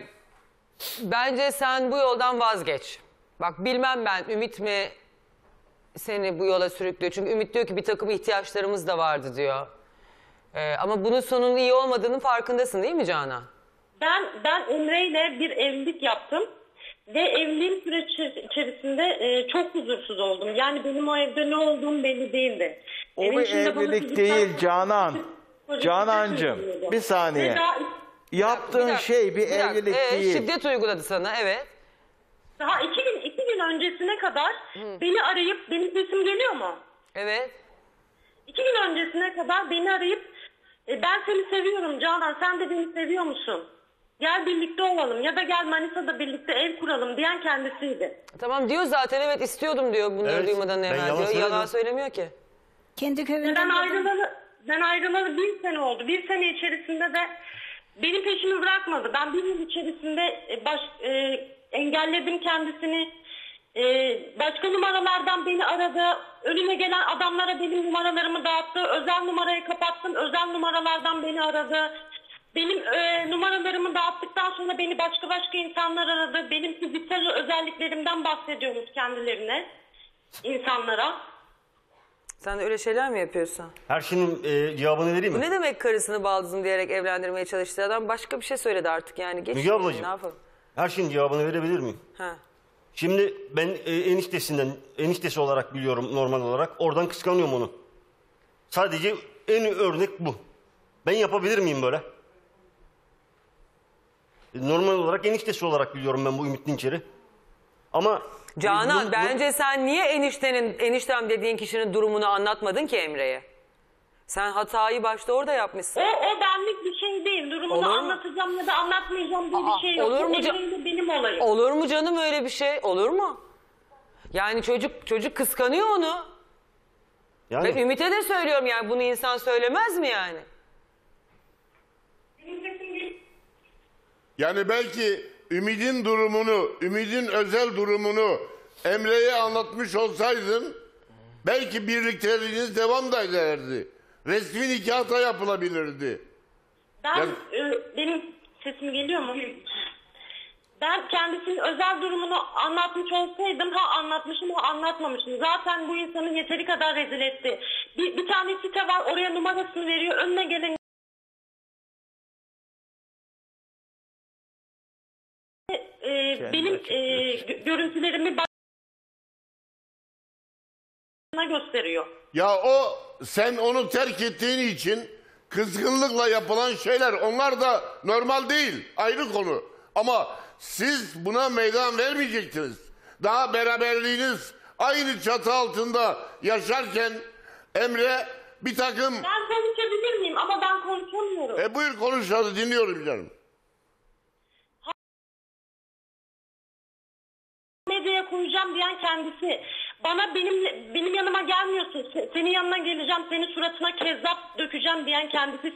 Speaker 1: bence sen bu yoldan vazgeç. Bak bilmem ben Ümit mi seni bu yola sürüklüyor. Çünkü Ümit diyor ki bir takım ihtiyaçlarımız da vardı diyor. E, ama bunun sonunun iyi olmadığının farkındasın değil mi Canan?
Speaker 2: Ben ben Emre ile bir evlilik yaptım ve evliliğim süreci içerisinde e, çok huzursuz oldum. Yani benim o evde ne olduğum belli değildi.
Speaker 12: O
Speaker 2: Evin
Speaker 12: bir
Speaker 2: içinde bana
Speaker 12: evlilik
Speaker 2: fiziksel-
Speaker 12: değil Canan. Canancığım bir saniye.
Speaker 2: Ve daha,
Speaker 12: Yaptığın
Speaker 1: Bir dakika,
Speaker 12: şey bir,
Speaker 1: bir dakika.
Speaker 12: evlilik
Speaker 1: E,
Speaker 12: değil.
Speaker 1: Şiddet uyguladı sana, evet.
Speaker 2: daha iki gün iki gün öncesine kadar beni arayıp benim sesim geliyor mu?
Speaker 1: Evet.
Speaker 2: İki gün öncesine kadar beni arayıp e, ben seni seviyorum Canan, sen de beni seviyor musun? Gel birlikte olalım ya da gel Manisa'da birlikte ev kuralım diyen kendisiydi.
Speaker 1: Tamam diyor zaten, evet istiyordum diyor bunları
Speaker 10: Evet,
Speaker 1: duymadan
Speaker 10: ben
Speaker 1: evvel
Speaker 10: yalan
Speaker 1: diyor. Yalan
Speaker 10: söylemiyorum.
Speaker 1: söylemiyor ki.
Speaker 3: kendi
Speaker 2: Ve
Speaker 3: köyünden
Speaker 2: ben ayrılalı, ben ayrılalı bir sene oldu. Bir sene içerisinde de benim peşimi bırakmadı. Ben bir yıl içerisinde e, baş, e, engelledim kendisini. E, başka numaralardan beni aradı. Önüme gelen adamlara benim numaralarımı dağıttı. Özel numarayı kapattım. Özel numaralardan beni aradı. Benim e, numaralarımı dağıttıktan sonra beni başka başka insanlar aradı. Benim fiziksel özelliklerimden bahsediyormuş kendilerine, insanlara.
Speaker 1: Sen de öyle şeyler mi yapıyorsun?
Speaker 10: Her şeyin e, cevabını vereyim
Speaker 1: Bu
Speaker 10: mi?
Speaker 1: ne demek karısını baldızım diyerek evlendirmeye çalıştı adam? Başka bir şey söyledi artık yani. Geç
Speaker 10: Müge
Speaker 1: yani,
Speaker 10: ablacığım.
Speaker 1: ne yapalım?
Speaker 10: Her şeyin cevabını verebilir miyim?
Speaker 1: Ha.
Speaker 10: Şimdi ben e, eniştesinden, eniştesi olarak biliyorum normal olarak. Oradan kıskanıyorum onu. Sadece en örnek bu. Ben yapabilir miyim böyle? E, Normal olarak eniştesi olarak biliyorum ben bu Ümit Dinçer'i. Ama...
Speaker 1: Canan
Speaker 10: bu- bu-
Speaker 1: bence sen niye eniştenin, eniştem dediğin kişinin durumunu anlatmadın ki Emre'ye? Sen hatayı başta orada yapmışsın.
Speaker 2: O, o benlik bir şey değil. Durumunu
Speaker 1: Olur mu?
Speaker 2: anlatacağım ya da anlatmayacağım diye bir şey yok.
Speaker 1: olur
Speaker 2: Bu
Speaker 1: mu ca-
Speaker 2: Emre'yle benim olayım.
Speaker 1: Olur mu canım öyle bir şey? Olur mu? Yani çocuk çocuk kıskanıyor onu.
Speaker 10: Yani
Speaker 1: Ve Ümit'e de söylüyorum yani bunu insan söylemez mi yani?
Speaker 9: Yani belki Ümit'in durumunu, Ümit'in özel durumunu Emre'ye anlatmış olsaydın belki birlikteliğiniz devam da ederdi. Resmi nikah da yapılabilirdi.
Speaker 2: Ben,
Speaker 9: Ya-
Speaker 2: e, benim sesim geliyor mu? Ben kendisinin özel durumunu anlatmış olsaydım ha anlatmışım ha anlatmamışım. Zaten bu insanın yeteri kadar rezil etti. Bir, bir tane site var oraya numarasını veriyor. Önüne gelen benim e, gö- görüntülerimi bana gösteriyor.
Speaker 9: Ya o sen onu terk ettiğin için kızgınlıkla yapılan şeyler, onlar da normal değil, ayrı konu. Ama siz buna meydan vermeyecektiniz. Daha beraberliğiniz aynı çatı altında yaşarken Emre bir takım...
Speaker 2: Ben konuşabilir miyim? Ama ben konuşamıyorum.
Speaker 9: E buyur konuş, hadi dinliyorum canım.
Speaker 2: Medyaya koyacağım diyen kendisi. Bana benim benim yanıma gelmiyorsun. Se- Senin yanına geleceğim, senin suratına kezzap dökeceğim diyen kendisi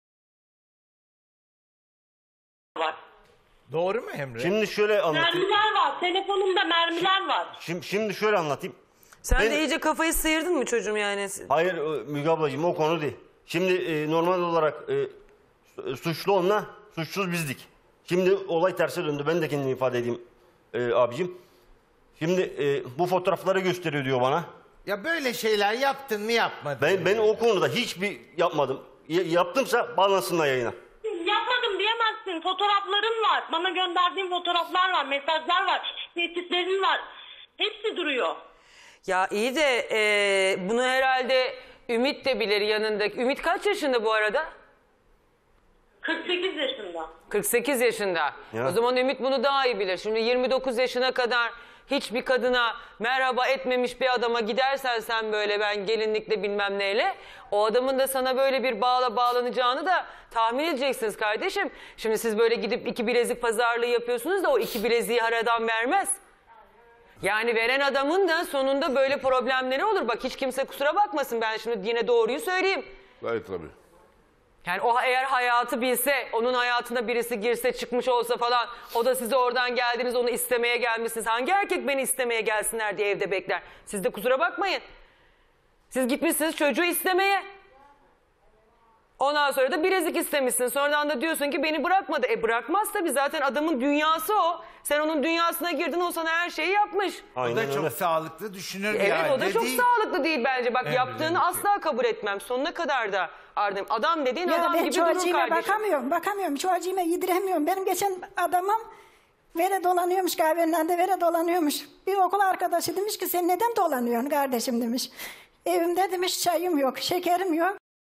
Speaker 2: var.
Speaker 13: Doğru mu Emre?
Speaker 10: Şimdi şöyle anlatayım.
Speaker 2: Mermiler var. Telefonumda mermiler var.
Speaker 10: Şimdi, şimdi şöyle anlatayım.
Speaker 1: Sen
Speaker 10: Ben-
Speaker 1: de iyice kafayı sıyırdın mı çocuğum yani?
Speaker 10: Hayır e, Müge ablacığım, o konu değil. Şimdi e, normal olarak e, su- suçlu onunla, suçsuz bizdik. Şimdi olay terse döndü. Ben de kendimi ifade edeyim e, abicim. Şimdi e, bu fotoğrafları gösteriyor diyor bana.
Speaker 13: Ya böyle şeyler yaptın mı yapmadın
Speaker 10: Ben,
Speaker 13: mı?
Speaker 10: ben o konuda hiçbir yapmadım. Y- yaptımsa bağlansınlar yayına.
Speaker 2: Yapmadım diyemezsin. Fotoğrafların var. Bana gönderdiğin fotoğraflar var. Mesajlar var. Tehditlerin var. Hepsi duruyor.
Speaker 1: Ya iyi de e, bunu herhalde Ümit de bilir yanındaki. Ümit kaç yaşında bu arada?
Speaker 2: kırk sekiz yaşında.
Speaker 1: kırk sekiz yaşında.
Speaker 10: Ya.
Speaker 1: O zaman Ümit bunu daha iyi bilir. Şimdi yirmi dokuz yaşına kadar hiçbir kadına merhaba etmemiş bir adama gidersen sen böyle ben gelinlikle bilmem neyle, o adamın da sana böyle bir bağla bağlanacağını da tahmin edeceksiniz kardeşim. Şimdi siz böyle gidip iki bilezik pazarlığı yapıyorsunuz da o iki bileziği her adam vermez. Yani veren adamın da sonunda böyle problemleri olur. Bak hiç kimse kusura bakmasın, ben şimdi yine doğruyu söyleyeyim.
Speaker 9: Gayet tabii.
Speaker 1: Yani o eğer hayatı bilse, onun hayatına birisi girse çıkmış olsa falan, o da size oradan geldiniz, onu istemeye gelmişsiniz. Hangi erkek beni istemeye gelsinler diye evde bekler? Siz de kusura bakmayın. Siz gitmişsiniz çocuğu istemeye. Ondan sonra da bilezik istemişsin. Sonradan da diyorsun ki beni bırakmadı. E bırakmaz tabii, zaten adamın dünyası o. Sen onun dünyasına girdin, o sana her şeyi yapmış.
Speaker 13: O da çok sağlıklı düşünür bir
Speaker 1: Evet, o da
Speaker 13: halde
Speaker 1: çok
Speaker 13: değil.
Speaker 1: sağlıklı değil bence. Bak
Speaker 13: Emre
Speaker 1: yaptığını
Speaker 13: Bey.
Speaker 1: asla kabul etmem. Sonuna kadar da ardım. Adam dediğin
Speaker 3: Ya
Speaker 1: adam
Speaker 3: ben
Speaker 1: gibi durur
Speaker 3: çocuğuma
Speaker 1: kardeşim.
Speaker 3: bakamıyorum, bakamıyorum. Çocuğuma yediremiyorum. Benim geçen adamım vere dolanıyormuş kahvenin önünde, vere dolanıyormuş. Bir okul arkadaşı demiş ki sen neden dolanıyorsun kardeşim demiş. Evimde demiş çayım yok, şekerim yok.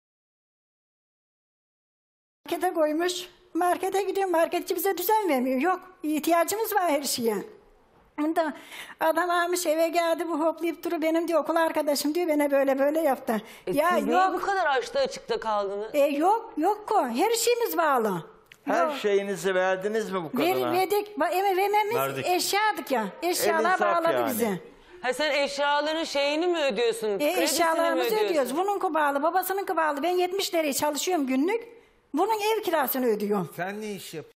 Speaker 3: Markete koymuş. Markete gidiyor, marketçi bize düzen vermiyor. Yok, ihtiyacımız var her şeye. Onda adam almış eve geldi, bu hoplayıp duruyor, benim diyor okul arkadaşım diyor, bana böyle böyle yaptı.
Speaker 1: E
Speaker 3: ya
Speaker 1: siz niye
Speaker 3: yok.
Speaker 1: bu kadar açta açıkta kaldınız?
Speaker 3: E yok, yok ko. Her şeyimiz bağlı.
Speaker 12: Her
Speaker 3: Yok.
Speaker 12: şeyinizi verdiniz mi bu
Speaker 3: Ver,
Speaker 12: kadına?
Speaker 3: verdik. Ba- Eve vermemiz
Speaker 10: Verdik.
Speaker 3: eşyadık ya. Eşyalar
Speaker 12: insaf
Speaker 3: bağladı
Speaker 12: yani.
Speaker 3: bizi.
Speaker 1: Ha sen eşyaların şeyini mi ödüyorsun?
Speaker 3: E,
Speaker 1: Kredisini mi
Speaker 3: eşyalarımızı
Speaker 1: ödüyorsun?
Speaker 3: ödüyoruz. Bununki bağlı, babasınınki bağlı. Ben yetmiş liraya çalışıyorum günlük. Bunun ev kirasını ödüyorum.
Speaker 13: Sen ne iş yapıyorsun?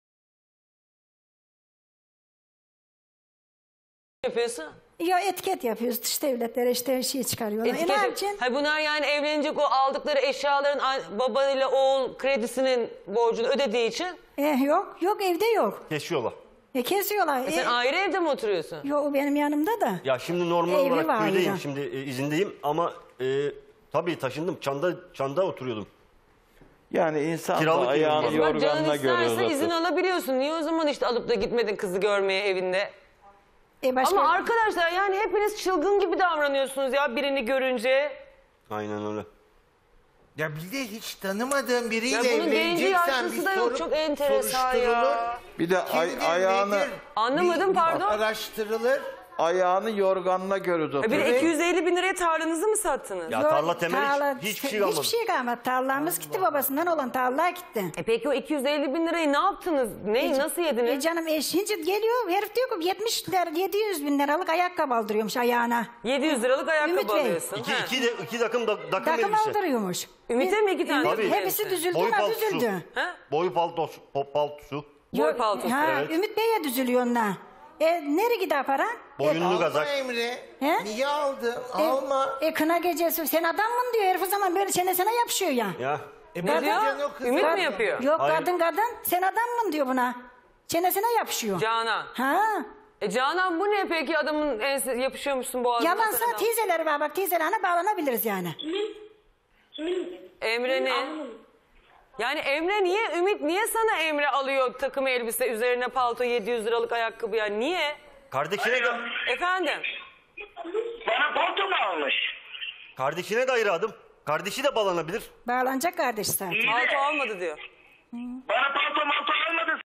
Speaker 1: yapıyorsun?
Speaker 3: Ya etiket yapıyoruz. Dış devletlere işte şey çıkarıyorlar.
Speaker 1: Etiket.
Speaker 3: E ne yapacaksın?
Speaker 1: Hayır, bunlar yani evlenecek, o aldıkları eşyaların an- babayla oğul kredisinin borcunu ödediği için.
Speaker 3: E, yok, yok evde yok.
Speaker 10: Kesiyorlar.
Speaker 3: E, kesiyorlar.
Speaker 1: E sen ayrı evde mi oturuyorsun?
Speaker 3: Yok, o benim yanımda da.
Speaker 10: Ya şimdi normal
Speaker 3: Evli
Speaker 10: olarak
Speaker 3: var
Speaker 10: köydeyim.
Speaker 3: ya.
Speaker 10: Şimdi e, izindeyim ama e, tabii taşındım. Çanda Çanda oturuyordum.
Speaker 12: Yani insan
Speaker 10: Kiralık
Speaker 12: da ayağını
Speaker 10: evim
Speaker 1: Bak canın
Speaker 12: yorganına göre
Speaker 1: isterse
Speaker 12: uzatır.
Speaker 1: izin alabiliyorsun. Niye o zaman işte alıp da gitmedin kızı görmeye evinde?
Speaker 3: E, başka...
Speaker 1: Ama arkadaşlar yani hepiniz çılgın gibi davranıyorsunuz ya birini görünce.
Speaker 10: Aynen öyle.
Speaker 13: Ya bir de hiç tanımadığın biriyle
Speaker 1: Ya bunun genci
Speaker 13: evleneceksen
Speaker 1: yaşlısı
Speaker 13: bir
Speaker 1: da yok,
Speaker 13: soru-
Speaker 1: çok enteresan
Speaker 13: soruşturulur.
Speaker 1: ya.
Speaker 12: Bir de ay-
Speaker 13: Kimdir,
Speaker 12: ayağını
Speaker 13: nedir?
Speaker 1: Anlamadım,
Speaker 13: Bir-
Speaker 1: pardon.
Speaker 13: Araştırılır.
Speaker 12: ayağını yorganına göre
Speaker 1: Ya bir
Speaker 12: uzatır.
Speaker 1: de iki yüz elli bin liraya tarlanızı mı sattınız?
Speaker 10: Ya
Speaker 3: Yok,
Speaker 10: tarla temeli hiç-
Speaker 3: tarla-
Speaker 10: hiçbir şey kalmadı.
Speaker 3: Hiçbir şey kalmadı. Tarlamız gitti, babasından olan tarla gitti.
Speaker 1: E peki o iki yüz elli bin lirayı ne yaptınız? Ne, nasıl yediniz?
Speaker 3: E canım eşince geliyor, herif diyor ki yetmiş lira, yedi yüz bin liralık ayakkabı aldırıyormuş ayağına.
Speaker 1: yedi yüz liralık ayakkabı
Speaker 3: Ümit Bey.
Speaker 1: alıyorsun.
Speaker 10: İki,
Speaker 1: Ha.
Speaker 10: iki, de, iki takım da, takım
Speaker 3: Takım
Speaker 10: elbise.
Speaker 3: aldırıyormuş.
Speaker 1: Ümit'e mi iki tane?
Speaker 10: Tabii.
Speaker 3: Hepsi düzüldü
Speaker 10: Boy
Speaker 3: ama
Speaker 10: paltosu.
Speaker 3: düzüldü.
Speaker 1: Ha?
Speaker 10: Boy paltosu. pop- paltosu.
Speaker 1: Boy
Speaker 3: Yok,
Speaker 1: paltosu.
Speaker 3: Ha,
Speaker 10: evet.
Speaker 3: Ümit Bey'e düzülüyor onlar. E nereye gider para?
Speaker 10: Boyunlu
Speaker 13: Alma
Speaker 10: kazak.
Speaker 13: Emre.
Speaker 3: He?
Speaker 13: Niye aldın?
Speaker 3: E,
Speaker 13: Alma.
Speaker 3: E kına gecesi sen adam mı diyor, herif o zaman böyle çenesine yapışıyor ya.
Speaker 10: Ya.
Speaker 13: E,
Speaker 1: Ne diyor?
Speaker 13: bakacaksın o kıza.
Speaker 1: Ümit mi
Speaker 3: Kad-
Speaker 1: yapıyor?
Speaker 3: Yok
Speaker 10: Hayır.
Speaker 3: kadın kadın, sen adam mı diyor buna. Çenesine yapışıyor.
Speaker 1: Canan.
Speaker 3: Ha.
Speaker 1: E Canan bu ne peki, adamın ense yapışıyormuşsun boğazına.
Speaker 3: Yalansa
Speaker 1: sana.
Speaker 3: teyzeleri var bak, teyzelerine bağlanabiliriz yani.
Speaker 2: Kimin? Kimin?
Speaker 1: Emre ne?
Speaker 2: Anlamadım.
Speaker 1: Yani Emre niye, Ümit niye sana Emre alıyor takım elbise, üzerine palto, yedi yüz liralık ayakkabı ya? Niye?
Speaker 16: Kardeşine de,
Speaker 1: Efendim?
Speaker 14: Bana palto mu almış?
Speaker 16: kardeşine de ayrı adım. Kardeşi de bağlanabilir.
Speaker 3: Bağlanacak kardeş zaten.
Speaker 14: İyi de
Speaker 1: Palto almadı diyor.
Speaker 14: bana palto malto almadı.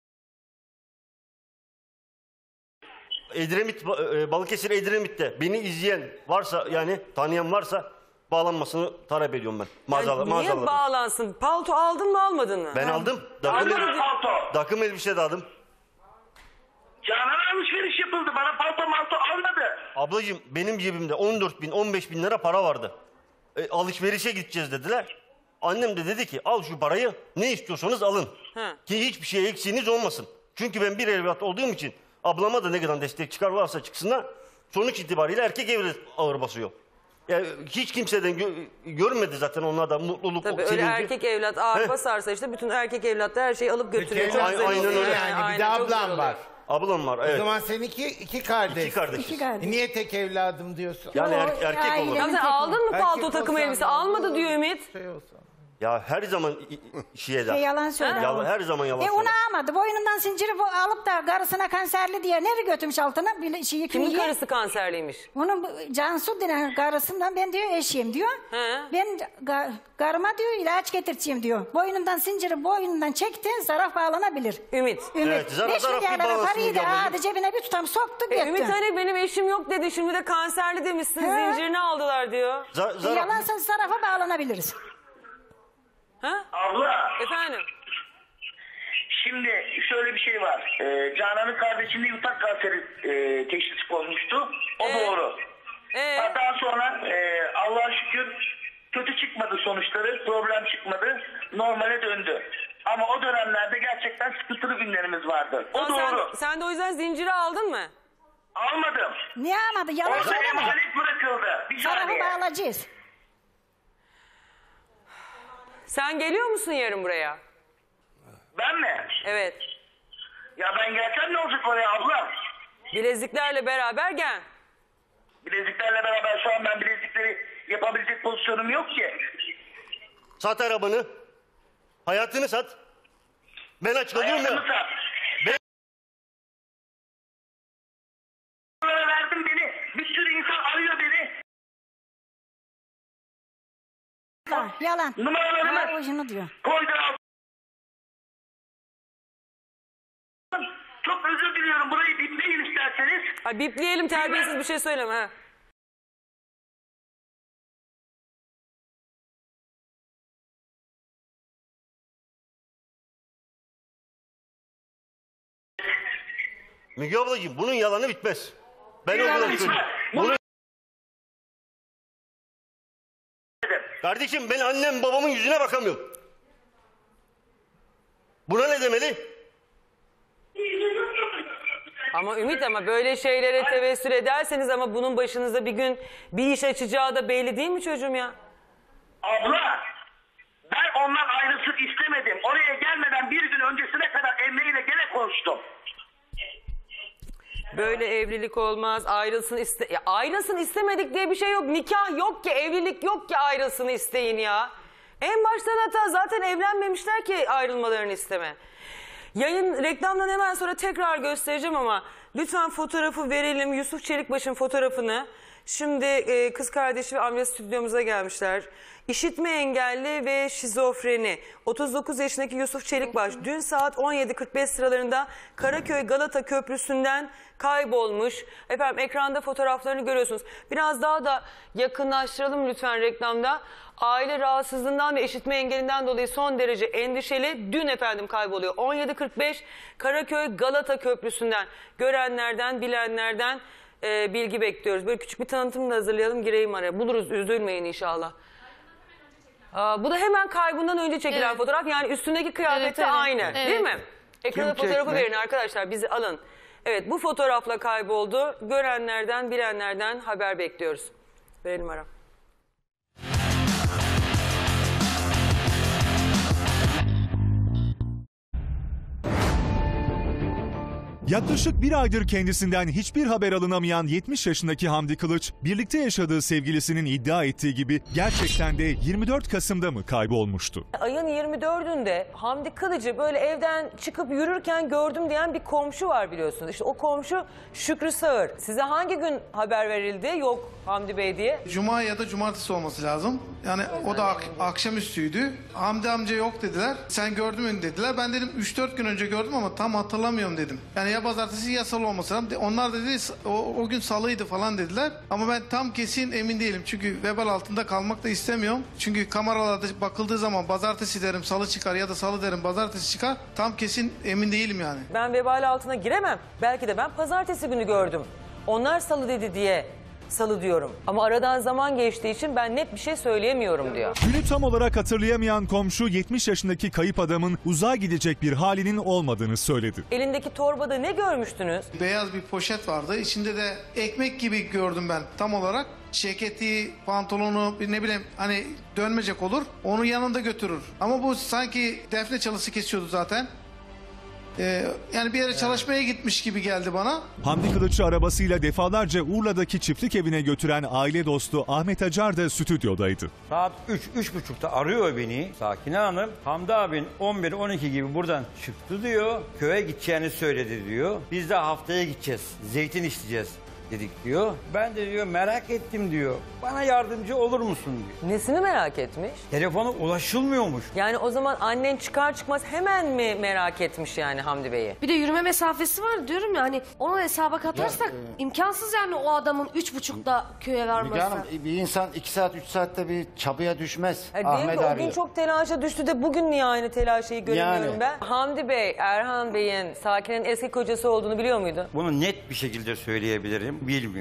Speaker 16: Edremit, e, Balıkesir Edremit'te beni izleyen varsa, yani tanıyan varsa bağlanmasını talep ediyorum ben. Mağazalar,
Speaker 1: Yani niye
Speaker 16: mağazalarda.
Speaker 1: bağlansın? Palto aldın mı almadın mı?
Speaker 16: Ben aldım. Takım,
Speaker 1: Almadın
Speaker 16: elbise,
Speaker 1: diyor.
Speaker 14: Palto.
Speaker 16: takım elbise de aldım.
Speaker 14: Canan alışveriş yapıldı. Bana palto malto almadı.
Speaker 16: Ablacığım benim cebimde on dört bin on beş bin lira para vardı. E, alışverişe gideceğiz dediler. Annem de dedi ki al şu parayı, ne istiyorsanız alın.
Speaker 1: He.
Speaker 16: Ki hiçbir şeye eksiğiniz olmasın. Çünkü ben bir evlat olduğum için ablama da ne kadar destek çıkarlarsa çıksınlar, sonuç itibariyle erkek evlat ağır basıyor. Yani hiç kimseden gö- görmedi zaten onlar da mutluluk.
Speaker 1: Tabii öyle
Speaker 16: sevinci.
Speaker 1: erkek evlat ağır
Speaker 16: Heh.
Speaker 1: basarsa işte bütün erkek evlatlar her şeyi alıp götürüyor. Çok
Speaker 16: Aynen-
Speaker 1: güzel
Speaker 16: aynen
Speaker 1: oluyor
Speaker 16: öyle.
Speaker 1: yani.
Speaker 13: Yani bir de
Speaker 1: Aynen, çok güzel
Speaker 13: ablam
Speaker 1: oluyor.
Speaker 13: var.
Speaker 16: Ablam var,
Speaker 13: O
Speaker 16: evet.
Speaker 13: zaman seninki iki kardeş.
Speaker 16: İki kardeşiz.
Speaker 3: İki kardeş.
Speaker 13: E niye tek evladım diyorsun?
Speaker 16: Yani er-
Speaker 3: O
Speaker 16: erkek
Speaker 3: ailenin
Speaker 16: olur.
Speaker 1: Ya sen
Speaker 3: tek-
Speaker 1: aldın mı
Speaker 13: Erkek
Speaker 1: palto takım
Speaker 13: olsam
Speaker 1: elbise?
Speaker 13: ya,
Speaker 1: Almadı
Speaker 13: olur,
Speaker 1: diyor Ümit.
Speaker 13: Şey olsa.
Speaker 16: Ya her zaman i- i- şeye de.
Speaker 3: E, yalan söyle.
Speaker 16: Ya her zaman yalan
Speaker 3: E onu
Speaker 16: söyler.
Speaker 3: almadı. Boynundan zinciri bu alıp da karısına kanserli diye nereye götürmüş altına? Bir şeyi
Speaker 1: Kimin
Speaker 3: kıyıya.
Speaker 1: karısı kanserliymiş?
Speaker 3: Onun bu- Cansu denen karısından ben diyor eşiyim diyor.
Speaker 1: He.
Speaker 3: Ben ga- karıma diyor ilaç getireceğim diyor. Boynundan zinciri boynundan çekti, zaraf bağlanabilir.
Speaker 1: Ümit.
Speaker 3: Ümit.
Speaker 16: Evet, zaraf-
Speaker 3: Beş
Speaker 16: zaraf bir
Speaker 3: milyar lira
Speaker 16: bağlasın
Speaker 3: parayı da
Speaker 16: diye ablacığım.
Speaker 3: hadi cebine bir tutam soktu
Speaker 1: E,
Speaker 3: gitti.
Speaker 1: Ümit hani benim eşim yok dedi, şimdi de kanserli demişsin,
Speaker 3: He.
Speaker 1: zincirini aldılar diyor.
Speaker 16: Za-
Speaker 3: E,
Speaker 16: zaraf-
Speaker 3: yalansa zarafa bağlanabiliriz.
Speaker 1: Ha?
Speaker 14: Abla.
Speaker 1: Efendim?
Speaker 14: Şimdi şöyle bir şey var. Ee, Canan'ın kardeşinde yutak kanseri e, teşhisi konmuştu. O
Speaker 1: Ee?
Speaker 14: doğru.
Speaker 1: Ee?
Speaker 14: Ha, Daha sonra e, Allah'a şükür kötü çıkmadı sonuçları. Problem çıkmadı. Normale döndü. Ama o dönemlerde gerçekten sıkıntılı günlerimiz vardı. O
Speaker 1: Ama
Speaker 14: doğru.
Speaker 1: Sen, sen de o yüzden zinciri aldın mı?
Speaker 14: Almadım.
Speaker 3: Niye almadı? Yalan
Speaker 14: Orada
Speaker 3: söyleme.
Speaker 14: emanet bırakıldı. Bir
Speaker 3: Zarafı
Speaker 14: saniye.
Speaker 3: bağlayacağız.
Speaker 1: Sen geliyor musun yarın buraya?
Speaker 14: Ben mi?
Speaker 1: Evet.
Speaker 14: Ya ben gelsem ne olacak oraya abla?
Speaker 1: Bileziklerle beraber gel.
Speaker 14: Bileziklerle beraber şu an ben bilezikleri yapabilecek pozisyonum yok ki.
Speaker 16: Sat arabanı. Hayatını sat. Ben aç kalıyorum ya.
Speaker 14: Hayatımı sat.
Speaker 16: Ben...
Speaker 14: Numara verdim beni. Bir sürü insan arıyor beni.
Speaker 3: Yalan. Yalan.
Speaker 14: Numaralarımı
Speaker 3: Ha, o şunu diyor.
Speaker 14: koydu aldım. Çok özür diliyorum. Burayı dinleyin isterseniz.
Speaker 1: Ha, bipleyelim, terbiyesiz bir şey söyleme. Ha.
Speaker 16: Müge ablacığım bunun yalanı bitmez. Ben o
Speaker 14: Yalan
Speaker 16: kadar
Speaker 14: bitmez.
Speaker 16: söyleyeyim.
Speaker 14: Bunu-
Speaker 16: Bunu... Kardeşim ben annem babamın yüzüne bakamıyorum. Buna ne demeli?
Speaker 1: Ama Ümit, ama böyle şeylere tevessül ederseniz ama bunun başınıza bir gün bir iş açacağı da belli değil mi çocuğum ya?
Speaker 14: Abla ben ondan ayrılsın istemedim. Oraya gelmeden bir gün öncesine kadar Emre ile gene konuştum.
Speaker 1: Böyle evlilik olmaz, ayrılsın iste ya ayrılsın istemedik diye bir şey yok. Nikah yok ki, evlilik yok ki ayrılsın isteyin ya. En baştan hata, zaten evlenmemişler ki ayrılmalarını isteme. Yayın reklamdan hemen sonra tekrar göstereceğim ama lütfen fotoğrafı verelim. Yusuf Çelikbaş'ın fotoğrafını. Şimdi e, kız kardeşi ve amcası stüdyomuza gelmişler. İşitme engelli ve şizofreni. otuz dokuz yaşındaki Yusuf Çelikbaş dün saat on yedi kırk beş sıralarında Karaköy Galata Köprüsü'nden kaybolmuş. Efendim ekranda fotoğraflarını görüyorsunuz. Biraz daha da yakınlaştıralım lütfen reklamda. Aile rahatsızlığından ve işitme engelinden dolayı son derece endişeli. Dün efendim kayboluyor. on yedi kırk beş Karaköy Galata Köprüsü'nden. Görenlerden, bilenlerden e, bilgi bekliyoruz. Böyle küçük bir tanıtım da hazırlayalım, gireyim araya. Buluruz, üzülmeyin inşallah. Aa, bu da hemen kaybından önce çekilen
Speaker 6: Evet.
Speaker 1: fotoğraf. Yani üstündeki kıyafette
Speaker 6: Evet, evet.
Speaker 1: aynı.
Speaker 6: Evet.
Speaker 1: Değil mi? Ekrana
Speaker 12: Kim
Speaker 1: fotoğrafı
Speaker 12: çekmiş?
Speaker 1: verin arkadaşlar, bizi alın. Evet, bu fotoğrafla kayboldu. Görenlerden, bilenlerden haber bekliyoruz. Verelim ara.
Speaker 4: Yaklaşık bir aydır kendisinden hiçbir haber alınamayan yetmiş yaşındaki Hamdi Kılıç, birlikte yaşadığı sevgilisinin iddia ettiği gibi gerçekten de yirmi dört Kasım'da mı kaybolmuştu?
Speaker 1: Ayın yirmi dördünde Hamdi Kılıç'ı böyle evden çıkıp yürürken gördüm diyen bir komşu var biliyorsunuz. İşte o komşu Şükrü Sağır. Size hangi gün haber verildi? Yok Hamdi Bey diye.
Speaker 11: Cuma ya da cumartesi olması lazım. Yani o da ak- akşamüstüydü. Hamdi amca yok dediler. Sen gördün mü dediler. Ben dedim üç dört gün önce gördüm ama tam hatırlamıyorum dedim. Yani ya pazartesi ya salı olması lazım. De- Onlar da dedi o, o gün salıydı falan dediler. Ama ben tam kesin emin değilim. Çünkü vebal altında kalmak da istemiyorum. Çünkü kameralarda bakıldığı zaman pazartesi derim salı çıkar ya da salı derim pazartesi çıkar. Tam kesin emin değilim yani.
Speaker 1: Ben vebal altına giremem. Belki de ben pazartesi günü gördüm. Onlar salı dedi diye salı diyorum. Ama aradan zaman geçtiği için ben net bir şey söyleyemiyorum diyor.
Speaker 4: Günü tam olarak hatırlayamayan komşu yetmiş yaşındaki kayıp adamın uzağa gidecek bir halinin olmadığını söyledi.
Speaker 1: Elindeki torbada ne görmüştünüz?
Speaker 11: Beyaz bir poşet vardı. İçinde de ekmek gibi gördüm ben tam olarak. Ceketi, pantolonu, bir ne bileyim hani dönmecek olur. Onu yanında götürür. Ama bu sanki defne çalısı kesiyordu zaten. Ee, yani bir yere çalışmaya gitmiş gibi geldi bana.
Speaker 4: Hamdi Kılıç'ı arabasıyla defalarca Urla'daki çiftlik evine götüren aile dostu Ahmet Acar da stüdyodaydı.
Speaker 17: Saat üç, üç buçukta arıyor beni Sakine Hanım. Hamdi abin on bir on iki gibi buradan çıktı diyor. Köye gideceğini söyledi diyor. Biz de haftaya gideceğiz. Zeytin isteyeceğiz dedik diyor. Ben de diyor merak ettim diyor. Bana yardımcı olur musun diyor.
Speaker 1: Nesini merak etmiş?
Speaker 17: Telefona ulaşılmıyormuş.
Speaker 1: Yani o zaman annen çıkar çıkmaz hemen mi merak etmiş yani Hamdi Bey'i?
Speaker 18: Bir de yürüme mesafesi var diyorum ya hani onu hesaba katarsak
Speaker 19: Ya, e,
Speaker 18: imkansız yani o adamın üç buçukta köye varması.
Speaker 19: Müge Hanım bir insan iki saat üç saatte bir çabaya düşmez.
Speaker 1: Yani
Speaker 19: Ahmet
Speaker 1: değil ki, o
Speaker 19: arıyor.
Speaker 1: gün çok telaşa düştü de bugün niye aynı telaşayı göremiyorum
Speaker 19: Yani.
Speaker 1: ben? Hamdi Bey, Erhan Bey'in Sakine'nin eski kocası olduğunu biliyor muydu?
Speaker 17: Bunu net bir şekilde söyleyebilirim. Bilmiyoruz.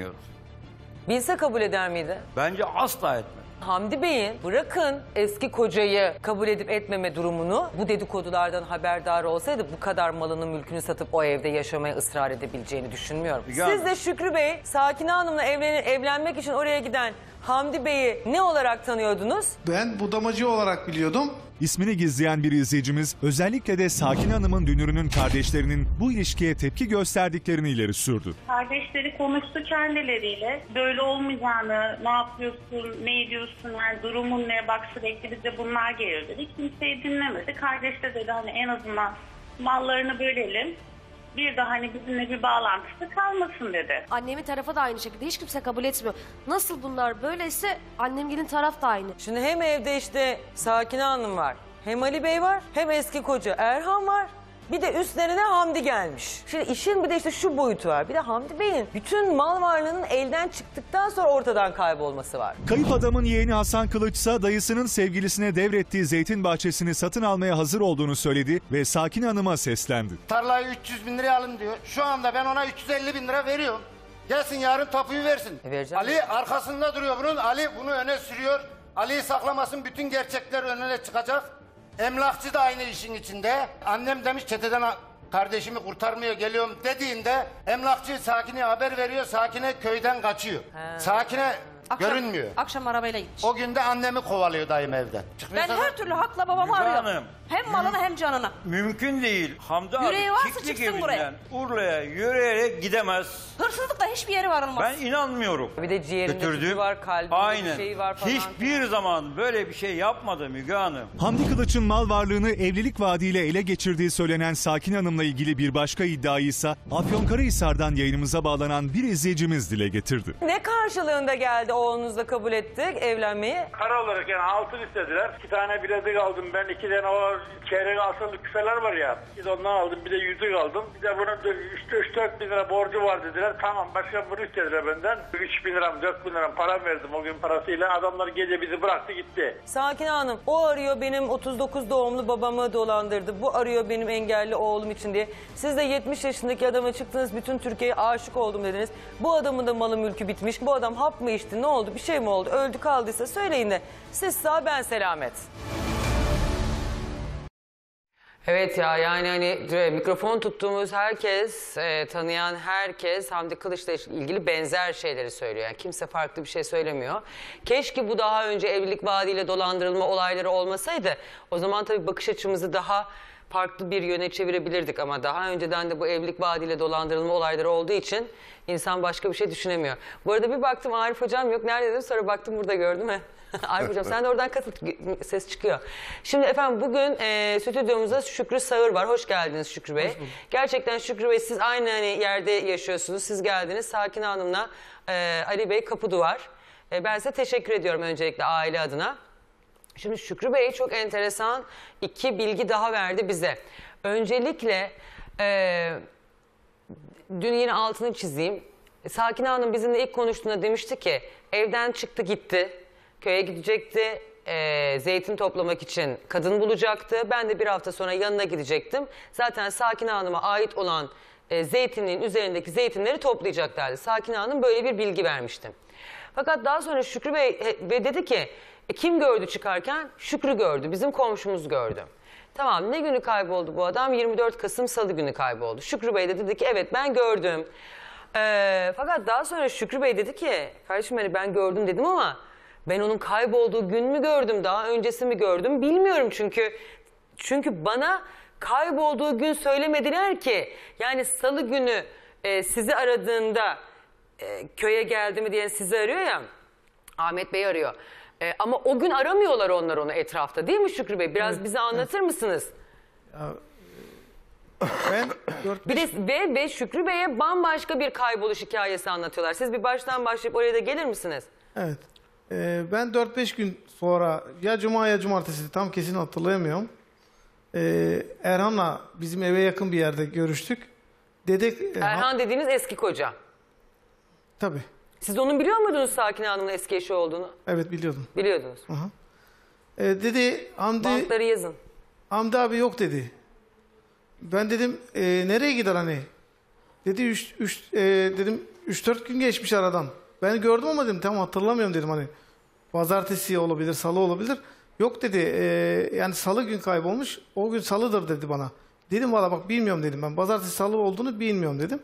Speaker 1: Bilse kabul eder miydi?
Speaker 17: Bence asla etmez.
Speaker 1: Hamdi Bey'in bırakın eski kocayı kabul edip etmeme durumunu bu dedikodulardan haberdar olsaydı bu kadar malını mülkünü satıp o evde yaşamaya ısrar edebileceğini düşünmüyorum.
Speaker 17: Ya-
Speaker 1: Siz de Şükrü Bey, Sakine Hanım'la evlen evlenmek için oraya giden Hamdi Bey'i ne olarak tanıyordunuz?
Speaker 11: Ben budamacı olarak biliyordum.
Speaker 4: İsmini gizleyen bir izleyicimiz özellikle de Sakine Hanım'ın dünürünün kardeşlerinin bu ilişkiye tepki gösterdiklerini ileri sürdü.
Speaker 20: Kardeşleri konuştu kendileriyle. Böyle olmayacağını, ne yapıyorsun, ne ediyorsun, yani durumun ne, bak sürekli bize bunlar geliyor dedi. Kimseyi dinlemedi. Kardeş de dedi hani en azından mallarını bölelim. Bir de hani bizimle bir bağlantısı kalmasın dedi.
Speaker 18: Annemin tarafı da aynı şekilde hiç kimse kabul etmiyor. Nasıl bunlar böyleyse annemgilin taraf da aynı.
Speaker 1: Şimdi hem evde işte Sakine Hanım var, hem Ali Bey var, hem eski koca Erhan var. Bir de üstlerine Hamdi gelmiş. Şimdi işin bir de işte şu boyutu var. Bir de Hamdi Bey'in bütün mal varlığının elden çıktıktan sonra ortadan kaybolması var.
Speaker 4: Kayıp adamın yeğeni Hasan Kılıç ise dayısının sevgilisine devrettiği zeytin bahçesini satın almaya hazır olduğunu söyledi ve Sakine Hanım'a seslendi.
Speaker 19: Tarlayı üç yüz bin liraya alın diyor. Şu anda ben ona üç yüz elli bin lira veriyorum. Gelsin yarın tapuyu versin.
Speaker 1: E
Speaker 19: Ali arkasında duruyor bunun. Ali bunu öne sürüyor. Ali'yi saklamasın, bütün gerçekler önüne çıkacak. Emlakçı da aynı işin içinde. Annem demiş çeteden kardeşimi kurtarmaya geliyorum dediğinde emlakçı Sakine'ye haber veriyor. Sakine köyden kaçıyor.
Speaker 18: He.
Speaker 19: Sakine
Speaker 18: Akşam-
Speaker 19: görünmüyor.
Speaker 18: Akşam arabayla gitmiş.
Speaker 19: O gün de annemi kovalıyor dayım evden.
Speaker 18: Ben
Speaker 19: Çıkmıyorsa
Speaker 18: her türlü hakla babamı
Speaker 17: Müge
Speaker 18: arıyorum.
Speaker 17: Hanım.
Speaker 18: Hem malına hem canına.
Speaker 17: Mümkün değil. Hamdi
Speaker 18: Yüreği
Speaker 17: abi
Speaker 18: varsa
Speaker 17: çiftlik
Speaker 18: çıksın buraya.
Speaker 17: evinden Urla'ya yürüyerek gidemez.
Speaker 18: Hırsızlıkla hiçbir yere varılmaz.
Speaker 17: Ben inanmıyorum.
Speaker 1: Bir de ciğerinde
Speaker 17: Götürdü.
Speaker 1: tüpü var, kalbinde
Speaker 17: Aynen.
Speaker 1: bir şey var falan.
Speaker 17: Hiçbir zaman böyle bir şey yapmadı Müge Hanım.
Speaker 4: Hamdi Kılıç'ın mal varlığını evlilik vaadiyle ele geçirdiği söylenen Sakine Hanım'la ilgili bir başka iddiayı ise Afyonkarahisar'dan yayınımıza bağlanan bir izleyicimiz dile getirdi.
Speaker 1: Ne karşılığında geldi oğlunuzla kabul ettik evlenmeyi?
Speaker 15: Para olarak yani altın istediler. İki tane bilezik aldım ben. iki tane o çeyrek altınlık küfeler var ya. Bir de ondan aldım. Bir de yüzük aldım. Bir de bunun üç dört bin lira borcu var dediler. Tamam başka bunu istediler benden. üç bin liram dört bin liram para verdim o gün parasıyla. Adamlar gece bizi bıraktı gitti.
Speaker 1: Sakine Hanım, o arıyor benim otuz dokuz doğumlu babamı dolandırdı. Bu arıyor benim engelli oğlum için diye. Siz de yetmiş yaşındaki adama çıktınız, bütün Türkiye'ye aşık oldum dediniz. Bu adamın da malı mülkü bitmiş. Bu adam hap mı içti, ne oldu, bir şey mi oldu, öldü kaldıysa söyleyin de. Siz sağ, ben selamet. Evet ya, yani hani mikrofon tuttuğumuz herkes, e, tanıyan herkes Hamdi Kılıç'la ilgili benzer şeyleri söylüyor. Yani kimse farklı bir şey söylemiyor. Keşke bu daha önce evlilik vaadiyle dolandırılma olayları olmasaydı. O zaman tabii bakış açımızı daha farklı bir yöne çevirebilirdik ama daha önceden de bu evlilik vaadiyle dolandırılma olayları olduğu için insan başka bir şey düşünemiyor. Bu arada bir baktım Arif hocam yok nerede dedim, sonra baktım burada gördüm. He. Arif hocam sen de oradan katıl, ses çıkıyor. Şimdi efendim bugün e, stüdyomuzda Şükrü Sağır var. Hoş geldiniz Şükrü Bey. Gerçekten Şükrü Bey siz aynı hani yerde yaşıyorsunuz. Siz geldiniz. Sakine Hanım'la e, Ali Bey kapı duvar. E, ben size teşekkür ediyorum öncelikle aile adına. Şimdi Şükrü Bey çok enteresan iki bilgi daha verdi bize. Öncelikle e, dün yine altını çizeyim. Sakine Hanım bizimle ilk konuştuğunda demişti ki evden çıktı gitti. Köye gidecekti. E, zeytin toplamak için kadın bulacaktı. Ben de bir hafta sonra yanına gidecektim. Zaten Sakine Hanım'a ait olan e, zeytinliğin üzerindeki zeytinleri toplayacaklardı. Sakine Hanım böyle bir bilgi vermişti. Fakat daha sonra Şükrü Bey ve dedi ki e, kim gördü çıkarken? Şükrü gördü. Bizim komşumuz gördü. Tamam ne günü kayboldu bu adam? yirmi dört Kasım Salı günü kayboldu. Şükrü Bey de dedi ki evet ben gördüm. E, fakat daha sonra Şükrü Bey dedi ki kardeşim hani ben gördüm dedim ama ben onun kaybolduğu gün mü gördüm daha öncesi mi gördüm bilmiyorum çünkü çünkü bana kaybolduğu gün söylemediler ki yani Salı günü e, sizi aradığında e, köye geldi mi diye sizi arıyor ya Ahmet Bey arıyor e, ama o gün aramıyorlar onlar onu etrafta değil mi Şükrü Bey biraz evet, bize anlatır evet. mısınız?
Speaker 11: Ya, ben
Speaker 1: bir de ve, ve Şükrü Bey'e bambaşka bir kayboluş hikayesi anlatıyorlar siz bir baştan başlayıp oraya da gelir misiniz?
Speaker 11: Evet. Ee, ben dört beş gün sonra ya cuma ya cumartesi tam kesin hatırlayamıyorum. Ee, Erhan'la bizim eve yakın bir yerde görüştük. Dedik.
Speaker 1: Erhan dediğiniz eski koca.
Speaker 11: Tabii.
Speaker 1: Siz onun biliyor muydunuz Sakine Hanım'ın eski eşi olduğunu?
Speaker 11: Evet biliyordum.
Speaker 1: Biliyordunuz.
Speaker 11: Aha. Ee, dedi Hamdi.
Speaker 1: Bantları yazın.
Speaker 11: Hamdi abi yok dedi. Ben dedim e, nereye gider hani? Dedi üç, üç, e, dedim üç dört gün geçmiş aradan. Ben gördüm ama dedim tam hatırlamıyorum dedim hani. Pazartesi olabilir, salı olabilir. Yok dedi e, yani salı gün kaybolmuş. O gün salıdır dedi bana. Dedim valla bak bilmiyorum dedim ben. Pazartesi salı olduğunu bilmiyorum dedim.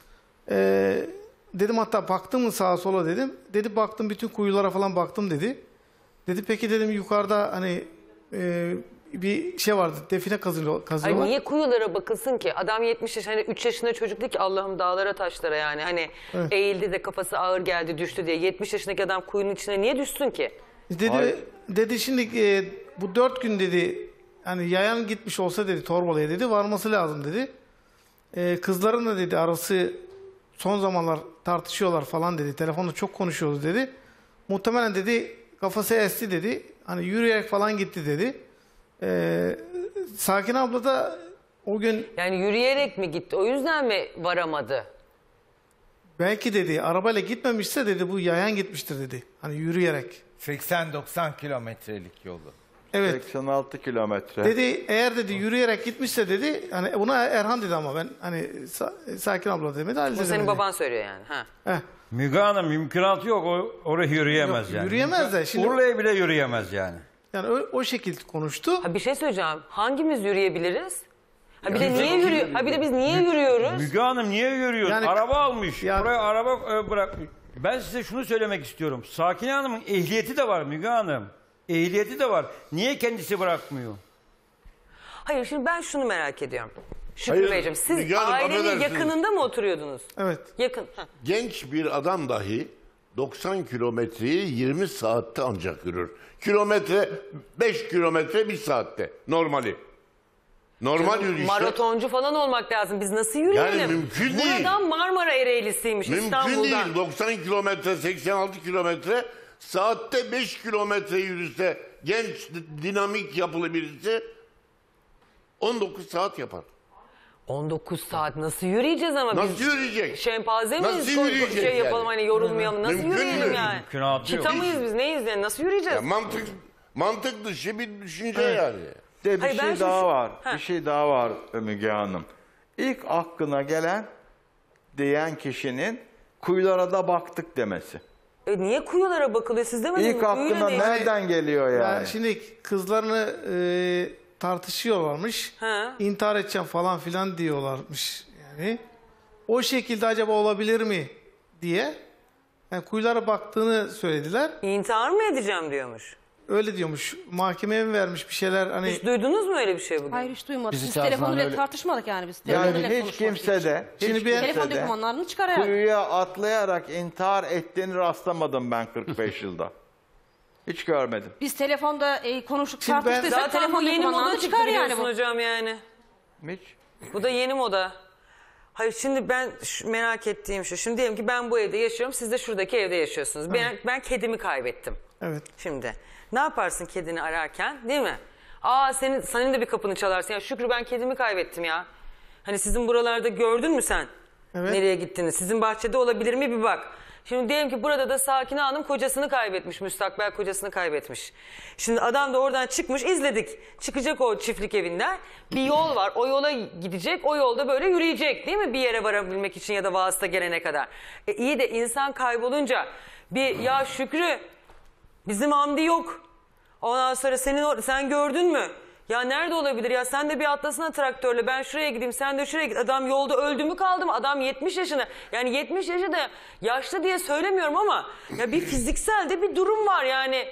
Speaker 11: E, dedim hatta baktım mı sağa sola dedim. Dedi baktım bütün kuyulara falan baktım dedi. Dedi peki dedim yukarıda hani e, bir şey vardı define kazıyor, kazıyorlar.
Speaker 1: Ay niye kuyulara bakılsın ki? Adam yetmiş yaş, hani üç yaşında çocuk değil ki Allah'ım dağlara taşlara yani. Hani evet. Eğildi de kafası ağır geldi düştü diye. yetmiş yaşındaki adam kuyunun içine niye düşsün ki?
Speaker 11: Dedi Ay. dedi şimdi e, bu dört gün dedi hani yayan gitmiş olsa dedi Torbalı'ya dedi varması lazım dedi. E, kızlarınla dedi arası son zamanlar tartışıyorlar falan dedi. Telefonda çok konuşuyoruz dedi. Muhtemelen dedi kafası esti dedi. Hani yürüyerek falan gitti dedi. Ee, Sakine abla da o gün...
Speaker 1: Yani yürüyerek mi gitti? O yüzden mi varamadı?
Speaker 11: Belki dedi arabayla gitmemişse dedi bu yayan gitmiştir dedi. Hani yürüyerek.
Speaker 13: seksen doksan kilometrelik yolu.
Speaker 11: Evet.
Speaker 12: seksen altı kilometre.
Speaker 11: Dedi eğer dedi yürüyerek gitmişse dedi hani buna Erhan dedi ama ben hani Sakine abla demedi. Ali
Speaker 1: Bu senin
Speaker 11: demedi.
Speaker 1: baban söylüyor yani. Ha.
Speaker 11: Heh.
Speaker 17: Müge Hanım mümkünatı yok. O, oraya yürüyemez
Speaker 11: yok,
Speaker 17: yani.
Speaker 11: Yürüyemez de. Şimdi...
Speaker 17: Urla'ya bile yürüyemez yani.
Speaker 11: Yani o, o şekilde konuştu.
Speaker 1: Ha bir şey söyleyeceğim. Hangimiz yürüyebiliriz? Ha bir de niye yürüyor? Ha bir de biz niye yürüyoruz?
Speaker 17: Müge Hanım niye yürüyor?
Speaker 11: Yani,
Speaker 17: araba almış.
Speaker 11: Yani,
Speaker 17: Buraya araba e, bırakmış. Ben size şunu söylemek istiyorum. Sakine Hanım'ın ehliyeti de var Müge Hanım. Ehliyeti de var. Niye kendisi bırakmıyor?
Speaker 1: Hayır şimdi ben şunu merak ediyorum. Şükrü
Speaker 9: Hayır,
Speaker 1: Beyciğim siz
Speaker 9: Müge Hanım,
Speaker 1: ailenin
Speaker 9: affedersiniz.
Speaker 1: yakınında mı oturuyordunuz?
Speaker 11: Evet.
Speaker 1: Yakın. Heh.
Speaker 9: Genç bir adam dahi doksan kilometreyi yirmi saatte ancak yürür. Kilometre beş kilometre bir saatte normali. Normal
Speaker 1: Canım,
Speaker 9: yürüyüşte.
Speaker 1: maratoncu falan olmak lazım. Biz nasıl yürüyelim?
Speaker 9: Yani mümkün
Speaker 1: Bu
Speaker 9: değil.
Speaker 1: adam Marmara Ereğlisi'ymiş
Speaker 9: Mümkün
Speaker 1: İstanbul'dan.
Speaker 9: değil. doksan kilometre, seksen altı kilometre saatte beş kilometre yürüse genç, dinamik yapılı birisi on dokuz saat yapar.
Speaker 1: on dokuz saat nasıl yürüyeceğiz ama
Speaker 9: Nasıl
Speaker 1: biz?
Speaker 9: yürüyecek?
Speaker 1: Şempanze miyiz?
Speaker 9: Nasıl
Speaker 1: Ko-
Speaker 9: yürüyecek
Speaker 1: şey yapalım
Speaker 9: yani?
Speaker 1: hani yorulmayalım. Nasıl
Speaker 9: Mümkün
Speaker 1: yürüyelim
Speaker 9: mü?
Speaker 1: yani?
Speaker 17: Mümkünatı yok.
Speaker 1: Çita mıyız biz? Neyiz yani? Nasıl yürüyeceğiz?
Speaker 9: Ya mantık mantık dışı bir düşünce
Speaker 11: Evet.
Speaker 9: yani.
Speaker 12: De bir
Speaker 1: Hayır, ben
Speaker 12: şey
Speaker 1: şu-
Speaker 12: daha
Speaker 1: şu-
Speaker 12: var.
Speaker 1: Ha.
Speaker 12: Bir şey daha var Müge Hanım. İlk aklına gelen diyen kişinin kuyulara da baktık demesi.
Speaker 1: E niye kuyulara bakılıyor? Siz demediniz mi?
Speaker 12: İlk aklına
Speaker 1: Kuyuyla ne?
Speaker 12: nereden geliyor yani?
Speaker 11: Yani şimdi kızlarını e, tartışıyorlarmış.
Speaker 1: Ha.
Speaker 11: İntihar edeceğim falan filan diyorlarmış yani. O şekilde acaba olabilir mi diye yani kuyulara baktığını söylediler.
Speaker 1: İntihar mı edeceğim diyormuş.
Speaker 11: öyle diyormuş. Mahkemeye mi vermiş bir şeyler hani.
Speaker 1: Hiç duydunuz mu öyle bir şey bugün?
Speaker 18: Hayır hiç duymadık.
Speaker 11: Bizi
Speaker 18: Biz
Speaker 11: tarafından
Speaker 18: telefonla
Speaker 11: öyle-
Speaker 18: tartışmadık yani biz.
Speaker 12: Yani
Speaker 18: Telefonla
Speaker 12: hiç
Speaker 18: konuşmadık
Speaker 12: kimse de, hiç
Speaker 11: Şimdi bir-
Speaker 12: kimse
Speaker 18: Telefon
Speaker 12: de
Speaker 18: dokümanlarını çıkar yani.
Speaker 12: kuyuya atlayarak intihar ettiğini rastlamadım ben kırk beş yılda. Hiç görmedim.
Speaker 18: Biz telefonda e, konuştuk
Speaker 11: Şimdi ben-
Speaker 18: tartıştıysak
Speaker 1: Zaten bu
Speaker 18: telefon
Speaker 1: yeni moda
Speaker 18: dokümanlarını
Speaker 1: çıktı
Speaker 18: çıkar yani
Speaker 1: biliyorsun
Speaker 18: bu.
Speaker 1: hocam yani.
Speaker 12: Hiç.
Speaker 1: Bu da yeni moda. Hayır şimdi ben şu- merak ettiğim şu. Şimdi diyelim ki ben bu evde yaşıyorum. Siz de şuradaki evde yaşıyorsunuz. Ben, ben kedimi kaybettim.
Speaker 11: Evet.
Speaker 1: Şimdi ne yaparsın kedini ararken değil mi? Aa senin, senin de bir kapını çalarsın. Ya Şükrü ben kedimi kaybettim ya. Hani sizin buralarda gördün mü sen?
Speaker 11: Evet.
Speaker 1: Nereye gittiğini? Sizin bahçede olabilir mi bir bak. Şimdi diyelim ki burada da Sakine Hanım kocasını kaybetmiş. Müstakbel kocasını kaybetmiş. Şimdi adam da oradan çıkmış izledik. Çıkacak o çiftlik evinden. Bir yol var. O yola gidecek. O yolda böyle yürüyecek değil mi? Bir yere varabilmek için ya da vasıta gelene kadar. E iyi de insan kaybolunca bir ya Şükrü bizim Hamdi yok. Ondan sonra senin or- sen gördün mü? Ya nerede olabilir ya sen de bir atlasana traktörle ben şuraya gideyim sen de şuraya git. Adam yolda öldü mü kaldı mı? Adam yetmiş yaşında. Yani yetmiş yaşı da yaşlı diye söylemiyorum ama ya bir fiziksel de bir durum var yani.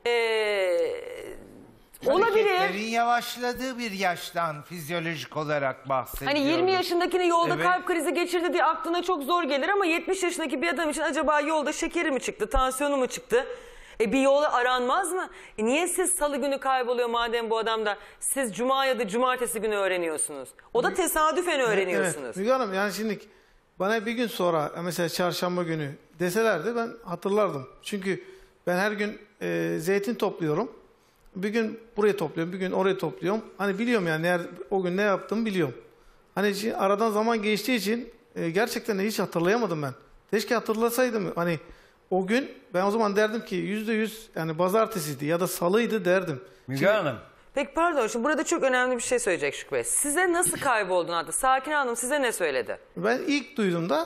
Speaker 1: Ee, olabilir.
Speaker 13: Hareketlerin yavaşladığı bir yaştan fizyolojik olarak bahsediyoruz.
Speaker 1: Hani yirmi yaşındakini yolda
Speaker 13: Evet.
Speaker 1: kalp krizi geçirdi diye aklına çok zor gelir ama yetmiş yaşındaki bir adam için acaba yolda şekeri mi çıktı, tansiyonu mu çıktı? E bir yolu aranmaz mı? E niye siz salı günü kayboluyor madem bu adam da siz cuma ya da cumartesi günü öğreniyorsunuz? O da tesadüfen öğreniyorsunuz.
Speaker 11: Evet. Müge Hanım yani şimdi bana bir gün sonra mesela çarşamba günü deselerdi ben hatırlardım. Çünkü ben her gün e, zeytin topluyorum. Bir gün buraya topluyorum, bir gün oraya topluyorum. Hani biliyorum yani nerede, o gün ne yaptığımı biliyorum. Hani şimdi aradan zaman geçtiği için e, gerçekten de hiç hatırlayamadım ben. Keşke hatırlasaydım. Hani o gün ben o zaman derdim ki yüzde yüz yani pazartesiydi ya da salıydı derdim.
Speaker 17: Müge
Speaker 11: Şimdi-
Speaker 17: Hanım.
Speaker 1: Peki pardon şimdi burada çok önemli bir şey söyleyecek Şükrü Bey. Size nasıl kaybolduğunu adı. Sakine Hanım size ne söyledi?
Speaker 11: Ben ilk duyduğumda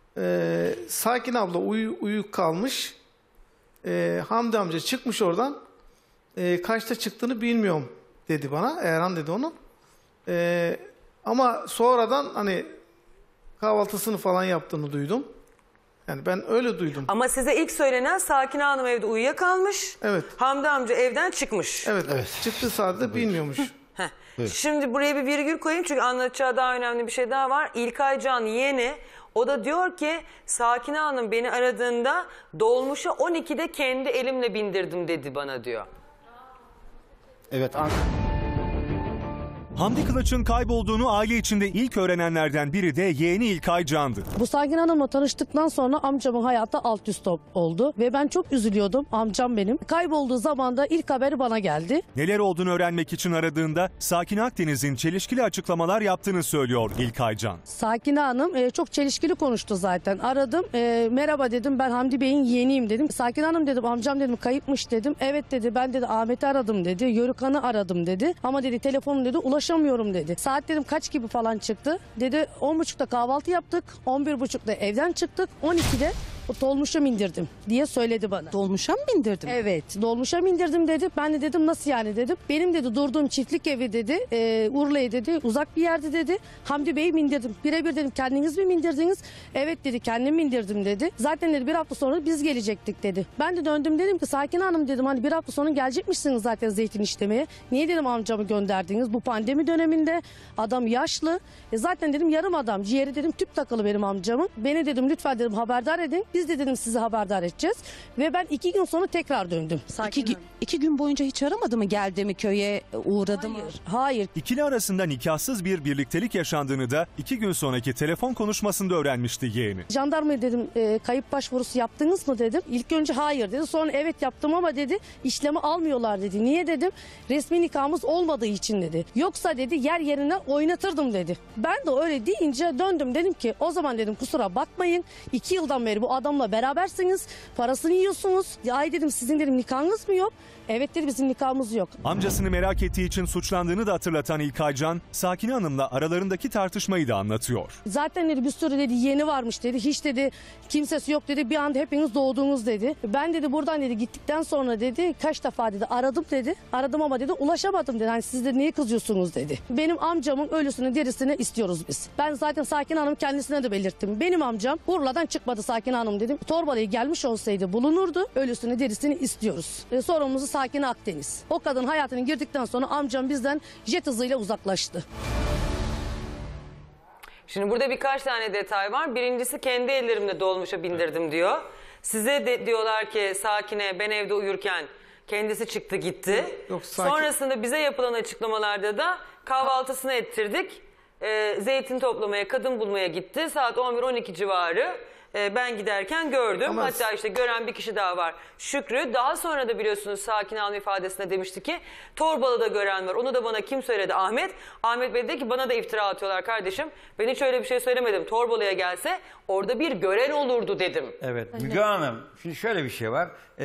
Speaker 11: e, Sakin abla uyu, uyuk kalmış. E, Hamdi amca çıkmış oradan. E, kaçta çıktığını bilmiyorum dedi bana. Erhan dedi onu. E, ama sonradan hani kahvaltısını falan yaptığını duydum. Yani ben öyle duydum.
Speaker 1: Ama size ilk söylenen Sakine Hanım evde uyuyakalmış.
Speaker 11: Evet.
Speaker 1: Hamdi amca evden çıkmış.
Speaker 11: Evet. Çıktığı saatte bilmiyormuş.
Speaker 1: Heh. Şimdi buraya bir virgül koyayım çünkü anlatacağı daha önemli bir şey daha var. İlkay Can yeğeni o da diyor ki Sakine Hanım beni aradığında dolmuşa on ikide kendi elimle bindirdim dedi bana diyor.
Speaker 21: Evet.
Speaker 4: Hamdi Kılıç'ın kaybolduğunu aile içinde ilk öğrenenlerden biri de yeğeni İlkay Can'dı.
Speaker 22: Bu Sakin Hanım'la tanıştıktan sonra amcamın hayatı alt üst oldu. Ve ben çok üzülüyordum. Amcam benim. Kaybolduğu zaman da ilk haberi bana geldi.
Speaker 4: Neler olduğunu öğrenmek için aradığında Sakine Akdeniz'in çelişkili açıklamalar yaptığını söylüyor İlkay Can.
Speaker 22: Sakin Hanım e, çok çelişkili konuştu zaten. Aradım. E, merhaba dedim. Ben Hamdi Bey'in yeğeniyim dedim. Sakin Hanım dedim. Amcam dedim kayıpmış dedim. Evet dedi. Ben dedi Ahmet'i aradım dedi. Yörükan'ı aradım dedi. Ama dedi telefonum dedi ulaşamıyorum dedi. Saat dedim kaç gibi falan çıktı. Dedi on buçukta kahvaltı yaptık. on bir buçukta evden çıktık. on ikide o dolmuşa bindirdim diye söyledi bana.
Speaker 23: Dolmuşa mı bindirdim?
Speaker 22: Evet dolmuşa bindirdim dedi. Ben de dedim nasıl yani dedim. Benim dedi durduğum çiftlik evi dedi. E, Urla'ya dedi uzak bir yerde dedi. Hamdi Bey'i bindirdim. Birebir dedim kendiniz mi bindirdiniz? Evet dedi kendim bindirdim dedi. Zaten dedi bir hafta sonra biz gelecektik dedi. Ben de döndüm dedim ki Sakin Hanım dedim hani bir hafta sonra gelecekmişsiniz zaten zeytin işlemeye. Niye dedim amcamı gönderdiniz? Bu pandemi döneminde adam yaşlı. E, zaten dedim yarım adam. Ciğeri dedim tüp takılı benim amcamın. Beni dedim lütfen dedim haberdar edin. Biz de dedim sizi haberdar edeceğiz. Ve ben iki gün sonra tekrar döndüm.
Speaker 23: İki, gün- iki gün boyunca hiç aramadı mı? Geldi mi köye, uğradı mı?
Speaker 22: Hayır.
Speaker 4: İkili arasında nikahsız bir birliktelik yaşandığını da iki gün sonraki telefon konuşmasında öğrenmişti yeğeni.
Speaker 22: Jandarmaya dedim e, kayıp başvurusu yaptınız mı dedim. İlk önce hayır dedi. Sonra evet yaptım ama dedi işlemi almıyorlar dedi. Niye dedim? Resmi nikahımız olmadığı için dedi. Yoksa dedi yer yerine oynatırdım dedi. Ben de öyle deyince döndüm dedim ki o zaman dedim kusura bakmayın. İki yıldan beri bu adamla berabersiniz. Parasını yiyorsunuz. Ay dedim sizin dedim nikahınız mı yok? Evet dedi bizim nikahımız yok.
Speaker 4: Amcasını merak ettiği için suçlandığını da hatırlatan İlkay Can, Sakine Hanım'la aralarındaki tartışmayı da anlatıyor.
Speaker 22: Zaten dedi bir sürü dedi yeni varmış dedi. Hiç dedi kimsesi yok dedi. Bir anda hepiniz doğdunuz dedi. Ben dedi buradan dedi gittikten sonra dedi kaç defa dedi aradım dedi. Aradım ama dedi ulaşamadım dedi. Hani siz de niye kızıyorsunuz dedi. Benim amcamın ölüsünü derisini istiyoruz biz. Ben zaten Sakin Hanım kendisine de belirttim. Benim amcam Urla'dan çıkmadı Sakin Hanım Hanım dedim. Torbalı'ya gelmiş olsaydı bulunurdu. Ölüsünü derisini istiyoruz. E, sorumlusu Sakine Akdeniz. O kadın hayatına girdikten sonra amcam bizden jet hızıyla uzaklaştı.
Speaker 1: Şimdi burada birkaç tane detay var. Birincisi kendi ellerimle dolmuşa bindirdim diyor. Size de diyorlar ki Sakine ben evde uyurken kendisi çıktı gitti.
Speaker 11: Yok, sakin.
Speaker 1: Sonrasında bize yapılan açıklamalarda da kahvaltısını ettirdik. Ee, zeytin toplamaya, kadın bulmaya gitti. Saat on bir on iki civarı. Ee, ben giderken gördüm.
Speaker 11: Ama-
Speaker 1: Hatta işte gören bir kişi daha var. Şükrü. Daha sonra da biliyorsunuz Sakine Hanım ifadesinde demişti ki Torbalı'da gören var. Onu da bana kim söyledi? Ahmet. Ahmet Bey dedi ki bana da iftira atıyorlar kardeşim. Ben hiç öyle bir şey söylemedim. Torbalı'ya gelse orada bir gören olurdu dedim.
Speaker 17: Evet Müge Hanım, şimdi şöyle bir şey var.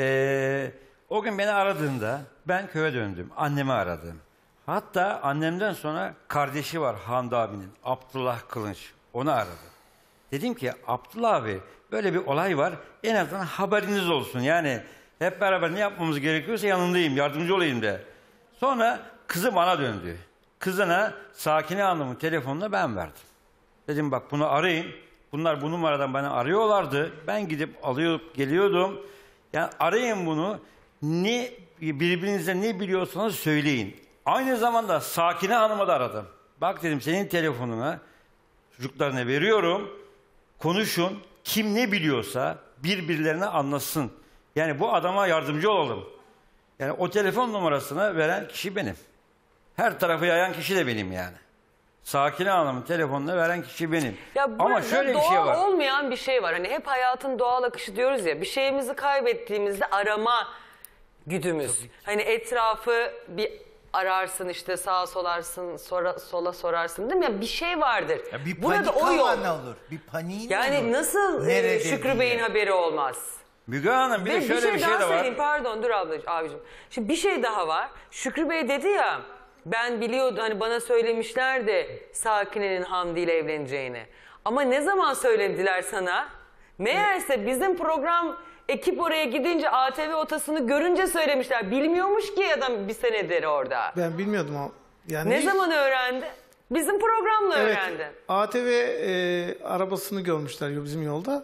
Speaker 17: Ee, o gün beni aradığında ben köye döndüm. Annemi aradım. Hatta annemden sonra kardeşi var Hamdi abinin. Abdullah Kılınç. Onu aradım. Dedim ki Abdullah abi böyle bir olay var. En azından haberiniz olsun. Yani hep beraber ne yapmamız gerekiyorsa yanındayım. Yardımcı olayım de. Sonra kızı bana döndü. Kızına Sakine Hanım'ın telefonunu ben verdim. Dedim bak bunu arayın. Bunlar bu numaradan bana arıyorlardı. Ben gidip alıp geliyordum. Yani arayın bunu. Ne birbirinize ne biliyorsanız söyleyin. Aynı zamanda Sakine Hanım'a da aradım. Bak dedim senin telefonuna çocuklarına veriyorum. Konuşun. Kim ne biliyorsa birbirlerine anlatsın. Yani bu adama yardımcı olalım. Yani o telefon numarasını veren kişi benim. Her tarafı yayan kişi de benim yani. Sakine Hanım'ın telefonunu veren kişi benim.
Speaker 1: Ya
Speaker 17: Ama
Speaker 1: burada
Speaker 17: şöyle bir
Speaker 1: doğal
Speaker 17: şey var.
Speaker 1: olmayan bir şey var. Hani hep hayatın doğal akışı diyoruz ya. Bir şeyimizi kaybettiğimizde arama güdümüz. Hani etrafı bir ararsın işte sağa solarsın, sonra, sola sorarsın değil mi? Ya bir şey vardır.
Speaker 13: Ya bir
Speaker 1: Burada
Speaker 13: panik
Speaker 1: o yok.
Speaker 13: havan olur. Bir paniğin
Speaker 1: Yani
Speaker 13: olur.
Speaker 1: nasıl e,
Speaker 13: Nerede
Speaker 1: Şükrü
Speaker 13: diye.
Speaker 1: Bey'in haberi olmaz?
Speaker 17: Müge Hanım bir
Speaker 1: Ve
Speaker 17: de şöyle
Speaker 1: bir şey,
Speaker 17: bir şey
Speaker 1: daha
Speaker 17: de var.
Speaker 1: söyleyeyim pardon dur ablacığım, abicim. Şimdi bir şey daha var. Şükrü Bey dedi ya ben biliyordum hani bana söylemişlerdi Sakine'nin Hamdi ile evleneceğini. Ama ne zaman söylediler sana? Meğerse bizim program ekip oraya gidince A T V otasını görünce söylemişler. Bilmiyormuş ki adam bir senedir orada.
Speaker 11: Ben bilmiyordum ama. Yani
Speaker 1: Ne
Speaker 11: hiç-
Speaker 1: zaman öğrendi? Bizim programla
Speaker 11: Evet,
Speaker 1: öğrendi.
Speaker 11: A T V e, arabasını görmüşler bizim yolda.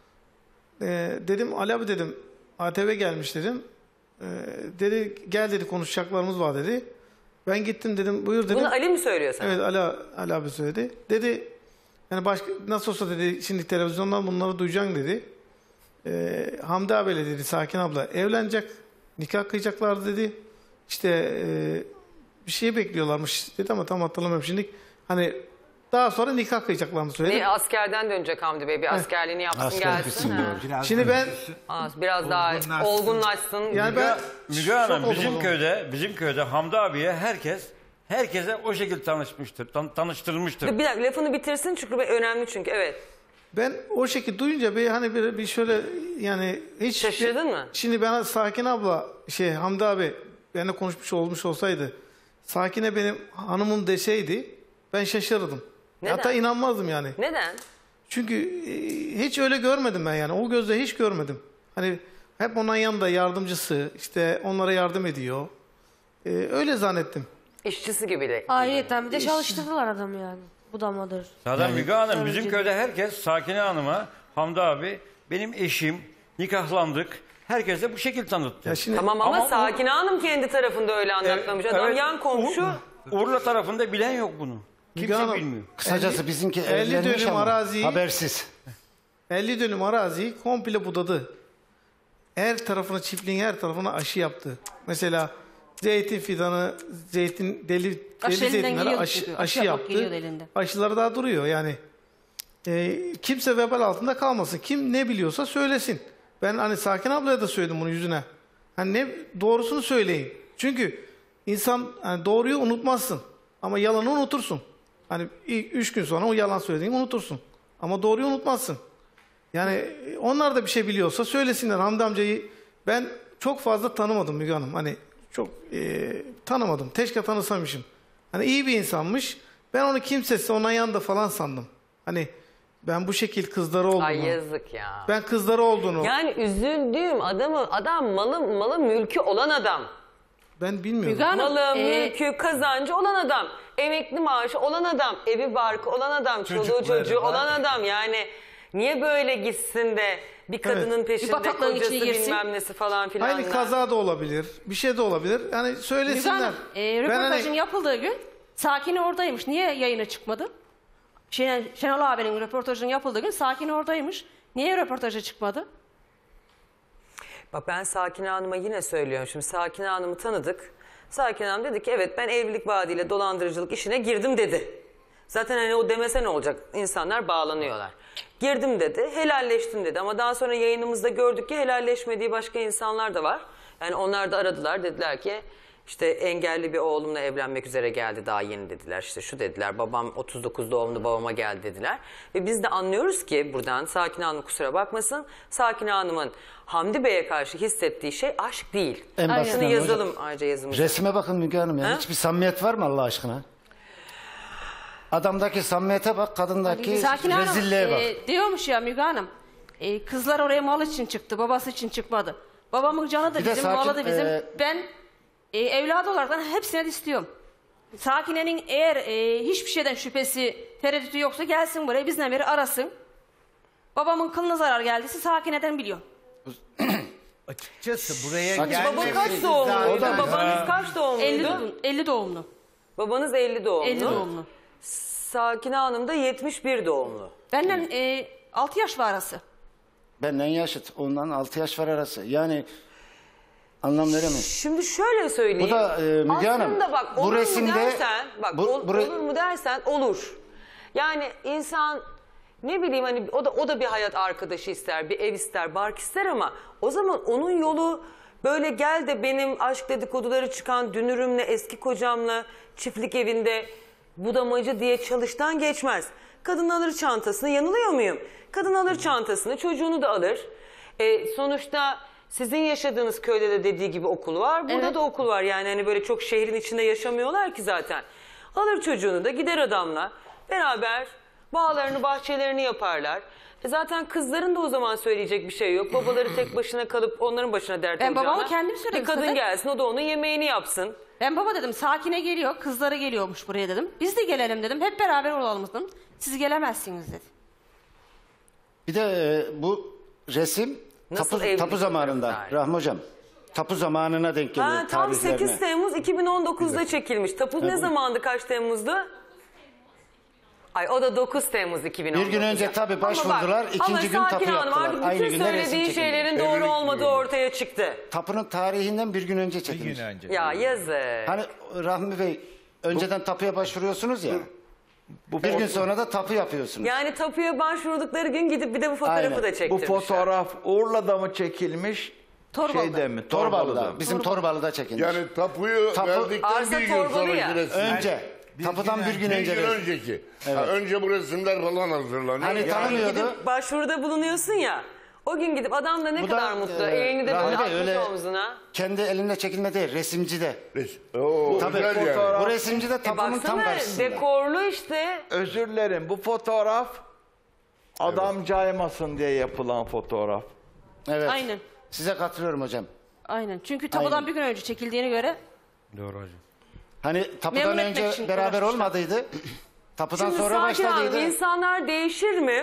Speaker 11: E, dedim Ali abi dedim A T V gelmiş dedim. E, dedi gel dedi konuşacaklarımız var dedi. Ben gittim dedim buyur dedim.
Speaker 1: Bunu Ali mi söylüyor sana?
Speaker 11: Evet Ali, Ali abi söyledi. Dedi yani başka nasıl olsa dedi şimdi televizyondan bunları duyacaksın dedi. E, Hamdi abiyle dedi Sakin abla evlenecek nikah kıyacaklardı dedi. İşte e, bir şey bekliyorlarmış dedi ama tam hatırlamıyorum şimdi. Hani daha sonra nikah kıyacaklarını söyledi.
Speaker 1: Ne, askerden dönecek Hamdi Bey. Bir askerliğini yapsın
Speaker 11: Asker
Speaker 1: gelsin.
Speaker 11: bitsin
Speaker 1: ha.
Speaker 11: diyor. Şimdi ben
Speaker 1: Az, biraz daha olgunlaşsın.
Speaker 11: Yani ben
Speaker 17: Müge Hanım
Speaker 11: şok
Speaker 17: bizim
Speaker 11: oldum.
Speaker 17: köyde bizim köyde Hamdi abiye herkes herkese o şekilde tanışmıştır. Tan tanıştırılmıştır.
Speaker 1: Bir dakika lafını bitirsin Şükrü Bey önemli çünkü evet.
Speaker 11: Ben o şekilde duyunca bir hani bir, bir şöyle yani hiç
Speaker 1: Şaşırdın mı?
Speaker 11: Şimdi bana Sakin abla şey Hamdi abi benimle konuşmuş olmuş olsaydı Sakine benim hanımım deseydi ben şaşırırdım.
Speaker 1: Neden?
Speaker 11: Hatta inanmazdım yani.
Speaker 1: Neden?
Speaker 11: Çünkü e, hiç öyle görmedim ben yani. O gözle hiç görmedim. Hani hep onun yanında yardımcısı işte onlara yardım ediyor. E, öyle zannettim.
Speaker 1: İşçisi gibi de.
Speaker 18: Ayrıyeten bir de çalıştırdılar adamı yani. Bu da mıdır?
Speaker 17: Zaten Müge Hanım
Speaker 18: Tabii
Speaker 17: bizim
Speaker 18: ki.
Speaker 17: köyde herkes Sakine Hanım'a Hamdi abi benim eşim nikahlandık. Herkese bu şekilde tanıttı.
Speaker 1: Tamam ama, Sakine Hanım kendi tarafında öyle anlatmamış. Adam
Speaker 17: evet.
Speaker 1: yan komşu.
Speaker 17: Ur- Urla tarafında bilen yok bunu. Kimse
Speaker 11: Hanım,
Speaker 17: bilmiyor.
Speaker 19: Kısacası
Speaker 11: elli-
Speaker 19: bizimki
Speaker 11: elli
Speaker 19: evlenmiş
Speaker 11: dönüm
Speaker 19: ama
Speaker 11: araziyi-
Speaker 19: habersiz.
Speaker 11: elli dönüm araziyi komple budadı. Her tarafına çiftliğin her tarafına aşı yaptı. Mesela zeytin fidanı, zeytin deli, deli
Speaker 23: Aşı elinden
Speaker 11: zeytinlere
Speaker 23: geliyordu
Speaker 11: aşı,
Speaker 23: çünkü.
Speaker 11: aşı
Speaker 23: Aşı yapıp
Speaker 11: yaptı.
Speaker 23: geliyordu elinde.
Speaker 11: Aşıları daha duruyor yani. Ee, kimse vebal altında kalmasın. Kim ne biliyorsa söylesin. Ben hani Sakin ablaya da söyledim bunu yüzüne. Hani ne doğrusunu söyleyin. Çünkü insan hani doğruyu unutmazsın. Ama yalanı unutursun. Hani ilk üç gün sonra o yalan söylediğini unutursun. Ama doğruyu unutmazsın. Yani e, onlar da bir şey biliyorsa söylesinler. Hamdi amcayı ben çok fazla tanımadım Müge Hanım. Hani çok e, tanımadım. Keşke tanısamışım. Hani iyi bir insanmış. Ben onu kimsesi onun yanında falan sandım. Hani ben bu şekil kızları olduğunu.
Speaker 1: Ay yazık ya.
Speaker 11: Ben kızları olduğunu.
Speaker 1: Yani üzüldüğüm adamı, adam malı, malı mülkü olan adam.
Speaker 11: Ben bilmiyorum.
Speaker 1: Müge Hanım, Malı,
Speaker 11: e,
Speaker 1: mülkü, kazancı olan adam. Emekli maaşı olan adam. Evi barkı olan adam. Çoluğu
Speaker 11: Çocukları
Speaker 1: çocuğu
Speaker 11: var.
Speaker 1: olan adam. Yani Niye böyle gitsin de bir kadının
Speaker 11: Evet.
Speaker 1: peşinde
Speaker 18: Bir bataklığın
Speaker 1: kocası
Speaker 18: içine girsin.
Speaker 1: bilmem nesi falan filan.
Speaker 11: Aynı kaza da olabilir. Bir şey de olabilir. Yani
Speaker 18: Müge
Speaker 11: söylesinler.
Speaker 18: Hanım, e,
Speaker 11: Ben
Speaker 18: röportajın
Speaker 11: hani-
Speaker 18: yapıldığı gün Sakine oradaymış. Niye yayına çıkmadı? Şen, Şenol abinin röportajının yapıldığı gün Sakine oradaymış. Niye röportaja çıkmadı?
Speaker 1: Bak ben Sakine Hanım'a yine söylüyorum. Şimdi Sakine Hanım'ı tanıdık. Sakine Hanım dedi ki evet ben evlilik vaadiyle dolandırıcılık işine girdim dedi. Zaten hani o demese ne olacak? İnsanlar bağlanıyorlar. Girdim dedi, helalleştim dedi. Ama daha sonra yayınımızda gördük ki helalleşmediği başka insanlar da var. Yani onlar da aradılar, dediler ki işte engelli bir oğlumla evlenmek üzere geldi daha yeni dediler. İşte şu dediler, babam otuz dokuz doğumlu babama geldi dediler. Ve biz de anlıyoruz ki buradan Sakine Hanım kusura bakmasın. Sakine Hanım'ın Hamdi Bey'e karşı hissettiği şey aşk değil.
Speaker 5: En
Speaker 1: Şunu
Speaker 5: basitinden
Speaker 1: yazalım
Speaker 5: hocam.
Speaker 1: ayrıca yazımızda.
Speaker 5: Resme bakın Müge Hanım ya.
Speaker 1: Ha?
Speaker 5: Hiçbir samimiyet var mı Allah aşkına? Adamdaki samimiyete bak, kadındaki
Speaker 18: Sakine Hanım
Speaker 5: rezilliğe bak.
Speaker 18: e, diyormuş ya Müge Hanım. E, kızlar oraya mal için çıktı, babası için çıkmadı. Babamın canı da
Speaker 5: Bir de
Speaker 18: bizim,
Speaker 5: sakin,
Speaker 18: malı da bizim.
Speaker 5: e,
Speaker 18: Ben e, evladı olarak hepsine de istiyorum. Sakine'nin eğer e, hiçbir şeyden şüphesi, tereddütü yoksa gelsin buraya, bizden beri arasın. Babamın kılına zarar geldiyse Sakine'den biliyor.
Speaker 13: Açıkçası buraya
Speaker 1: Baba
Speaker 13: gelmemesi
Speaker 1: kaç doğumluydu?
Speaker 13: zaten-
Speaker 1: Babanız kaç doğumluydu?
Speaker 18: elli, doğum- elli doğumlu.
Speaker 1: Babanız elli doğumlu.
Speaker 18: elli doğumlu.
Speaker 1: Sakine Hanım da yetmiş bir doğumlu.
Speaker 18: Benden e, altı yaş var arası.
Speaker 5: Benden yaşıt. Ondan altı yaş var arası. Yani anlam veremiyorum.
Speaker 1: Şimdi şöyle söyleyeyim.
Speaker 5: Bu da e, Müge Hanım.
Speaker 1: Aslında bak
Speaker 5: bu
Speaker 1: olur
Speaker 5: resimde
Speaker 1: mu dersen, bak
Speaker 5: bu-
Speaker 1: ol-
Speaker 5: bu re-
Speaker 1: olur mu dersen olur. Yani insan ne bileyim hani o da o da bir hayat arkadaşı ister, bir ev ister, bark ister ama o zaman onun yolu böyle gel de benim aşk dedikoduları çıkan dünürümle, eski kocamla çiftlik evinde budamacı diye çalıştan geçmez. Kadın alır çantasını, yanılıyor muyum? Kadın alır çantasını, çocuğunu da alır. E, sonuçta sizin yaşadığınız köyde de dediği gibi okul var. Burada
Speaker 18: Evet.
Speaker 1: da okul var. Yani hani böyle çok şehrin içinde yaşamıyorlar ki zaten. Alır çocuğunu da gider adamla. Beraber bağlarını, bahçelerini yaparlar. E zaten kızların da o zaman söyleyecek bir şey yok. Babaları tek başına kalıp onların başına dert
Speaker 18: Ben babama
Speaker 1: olacağına
Speaker 18: kendim söyledim
Speaker 1: bir kadın
Speaker 18: zaten.
Speaker 1: gelsin, o da onun yemeğini yapsın.
Speaker 18: Ben baba dedim Sakine geliyor, kızları geliyormuş buraya dedim. Biz de gelelim dedim, hep beraber olalım dedim. Siz gelemezsiniz dedi.
Speaker 5: Bir de e, bu resim
Speaker 1: Nasıl
Speaker 5: tapu,
Speaker 1: evlilik
Speaker 5: tapu zamanında
Speaker 1: yapıyorlar?
Speaker 5: Rahmi Hocam. Tapu zamanına denk geliyor
Speaker 1: Ha, tam
Speaker 5: tarihlerine.
Speaker 1: sekiz Temmuz iki bin on dokuz'da çekilmiş. Tapu ne zamandı, kaç Temmuz'du? Ay o da dokuz Temmuz iki bin on dokuz.
Speaker 5: Bir gün önce tabii
Speaker 1: Ama bak,
Speaker 5: başvurdular, ikinci
Speaker 1: ama
Speaker 5: gün
Speaker 1: Sakine
Speaker 5: tapu
Speaker 1: Hanım
Speaker 5: yaptılar.
Speaker 1: artık
Speaker 5: Aynı
Speaker 1: bütün
Speaker 5: günde resim
Speaker 1: söylediği
Speaker 5: çekildi.
Speaker 1: şeylerin doğru olmadığı ortaya çıktı.
Speaker 5: Tapunun tarihinden bir gün önce çekilmiş.
Speaker 1: Ya yazık.
Speaker 5: Hani Rahmi Bey önceden tapuya başvuruyorsunuz ya. bir gün sonra da tapu yapıyorsunuz.
Speaker 1: Yani tapuya başvurdukları gün gidip bir de bu fotoğrafı
Speaker 5: Aynen.
Speaker 1: da
Speaker 12: Bu
Speaker 1: çektirmişler.
Speaker 12: fotoğraf Urla'da mı çekilmiş?
Speaker 18: Torbalı'da.
Speaker 12: Şeyde mi?
Speaker 5: Torbalı'da.
Speaker 12: Torbalı'da mı?
Speaker 5: Bizim Torbalı'da çekilmiş.
Speaker 9: Yani tapuyu
Speaker 5: Tapu-
Speaker 9: verdikten
Speaker 1: Arsa
Speaker 9: bir gün
Speaker 1: torbalı
Speaker 9: sonraki
Speaker 1: ya.
Speaker 9: resim.
Speaker 5: Önce.
Speaker 13: Bir
Speaker 5: Tapudan
Speaker 13: gün
Speaker 5: bir gün
Speaker 9: Bir
Speaker 5: önce.
Speaker 9: gün
Speaker 5: resim.
Speaker 9: önceki.
Speaker 5: Evet.
Speaker 9: Ha, önce bu resimler falan hazırlanıyor.
Speaker 5: Hani
Speaker 9: Yani-
Speaker 5: tanımıyordu.
Speaker 1: Gidip başvuruda bulunuyorsun ya. O gün gidip adam da ne
Speaker 5: Bu
Speaker 1: kadar
Speaker 5: da,
Speaker 1: mutlu.
Speaker 5: e,
Speaker 1: Elini de
Speaker 5: Rahmi
Speaker 1: böyle
Speaker 5: Bey,
Speaker 1: atmış
Speaker 5: öyle-
Speaker 1: omzuna.
Speaker 5: Kendi elinde çekilme değil, resimci de.
Speaker 9: Res- Oo,
Speaker 5: Tabii.
Speaker 9: özel yani.
Speaker 12: Fotoğraf-
Speaker 5: Bu resimci de
Speaker 1: E
Speaker 5: tapunun tam
Speaker 1: baksana
Speaker 5: karşısında.
Speaker 1: dekorlu işte.
Speaker 12: Özür dilerim. Bu fotoğraf adam caymasın diye yapılan fotoğraf.
Speaker 5: Evet.
Speaker 18: Aynen.
Speaker 5: Size katılıyorum hocam.
Speaker 18: Aynen. Çünkü tapudan
Speaker 5: Aynen.
Speaker 18: bir gün önce çekildiğine göre
Speaker 17: Doğru hocam.
Speaker 5: Hani tapudan
Speaker 18: Memnun etmek
Speaker 5: önce
Speaker 18: için
Speaker 5: beraber
Speaker 18: uğraşmışlar.
Speaker 5: olmadıydı. Tapudan
Speaker 1: Şimdi
Speaker 5: sonra
Speaker 1: Sakine Hanım,
Speaker 5: başladıydı.
Speaker 1: insanlar değişir mi?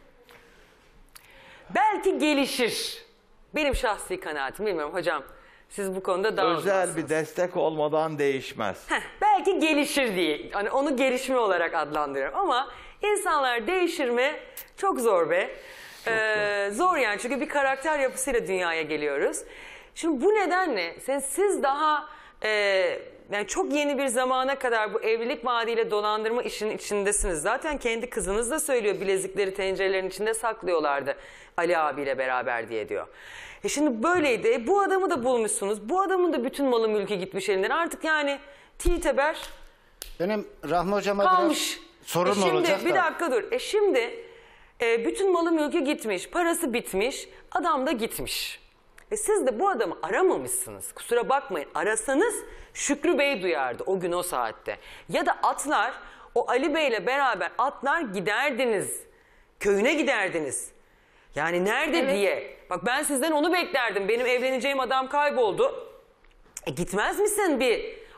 Speaker 1: Belki gelişir. Benim şahsi kanaatim, bilmiyorum hocam. Siz bu konuda daha
Speaker 12: Özel
Speaker 1: uzmansınız.
Speaker 12: bir destek olmadan değişmez.
Speaker 1: Heh, belki gelişir diye. Hani onu gelişme olarak adlandırıyorum. Ama insanlar değişir mi? Çok zor be. Ee, zor yani, çünkü bir karakter yapısıyla dünyaya geliyoruz. Şimdi bu nedenle siz, siz daha e, yani çok yeni bir zamana kadar bu evlilik vaadiyle dolandırma işinin içindesiniz. Zaten kendi kızınız da söylüyor, bilezikleri tencerelerin içinde saklıyorlardı Ali abiyle beraber diye diyor. E şimdi böyleydi. E bu adamı da bulmuşsunuz. Bu adamın da bütün malı mülkü gitmiş elinden. Artık yani titeber
Speaker 5: Benim Rahmi Hocam'a
Speaker 1: kalmış.
Speaker 5: biraz sorun
Speaker 1: e şimdi,
Speaker 5: olacak da.
Speaker 1: bir dakika dur. E şimdi e, bütün malı mülkü gitmiş. Parası bitmiş. Adam da gitmiş. E siz de bu adamı aramamışsınız. Kusura bakmayın. Arasanız Şükrü Bey duyardı o gün o saatte. Ya da atlar, o Ali Bey'le beraber atlar giderdiniz. Köyüne giderdiniz. Yani nerede
Speaker 18: Evet.
Speaker 1: diye. Bak ben sizden onu beklerdim. Benim evleneceğim adam kayboldu. E gitmez misin bir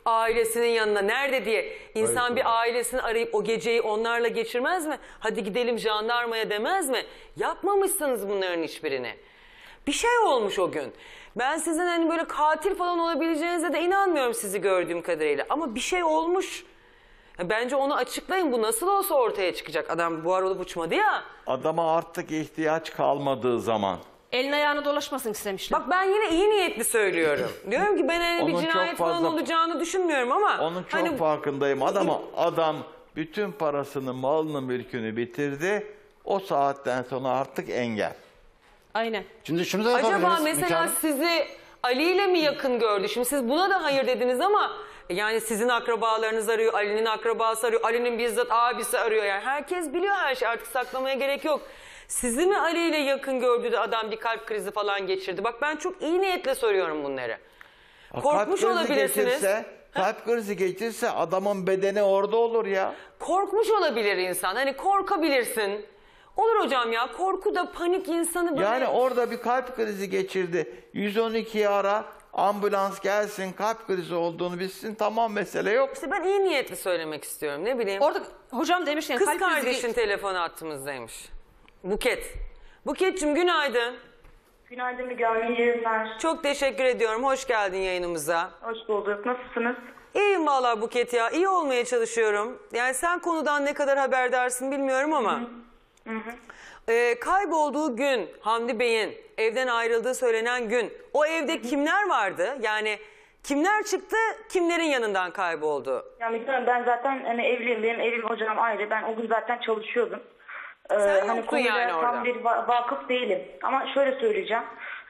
Speaker 1: ailesinin yanına nerede diye. İnsan
Speaker 9: Hayır,
Speaker 1: bir ailesini arayıp o geceyi onlarla geçirmez mi? Hadi gidelim jandarmaya demez mi? Yapmamışsınız bunların hiçbirini. Bir şey olmuş o gün. Ben sizin hani böyle katil falan olabileceğinize de inanmıyorum sizi gördüğüm kadarıyla. Ama bir şey olmuş. Bence onu açıklayın. Bu nasıl olsa ortaya çıkacak. Adam buhar olup uçmadı ya.
Speaker 12: Adama artık ihtiyaç kalmadığı zaman.
Speaker 18: Elin ayağını dolaşmasın istemişler.
Speaker 1: Bak ben yine iyi niyetli söylüyorum. Diyorum ki ben hani bir
Speaker 12: Onun çok
Speaker 1: cinayet falan
Speaker 12: fazla-
Speaker 1: olacağını düşünmüyorum ama.
Speaker 12: Onun çok
Speaker 1: hani
Speaker 12: farkındayım. Adama, adam bütün parasını, malını, mülkünü bitirdi. O saatten sonra artık engel.
Speaker 18: Aynen.
Speaker 5: Şimdi şunu da yapabiliriz.
Speaker 1: acaba mesela
Speaker 5: Müge Hanım.
Speaker 1: sizi Ali ile mi yakın gördü? Şimdi siz buna da hayır dediniz ama yani sizin akrabalarınız arıyor, Ali'nin akrabası arıyor, Ali'nin bizzat abisi arıyor. Yani herkes biliyor her şey, artık saklamaya gerek yok. Sizi mi Ali ile yakın gördü de adam bir kalp krizi falan geçirdi? Bak ben çok iyi niyetle soruyorum bunları. Korkmuş
Speaker 12: Kalp krizi
Speaker 1: olabilirsiniz.
Speaker 12: geçirse, kalp krizi geçirse adamın bedeni orada olur ya.
Speaker 1: Korkmuş olabilir insan. Hani korkabilirsin. Olur hocam ya, korku da panik insanı böyle...
Speaker 12: Yani orada bir kalp krizi geçirdi. yüz on ikiyi ara, ambulans gelsin, kalp krizi olduğunu bilsin, tamam, mesele yok.
Speaker 1: İşte ben iyi niyetli söylemek istiyorum, ne bileyim.
Speaker 18: Orada hocam demişken
Speaker 1: Kız
Speaker 18: kalp krizi-
Speaker 1: kardeşin telefonu hattımızdaymış. Buket. Buket'cim günaydın.
Speaker 7: Günaydın Müge Hanım, iyi yayınlar.
Speaker 1: Çok teşekkür ediyorum. Hoş geldin yayınımıza.
Speaker 7: Hoş bulduk. Nasılsınız?
Speaker 1: İyiyim vallahi Buket ya. İyi olmaya çalışıyorum. Yani sen konudan ne kadar haberdarsın bilmiyorum ama.
Speaker 7: Hı hı.
Speaker 1: Ee, kaybolduğu gün Hamdi Bey'in evden ayrıldığı söylenen gün o evde kimler vardı? Yani kimler çıktı, kimlerin yanından kayboldu?
Speaker 7: Ya Müge Hanım, ben zaten hani evliyim. Benim evim ocağım ayrı. Ben o gün zaten çalışıyordum. Ee,
Speaker 1: Sen
Speaker 7: hani
Speaker 1: yoktun
Speaker 7: konuyla
Speaker 1: yani
Speaker 7: tam
Speaker 1: orada.
Speaker 7: bir va- vakıf değilim. Ama şöyle söyleyeceğim.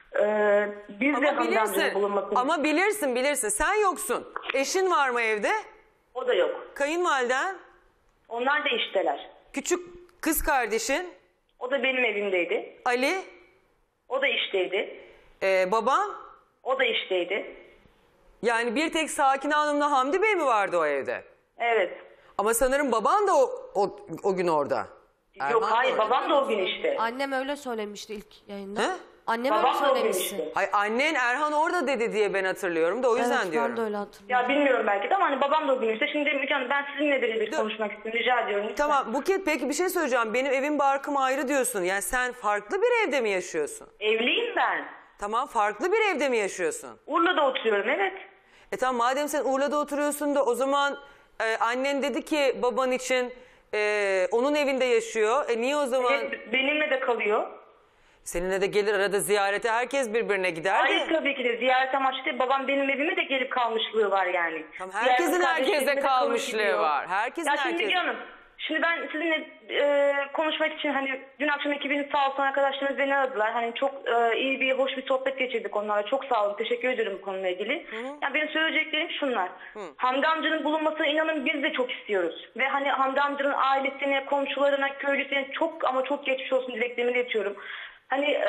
Speaker 7: Ee, biz de
Speaker 1: Ama
Speaker 7: Hamdi amcanın
Speaker 1: bilirsin,
Speaker 7: bulunmasını...
Speaker 1: ama bilirsin bilirsin. Sen yoksun. Eşin var mı evde?
Speaker 7: O da yok.
Speaker 1: Kayınvaliden?
Speaker 7: Onlar da işteler.
Speaker 1: Küçük kız kardeşin?
Speaker 7: O da benim evimdeydi.
Speaker 1: Ali?
Speaker 7: O da işteydi.
Speaker 1: Ee, baban?
Speaker 7: O da işteydi.
Speaker 1: Yani bir tek Sakine Hanım'la Hamdi Bey mi vardı o evde?
Speaker 7: Evet.
Speaker 1: Ama sanırım baban da o, o, o gün orada.
Speaker 7: Yok,
Speaker 1: Erman
Speaker 7: hayır,
Speaker 1: da orada.
Speaker 7: babam da o gün işte.
Speaker 8: Annem öyle söylemişti ilk yayında.
Speaker 1: He?
Speaker 8: Annem
Speaker 7: Babam
Speaker 8: öyle
Speaker 7: da o gün
Speaker 8: söylemişti.
Speaker 7: işte.
Speaker 1: Ay, annen Erhan orada dedi diye ben hatırlıyorum da o yüzden
Speaker 8: Evet,
Speaker 1: diyorum.
Speaker 8: ben de öyle hatırlıyorum.
Speaker 7: Ya bilmiyorum belki de ama hani babam da o gün işte. Şimdi Müge Hanım, ben sizinle birebir konuşmak istiyorum. Rica ediyorum. lütfen.
Speaker 1: Tamam Buket, peki bir şey söyleyeceğim. Benim evim barkım ayrı diyorsun. Yani sen farklı bir evde mi yaşıyorsun?
Speaker 7: Evliyim ben.
Speaker 1: Tamam, farklı bir evde mi yaşıyorsun?
Speaker 7: Urla'da oturuyorum, evet.
Speaker 1: E tamam, madem sen Urla'da oturuyorsun da o zaman e, annen dedi ki baban için e, onun evinde yaşıyor. E niye o zaman?
Speaker 7: Evet, benimle de kalıyor.
Speaker 1: Seninle de gelir arada ziyarete, herkes birbirine gider de.
Speaker 7: Hayır, tabii ki de ziyaret amaçlı değil. Babam benim evime de gelip kalmışlığı var yani.
Speaker 1: Tamam, herkesin
Speaker 7: Diğer
Speaker 1: herkeste
Speaker 7: kardeşlerimle de
Speaker 1: kalmışlığı
Speaker 7: konuşuyor.
Speaker 1: var. Herkesin
Speaker 7: ya şimdi
Speaker 1: herkes-
Speaker 7: Müge Hanım, şimdi ben sizinle e, konuşmak için hani dün akşam ekibiniz sağ olsun, arkadaşlarınız beni aradılar. Hani çok e, iyi bir, hoş bir sohbet geçirdik onlarla. Çok sağ olun, teşekkür ederim bu konuyla ilgili. Yani benim söyleyeceklerim şunlar. Hamdi amcanın bulunmasına inanın biz de çok istiyoruz. Ve hani Hamdi amcanın ailesine, komşularına, köylüsüne çok ama çok geçmiş olsun dileklerimi iletiyorum. Hani e,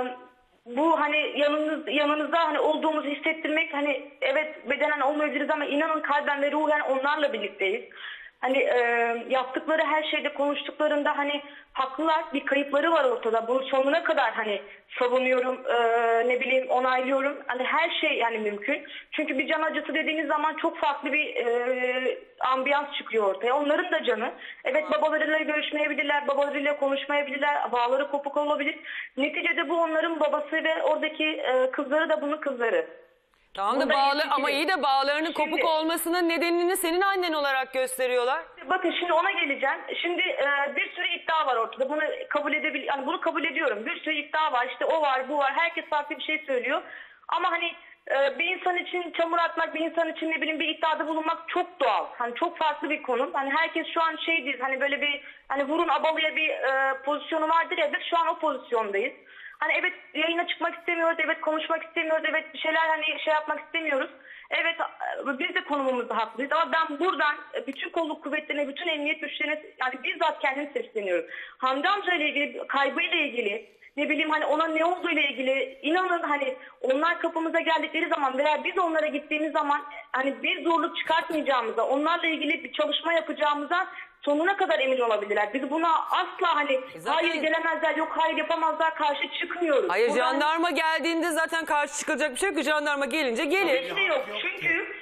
Speaker 7: bu hani yanınız, yanınızda hani olduğumuzu hissettirmek, hani evet bedenen olmayabiliriz ama inanın kalben ve ruhen onlarla birlikteyiz. Hani e, yaptıkları her şeyde, konuştuklarında hani haklılar, bir kayıpları var ortada. Bunu sonuna kadar hani savunuyorum, e, ne bileyim onaylıyorum. Hani her şey yani mümkün. Çünkü bir can acısı dediğiniz zaman çok farklı bir e, ambiyans çıkıyor ortaya. Onların da canı. Evet, babalarıyla görüşmeyebilirler, babalarıyla konuşmayabilirler, bağları kopuk olabilir. Neticede bu onların babası ve oradaki e, kızları da bunun kızları.
Speaker 1: Tamam da
Speaker 7: Bunda
Speaker 1: bağlı
Speaker 7: yetkili.
Speaker 1: ama iyi de bağlarının
Speaker 7: Şimdi-
Speaker 1: kopuk olmasının nedenini senin annen olarak gösteriyorlar.
Speaker 7: Bakın şimdi ona geleceğim. Şimdi e, bir sürü iddia var ortada. Bunu kabul edebil, yani bunu kabul ediyorum. Bir sürü iddia var. İşte o var, bu var. Herkes farklı bir şey söylüyor. Ama hani e, bir insan için çamur atmak, bir insan için ne bileyim bir iddiada bulunmak çok doğal. Hani çok farklı bir konu. Hani herkes şu an şey değil. Hani böyle bir hani vurun abalıya bir e, pozisyonu vardır ya. Biz şu an o pozisyondayız. Hani evet yayına çıkmak istemiyoruz, evet konuşmak istemiyoruz, evet bir şeyler hani şey yapmak istemiyoruz. Evet biz de konumumuzda haklıyız ama ben buradan bütün kolluk kuvvetlerine, bütün emniyet güçlerine yani bizzat kendim sesleniyorum. Hamdi amca ile ilgili, kaybıyla ilgili, ne bileyim hani ona ne olduğu ile ilgili inanın hani onlar kapımıza geldikleri zaman veya biz onlara gittiğimiz zaman hani bir zorluk çıkartmayacağımıza, onlarla ilgili bir çalışma yapacağımıza sonuna kadar emin olabilirler. Biz buna asla hani hayır gelemezler, yok hayır yapamazlar karşı çıkmıyoruz.
Speaker 1: Hayır,
Speaker 7: Buradan-
Speaker 1: jandarma geldiğinde zaten karşı çıkılacak bir şey yok ki, jandarma gelince gelir.
Speaker 7: Hiç de yok. Çünkü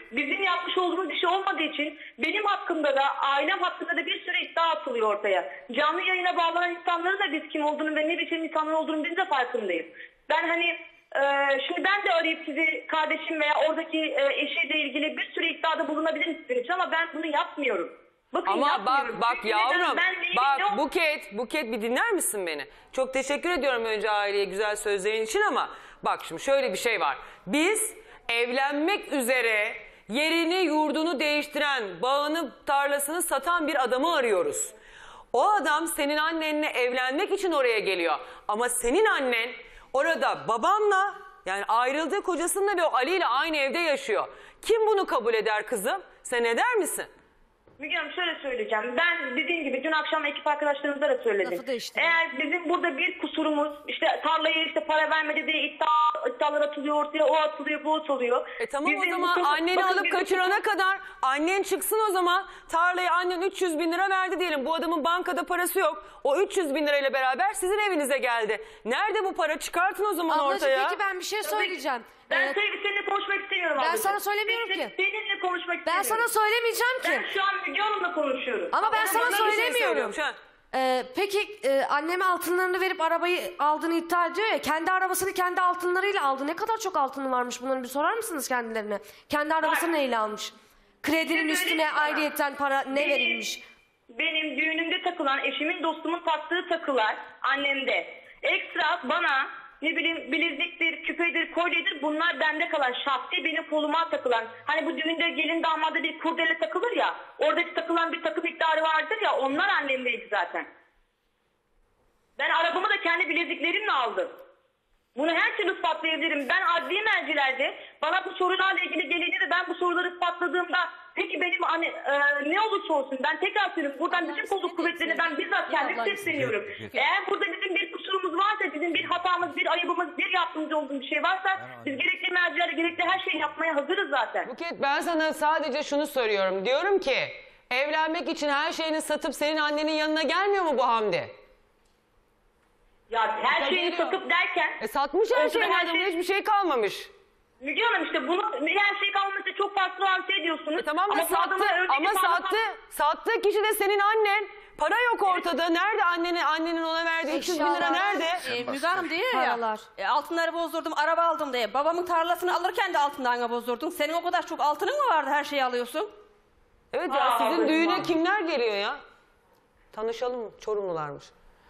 Speaker 7: bizim yapmış olduğumuz bir şey olmadığı için benim hakkımda da ailem hakkında da bir sürü iddia atılıyor ortaya. Canlı yayına bağlanan insanların da biz kim olduğunu ve ne biçim insanlar olduğunu biz de farkındayız. Ben hani e, şimdi ben de arayıp sizi kardeşim veya oradaki e, eşiyle ilgili bir sürü iddiada bulunabilirim sizin için ama ben bunu yapmıyorum. Bakın
Speaker 1: Ama
Speaker 7: yapmıyorum.
Speaker 1: bak bak
Speaker 7: Çünkü
Speaker 1: yavrum,
Speaker 7: neden? Ben değilim,
Speaker 1: bak
Speaker 7: yok.
Speaker 1: Buket, Buket bir dinler misin beni? Çok teşekkür ediyorum önce aileye güzel sözlerin için ama bak şimdi şöyle bir şey var. Biz evlenmek üzere yerini yurdunu değiştiren, bağını tarlasını satan bir adamı arıyoruz. O adam senin annenle evlenmek için oraya geliyor. Ama senin annen orada babanla yani ayrıldığı kocasıyla ve o Ali ile aynı evde yaşıyor. Kim bunu kabul eder kızım? Sen eder misin?
Speaker 7: Müge Hanım şöyle söyleyeceğim. Ben dediğim gibi dün akşam ekip arkadaşlarımıza da söyledim. Eğer bizim burada bir kusurumuz işte tarlayı işte para vermedi diye iddia, iddialar atılıyor ortaya, o atılıyor, bu atılıyor.
Speaker 1: E tamam
Speaker 7: Bizim
Speaker 1: o zaman
Speaker 7: bu-
Speaker 1: anneni
Speaker 7: bakın
Speaker 1: alıp
Speaker 7: bizim-
Speaker 1: kaçırana kadar annen çıksın o zaman tarlayı annen üç yüz bin lira verdi diyelim. Bu adamın bankada parası yok. O üç yüz bin lirayla beraber sizin evinize geldi. Nerede bu para? Çıkartın o zaman
Speaker 8: Ablacığım
Speaker 1: ortaya.
Speaker 8: peki ben bir şey söyleyeceğim.
Speaker 7: Ben
Speaker 8: Evet.
Speaker 7: seninle, seninle konuşmak istemiyorum
Speaker 8: Ben
Speaker 7: ablacığım.
Speaker 8: sana söylemiyorum
Speaker 7: Seninle-
Speaker 8: ki.
Speaker 7: Seninle konuşmak
Speaker 8: Ben
Speaker 7: istemiyorum.
Speaker 8: sana söylemeyeceğim ki.
Speaker 7: Ben şu an Müge Hanım'la konuşuyorum.
Speaker 8: Ama ben
Speaker 7: Bana
Speaker 8: sana
Speaker 7: bana bir şey
Speaker 8: söylemiyorum.
Speaker 7: söylüyorum şu an.
Speaker 8: Ee, peki e, anneme altınlarını verip arabayı aldığını iddia ediyor ya. Kendi arabasını kendi altınlarıyla aldı. Ne kadar çok altını varmış bunların bir sorar mısınız kendilerine? Kendi arabasını neyle almış? Kredinin üstüne ayrıyeten para ne
Speaker 7: Benim-
Speaker 8: verilmiş?
Speaker 7: Benim düğünümde takılan eşimin dostumun taktığı takılar annemde. Ekstra bana ne bileyim bileziktir, küpedir, kolyedir bunlar bende kalan şahsi benim koluma takılan. Hani bu düğünde gelin damada bir kurdele takılır ya. Oradaki takılan bir takı miktarı vardır ya onlar annemdeydi zaten. Ben arabamı da kendi bileziklerimle aldım. Bunu her türlü ispatlayabilirim. Ben adli mercilerde bana bu sorularla ilgili gelince ben bu soruları ispatladığımda peki benim hani e, ne olursa olsun ben tekrar söylüyorum buradan bütün kolluk kuvvetlerine ben bizzat kendim sesleniyorum. Eğer burada bizim bir kusurumuz varsa bizim bir hatamız bir ayıbımız bir yaptığımız olduğumuz bir şey varsa biz gerekli mercilerde gerekli her şeyi yapmaya hazırız zaten.
Speaker 1: Buket ben sana sadece şunu soruyorum. Diyorum ki evlenmek için her şeyini satıp senin annenin yanına gelmiyor mu bu Hamdi?
Speaker 7: Ya her
Speaker 1: Ya
Speaker 7: şeyi
Speaker 1: geliyor.
Speaker 7: satıp derken
Speaker 1: E satmış her
Speaker 7: ortada
Speaker 1: şeyi
Speaker 7: her
Speaker 1: adamın
Speaker 7: şey-
Speaker 1: hiçbir şey kalmamış.
Speaker 7: Müge Hanım işte bunu her şey kalması çok farklı lanse ediyorsunuz.
Speaker 1: E tamam da
Speaker 7: Ama bu
Speaker 1: sattı
Speaker 7: adama önceki
Speaker 1: ama
Speaker 7: parmak-
Speaker 1: sattı. Sattığı kişi de senin annen. Para yok ortada. Nerede annenin annenin ona verdiği üç yüz bin lira nerede?
Speaker 18: E, Müge Hanım diyor ya,
Speaker 8: Paralar.
Speaker 18: e, altınları bozdurdum, araba aldım diye. Babamın tarlasını alırken de altınlarını bozdurdun. Senin o kadar çok altının mı vardı her şeyi alıyorsun?
Speaker 1: Evet ya
Speaker 18: Aa,
Speaker 1: sizin
Speaker 18: aferin
Speaker 1: düğüne
Speaker 18: bana.
Speaker 1: kimler geliyor ya? Tanışalım Çorumlularmış.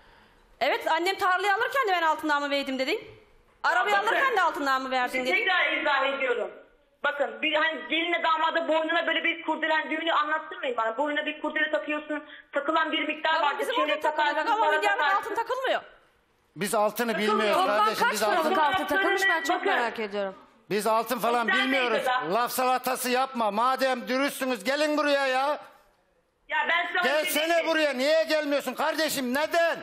Speaker 18: Evet annem tarlayı alırken de ben altınlarımı verdim dedin. Arabayı
Speaker 7: bakın,
Speaker 18: alırken de altınlarımı verdin dedin.
Speaker 7: Tekrar izah ediyorum. Bakın bir hani gelinle damada boynuna böyle bir kurdelen düğünü anlattırmayın bana. Boynuna bir kurdele takıyorsun. Takılan bir miktar
Speaker 18: Tamam
Speaker 7: vardır.
Speaker 18: bizim
Speaker 7: Çeyrek
Speaker 18: orada takılıyor
Speaker 7: takarsın,
Speaker 18: ama
Speaker 7: para
Speaker 18: milyarlık
Speaker 7: takarsın.
Speaker 18: altın takılmıyor.
Speaker 5: Biz altını bilmiyoruz
Speaker 8: Toplam
Speaker 5: kardeşim.
Speaker 8: kaç
Speaker 5: Biz altın,
Speaker 8: paralık altın takılmış ben çok
Speaker 7: Bakın.
Speaker 8: merak ediyorum.
Speaker 5: biz altın falan
Speaker 7: Sen
Speaker 5: bilmiyoruz.
Speaker 7: neydi lan?
Speaker 5: Laf salatası yapma. Madem dürüstsünüz gelin buraya ya.
Speaker 7: Ya ben sana bir şey
Speaker 5: Gelsene
Speaker 7: diyeyim mi?
Speaker 5: buraya. Niye gelmiyorsun kardeşim? Neden?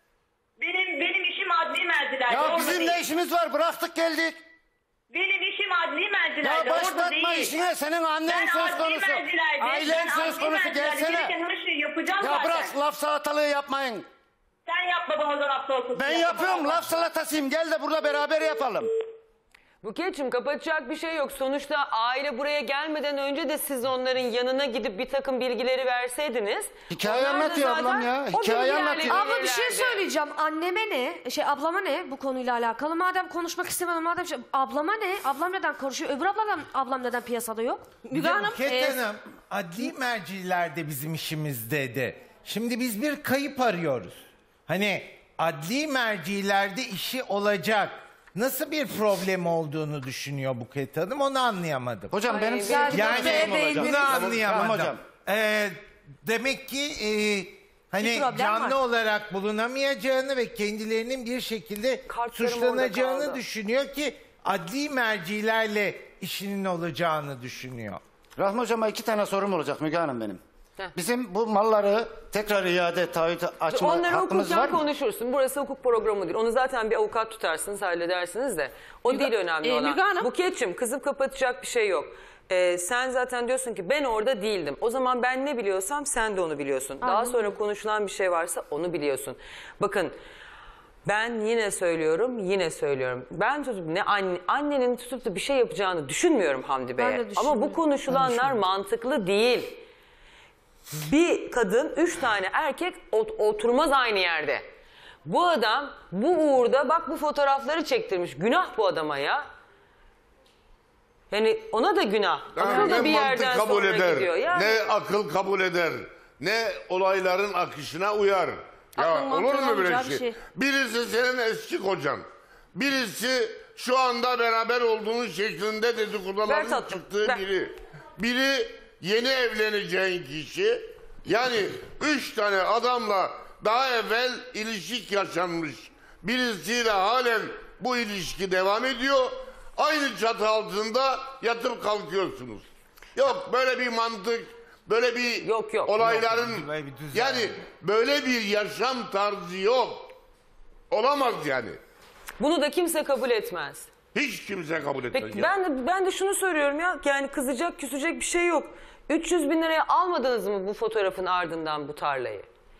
Speaker 7: Benim benim işim adli mercilerde.
Speaker 5: Ya
Speaker 7: orada
Speaker 5: bizim
Speaker 7: değil.
Speaker 5: ne işimiz var? Bıraktık geldik.
Speaker 7: Benim işim adli mercilerde.
Speaker 5: Ya
Speaker 7: orada
Speaker 5: başlatma
Speaker 7: değil.
Speaker 5: işine. Senin annen
Speaker 7: Ben
Speaker 5: söz
Speaker 7: adli
Speaker 5: konusu.
Speaker 7: mercilerde,
Speaker 5: Ailen
Speaker 7: ben
Speaker 5: söz
Speaker 7: adli
Speaker 5: konusu.
Speaker 7: mercilerde
Speaker 5: Gelsene.
Speaker 7: gereken her şeyi yapacağım
Speaker 5: Ya
Speaker 7: zaten.
Speaker 5: bırak laf salatalığı yapmayın.
Speaker 7: Sen yap babama da laf salatası.
Speaker 5: Ben yapıyorum. Laf salatasıyım. Gel de burada beraber yapalım.
Speaker 1: Buket'cim kapatacak bir şey yok. Sonuçta aile buraya gelmeden önce de siz onların yanına gidip bir takım bilgileri verseydiniz.
Speaker 5: Hikaye
Speaker 1: onlar da
Speaker 5: anlatıyor
Speaker 1: zaten
Speaker 5: ablam ya.
Speaker 1: o
Speaker 5: Hikaye
Speaker 1: bilgilerle
Speaker 5: anlatıyor.
Speaker 8: Abla bir şey
Speaker 1: gelirlerdi.
Speaker 8: söyleyeceğim. Anneme ne? Şey ablama ne bu konuyla alakalı? Madem konuşmak istemem madem şey, ablama ne? Ablam neden konuşuyor? Öbür ablam, ablam neden piyasada yok?
Speaker 18: Müge Hanım,
Speaker 13: Buket
Speaker 18: e,
Speaker 13: Hanım, adli mercilerde bizim işimizde de. Şimdi biz bir kayıp arıyoruz. Hani adli mercilerde işi olacak. Nasıl bir problem olduğunu düşünüyor Buket Hanım onu anlayamadım.
Speaker 5: Hocam benim size
Speaker 8: yani
Speaker 5: iki tane
Speaker 8: ben
Speaker 5: sorum
Speaker 8: değil,
Speaker 5: olacak.
Speaker 13: Bunu
Speaker 5: Tamam,
Speaker 13: anlayamadım.
Speaker 5: tamam hocam.
Speaker 13: Ee, demek ki e, hani
Speaker 8: Bir problem
Speaker 13: canlı
Speaker 8: var.
Speaker 13: olarak bulunamayacağını ve kendilerinin bir şekilde
Speaker 1: Kartlarım
Speaker 13: suçlanacağını
Speaker 1: orada kaldı.
Speaker 13: düşünüyor ki adli mercilerle işinin olacağını düşünüyor.
Speaker 5: Rahmi hocama iki tane sorum olacak Müge Hanım benim.
Speaker 1: Heh.
Speaker 5: Bizim bu malları tekrar iade taahhüt açma
Speaker 1: Onları
Speaker 5: hakkımız var
Speaker 1: hukuken
Speaker 5: mı?
Speaker 1: konuşursun. Burası hukuk programı değil. Onu zaten bir avukat tutarsınız, halledersiniz de. O
Speaker 18: Müge-
Speaker 1: değil önemli
Speaker 18: e,
Speaker 1: olan.
Speaker 18: Müge Hanım.
Speaker 1: Buket'cim kızıp kapatacak bir şey yok. Ee, sen zaten diyorsun ki ben orada değildim. O zaman ben ne biliyorsam sen de onu biliyorsun. Daha sonra konuşulan bir şey varsa onu biliyorsun. Bakın Ben yine söylüyorum, yine söylüyorum. Ben tutup ne anne, annenin tutup da bir şey yapacağını düşünmüyorum Hamdi
Speaker 8: Ben
Speaker 1: Bey'e.
Speaker 8: de
Speaker 1: Ama bu
Speaker 8: düşünmüyorum.
Speaker 1: konuşulanlar mantıklı değil. Bir kadın, üç tane erkek ot- oturmaz aynı yerde. Bu adam bu uğurda bak bu fotoğrafları çektirmiş. Günah bu adama ya. Yani ona da günah.
Speaker 9: Yani
Speaker 1: Akıl da
Speaker 9: ne
Speaker 1: bir yerden
Speaker 9: mantık kabul
Speaker 1: sonra
Speaker 9: eder,
Speaker 1: gidiyor. Yani,
Speaker 9: ne akıl kabul eder, ne olayların akışına uyar. Ya
Speaker 18: Aklın
Speaker 9: olur
Speaker 18: mantığın
Speaker 9: mu böyle
Speaker 18: olacağı
Speaker 9: şey?
Speaker 18: bir şey.
Speaker 9: Birisi senin eski kocan. Birisi şu anda beraber olduğunun şeklinde
Speaker 1: Ver
Speaker 9: dedikoduların
Speaker 1: tatlım,
Speaker 9: çıktığı
Speaker 1: ver.
Speaker 9: biri. Biri yeni evleneceğin kişi. Yani üç tane adamla daha evvel ilişki yaşanmış. Birisiyle halen bu ilişki devam ediyor. Aynı çatı altında yatıp kalkıyorsunuz. Yok böyle bir mantık, böyle bir
Speaker 1: yok, yok,
Speaker 9: olayların
Speaker 13: yok. Böyle bir düzen.
Speaker 9: yani böyle bir yaşam tarzı yok. Olamaz yani.
Speaker 1: bunu da kimse kabul etmez.
Speaker 9: Hiç kimse kabul etmez.
Speaker 1: Peki
Speaker 9: ya.
Speaker 1: ben de, ben de şunu söylüyorum ya. Yani kızacak, küsecek bir şey yok. üç yüz bin liraya almadınız mı bu fotoğrafın ardından bu tarlayı?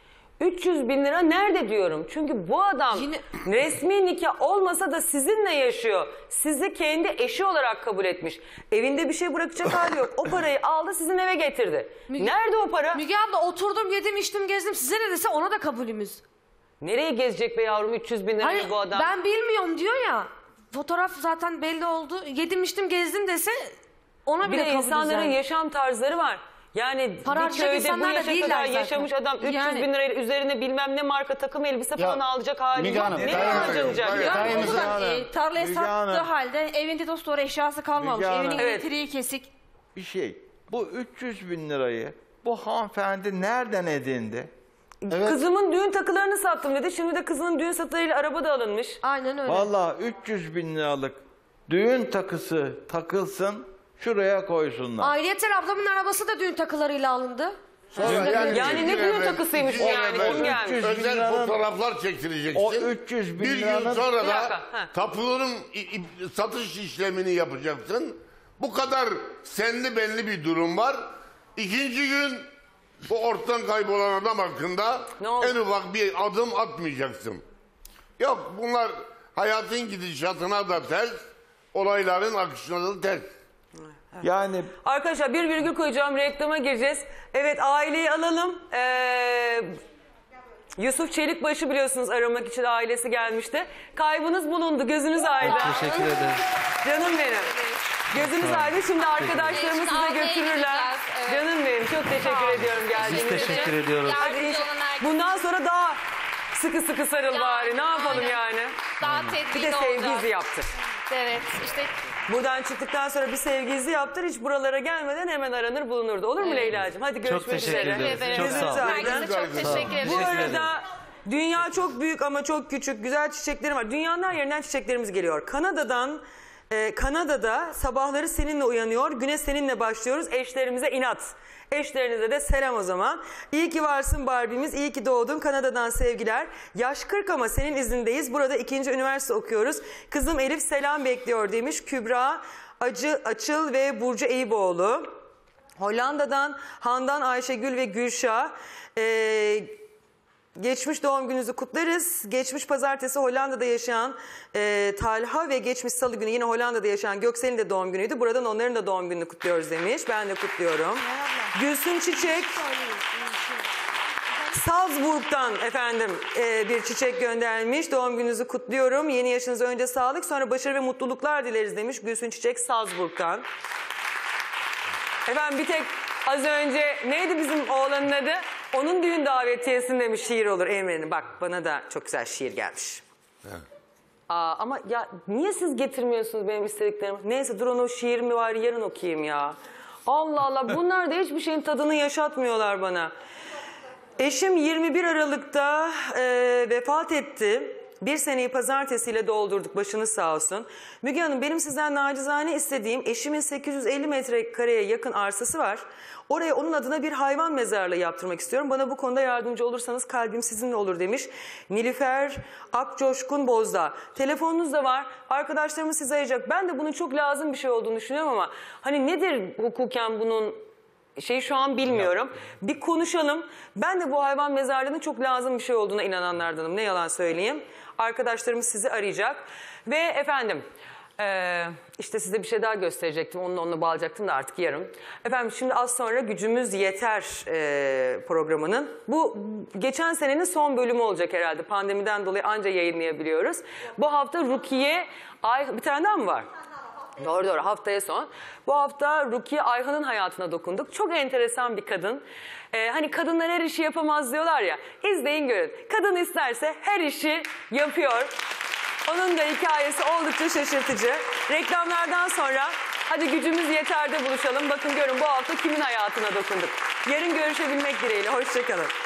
Speaker 1: üç yüz bin lira nerede diyorum? Çünkü bu adam
Speaker 8: Yine-
Speaker 1: resmi nikah olmasa da sizinle yaşıyor. Sizi kendi eşi olarak kabul etmiş. Evinde bir şey bırakacak hali yok. O parayı aldı sizin eve getirdi.
Speaker 8: Müge-
Speaker 1: Nerede o para?
Speaker 8: Müge abla oturdum, yedim, içtim, gezdim. Size ne dese ona da kabulümüz.
Speaker 1: Nereye gezecek be yavrum üç yüz bin lirayı
Speaker 8: Hayır,
Speaker 1: bu adam?
Speaker 8: ben bilmiyorum diyor ya. Fotoğraf zaten belli oldu. Yedim, içtim, gezdim dese ona
Speaker 1: Bir
Speaker 8: bile
Speaker 1: de
Speaker 8: kabulüz
Speaker 1: insanların
Speaker 8: yani.
Speaker 1: yaşam tarzları var. Yani
Speaker 8: Para
Speaker 1: bir
Speaker 8: harcayacak
Speaker 1: köyde bu
Speaker 8: insanlar da
Speaker 1: yaşa
Speaker 8: değiller
Speaker 1: kadar
Speaker 8: zaten.
Speaker 1: yaşamış adam üç yüz
Speaker 8: Yani.
Speaker 1: bin lirayla üzerine bilmem ne marka takım elbise falan alacak hali
Speaker 5: Müge
Speaker 1: yok.
Speaker 5: Hanım,
Speaker 1: Nereye
Speaker 5: dayanın.
Speaker 1: harcanacak?
Speaker 9: Hayır,
Speaker 1: ya?
Speaker 9: hayır.
Speaker 18: Yani o
Speaker 5: Müge
Speaker 18: zaman
Speaker 12: Hanım,
Speaker 18: e, tarlayı
Speaker 12: Müge
Speaker 18: sattığı
Speaker 12: Hanım.
Speaker 18: halde evinde dost doğru eşyası kalmamış.
Speaker 12: Müge Hanım.
Speaker 18: Evinin
Speaker 1: Evet.
Speaker 18: elektriği kesik.
Speaker 12: Bir şey. Bu üç yüz bin lirayı bu hanımefendi nereden edindi?
Speaker 1: Kızımın düğün takılarını sattım dedi. Şimdi de kızının düğün satılarıyla araba da alınmış.
Speaker 8: Aynen öyle.
Speaker 12: Vallahi üç yüz bin liralık düğün takısı takılsın şuraya koysunlar.
Speaker 8: Ayrıyeten ablamın arabası da düğün takılarıyla alındı.
Speaker 9: Yani,
Speaker 1: Yani ne
Speaker 9: iki
Speaker 1: düğün
Speaker 9: evvel-
Speaker 1: takısıymış
Speaker 9: iki
Speaker 1: yani,
Speaker 9: evvel
Speaker 1: kim gelmiş?
Speaker 9: Özel
Speaker 12: liranın-
Speaker 9: fotoğraflar çektireceksin.
Speaker 12: O üç yüz bin
Speaker 9: Bir gün
Speaker 12: liranın-
Speaker 9: sonra
Speaker 1: Bir
Speaker 9: da
Speaker 1: dakika, ha.
Speaker 9: tapunun i- i- satış işlemini yapacaksın. Bu kadar senli benli bir durum var. İkinci gün bu ortadan kaybolan adam hakkında
Speaker 1: Ne oldu?
Speaker 9: en ufak bir adım atmayacaksın. Yok bunlar hayatın gidişatına da ters, olayların akışına da ters.
Speaker 12: Yani
Speaker 1: Arkadaşlar bir virgül koyacağım, reklama gireceğiz. Evet, aileyi alalım. Ee, Yusuf Çelikbaş'ı biliyorsunuz aramak için ailesi gelmişti. Kaybınız bulundu, gözünüz aydın.
Speaker 2: Teşekkür ederim.
Speaker 1: Canım benim. Gözünüz aydın. Şimdi arkadaşlarımı
Speaker 3: Şimdi
Speaker 1: size
Speaker 3: almaya
Speaker 1: götürürler.
Speaker 3: gideceğiz, evet.
Speaker 1: Canım benim, çok teşekkür ediyorum geldiğiniz
Speaker 2: Biz
Speaker 1: için.
Speaker 2: teşekkür ediyoruz.
Speaker 1: Hadi
Speaker 3: Yardımcı
Speaker 1: inşallah.
Speaker 3: olan herkes.
Speaker 1: Bundan sonra daha sıkı sıkı sarıl
Speaker 3: Yani,
Speaker 1: bari. Ne yapalım
Speaker 3: aynen.
Speaker 1: yani?
Speaker 3: Daha
Speaker 1: Bir
Speaker 3: tedbirli
Speaker 1: de sevgi
Speaker 3: olacağız.
Speaker 1: izi yaptır.
Speaker 3: Evet işte
Speaker 1: Buradan çıktıktan sonra bir sevgi izi yaptır. Hiç buralara gelmeden hemen aranır bulunurdu. Olur mu
Speaker 3: Evet.
Speaker 1: Leyla'cığım? Hadi görüşmek
Speaker 2: teşekkür
Speaker 1: üzere.
Speaker 2: ederiz.
Speaker 3: Evet.
Speaker 2: Çok sağ olun.
Speaker 3: herkese çok teşekkür ederim.
Speaker 1: Bu arada dünya çok büyük ama çok küçük. Güzel çiçekleri var. Dünyanın her yerinden çiçeklerimiz geliyor. Kanada'dan e, Kanada'da sabahları seninle uyanıyor. Güne seninle başlıyoruz. Eşlerimize inat. Eşlerinize de selam o zaman. İyi ki varsın Barbie'miz. İyi ki doğdun. Kanada'dan sevgiler. Yaş kırk ama senin izindeyiz. Burada ikinci üniversite okuyoruz. Kızım Elif selam bekliyor demiş. Kübra Acı Açıl ve Burcu Eyüboğlu. Hollanda'dan Handan Ayşegül ve Gülşah. Ee, geçmiş doğum gününüzü kutlarız. Geçmiş pazartesi Hollanda'da yaşayan e, Talha ve geçmiş salı günü yine Hollanda'da yaşayan Göksel'in de doğum günüydü. Buradan onların da doğum gününü kutluyoruz demiş. Ben de kutluyorum. Gülsüm Çiçek Salzburg'dan efendim e, bir çiçek göndermiş. Doğum gününüzü kutluyorum. Yeni yaşınıza önce sağlık, sonra başarı ve mutluluklar dileriz demiş Gülsüm Çiçek Salzburg'dan. Efendim bir tek az önce neydi bizim oğlanın adı? Onun düğün davetiyesinde mi şiir olur Emre'nin? Bak bana da çok güzel şiir gelmiş. Aa, ama ya niye siz getirmiyorsunuz benim istediklerimi? Neyse dur onu şiir mi var yarın okuyayım ya. Allah Allah bunlar da hiçbir şeyin tadını yaşatmıyorlar bana. Eşim yirmi bir Aralık'ta e, vefat etti. Bir seneyi pazartesiyle doldurduk, başınız sağ olsun. Müge Hanım benim sizden nacizane istediğim, eşimin sekiz yüz elli metrekareye yakın arsası var. Oraya onun adına bir hayvan mezarlığı yaptırmak istiyorum. Bana bu konuda yardımcı olursanız kalbim sizinle olur demiş. Nilüfer Akcoşkun Bozdağ. Telefonunuz da var. Arkadaşlarımız size arayacak. Ben de bunun çok lazım bir şey olduğunu düşünüyorum ama hani nedir hukuken bunun şeyi şu an bilmiyorum. Bir konuşalım. Ben de bu hayvan mezarlığının çok lazım bir şey olduğuna inananlardanım. Ne yalan söyleyeyim. Arkadaşlarımız sizi arayacak. Ve efendim e, işte size bir şey daha gösterecektim. Onunla onu bağlayacaktım da artık yarın. Efendim şimdi az sonra Gücümüz Yeter e, programının. Bu geçen senenin son bölümü olacak herhalde. Pandemiden dolayı anca yayınlayabiliyoruz. Bu hafta Rukiye Ay bir tane daha mı var? Doğru doğru haftaya son. Bu hafta Rukiye Ayhan'ın hayatına dokunduk. Çok enteresan bir kadın. Ee, hani kadınlar her işi yapamaz diyorlar ya. İzleyin görün. Kadın isterse her işi yapıyor. Onun da hikayesi oldukça şaşırtıcı. Reklamlardan sonra hadi Gücümüz Yeter'de buluşalım. Bakın görün bu hafta kimin hayatına dokunduk. Yarın görüşebilmek dileğiyle. Hoşçakalın.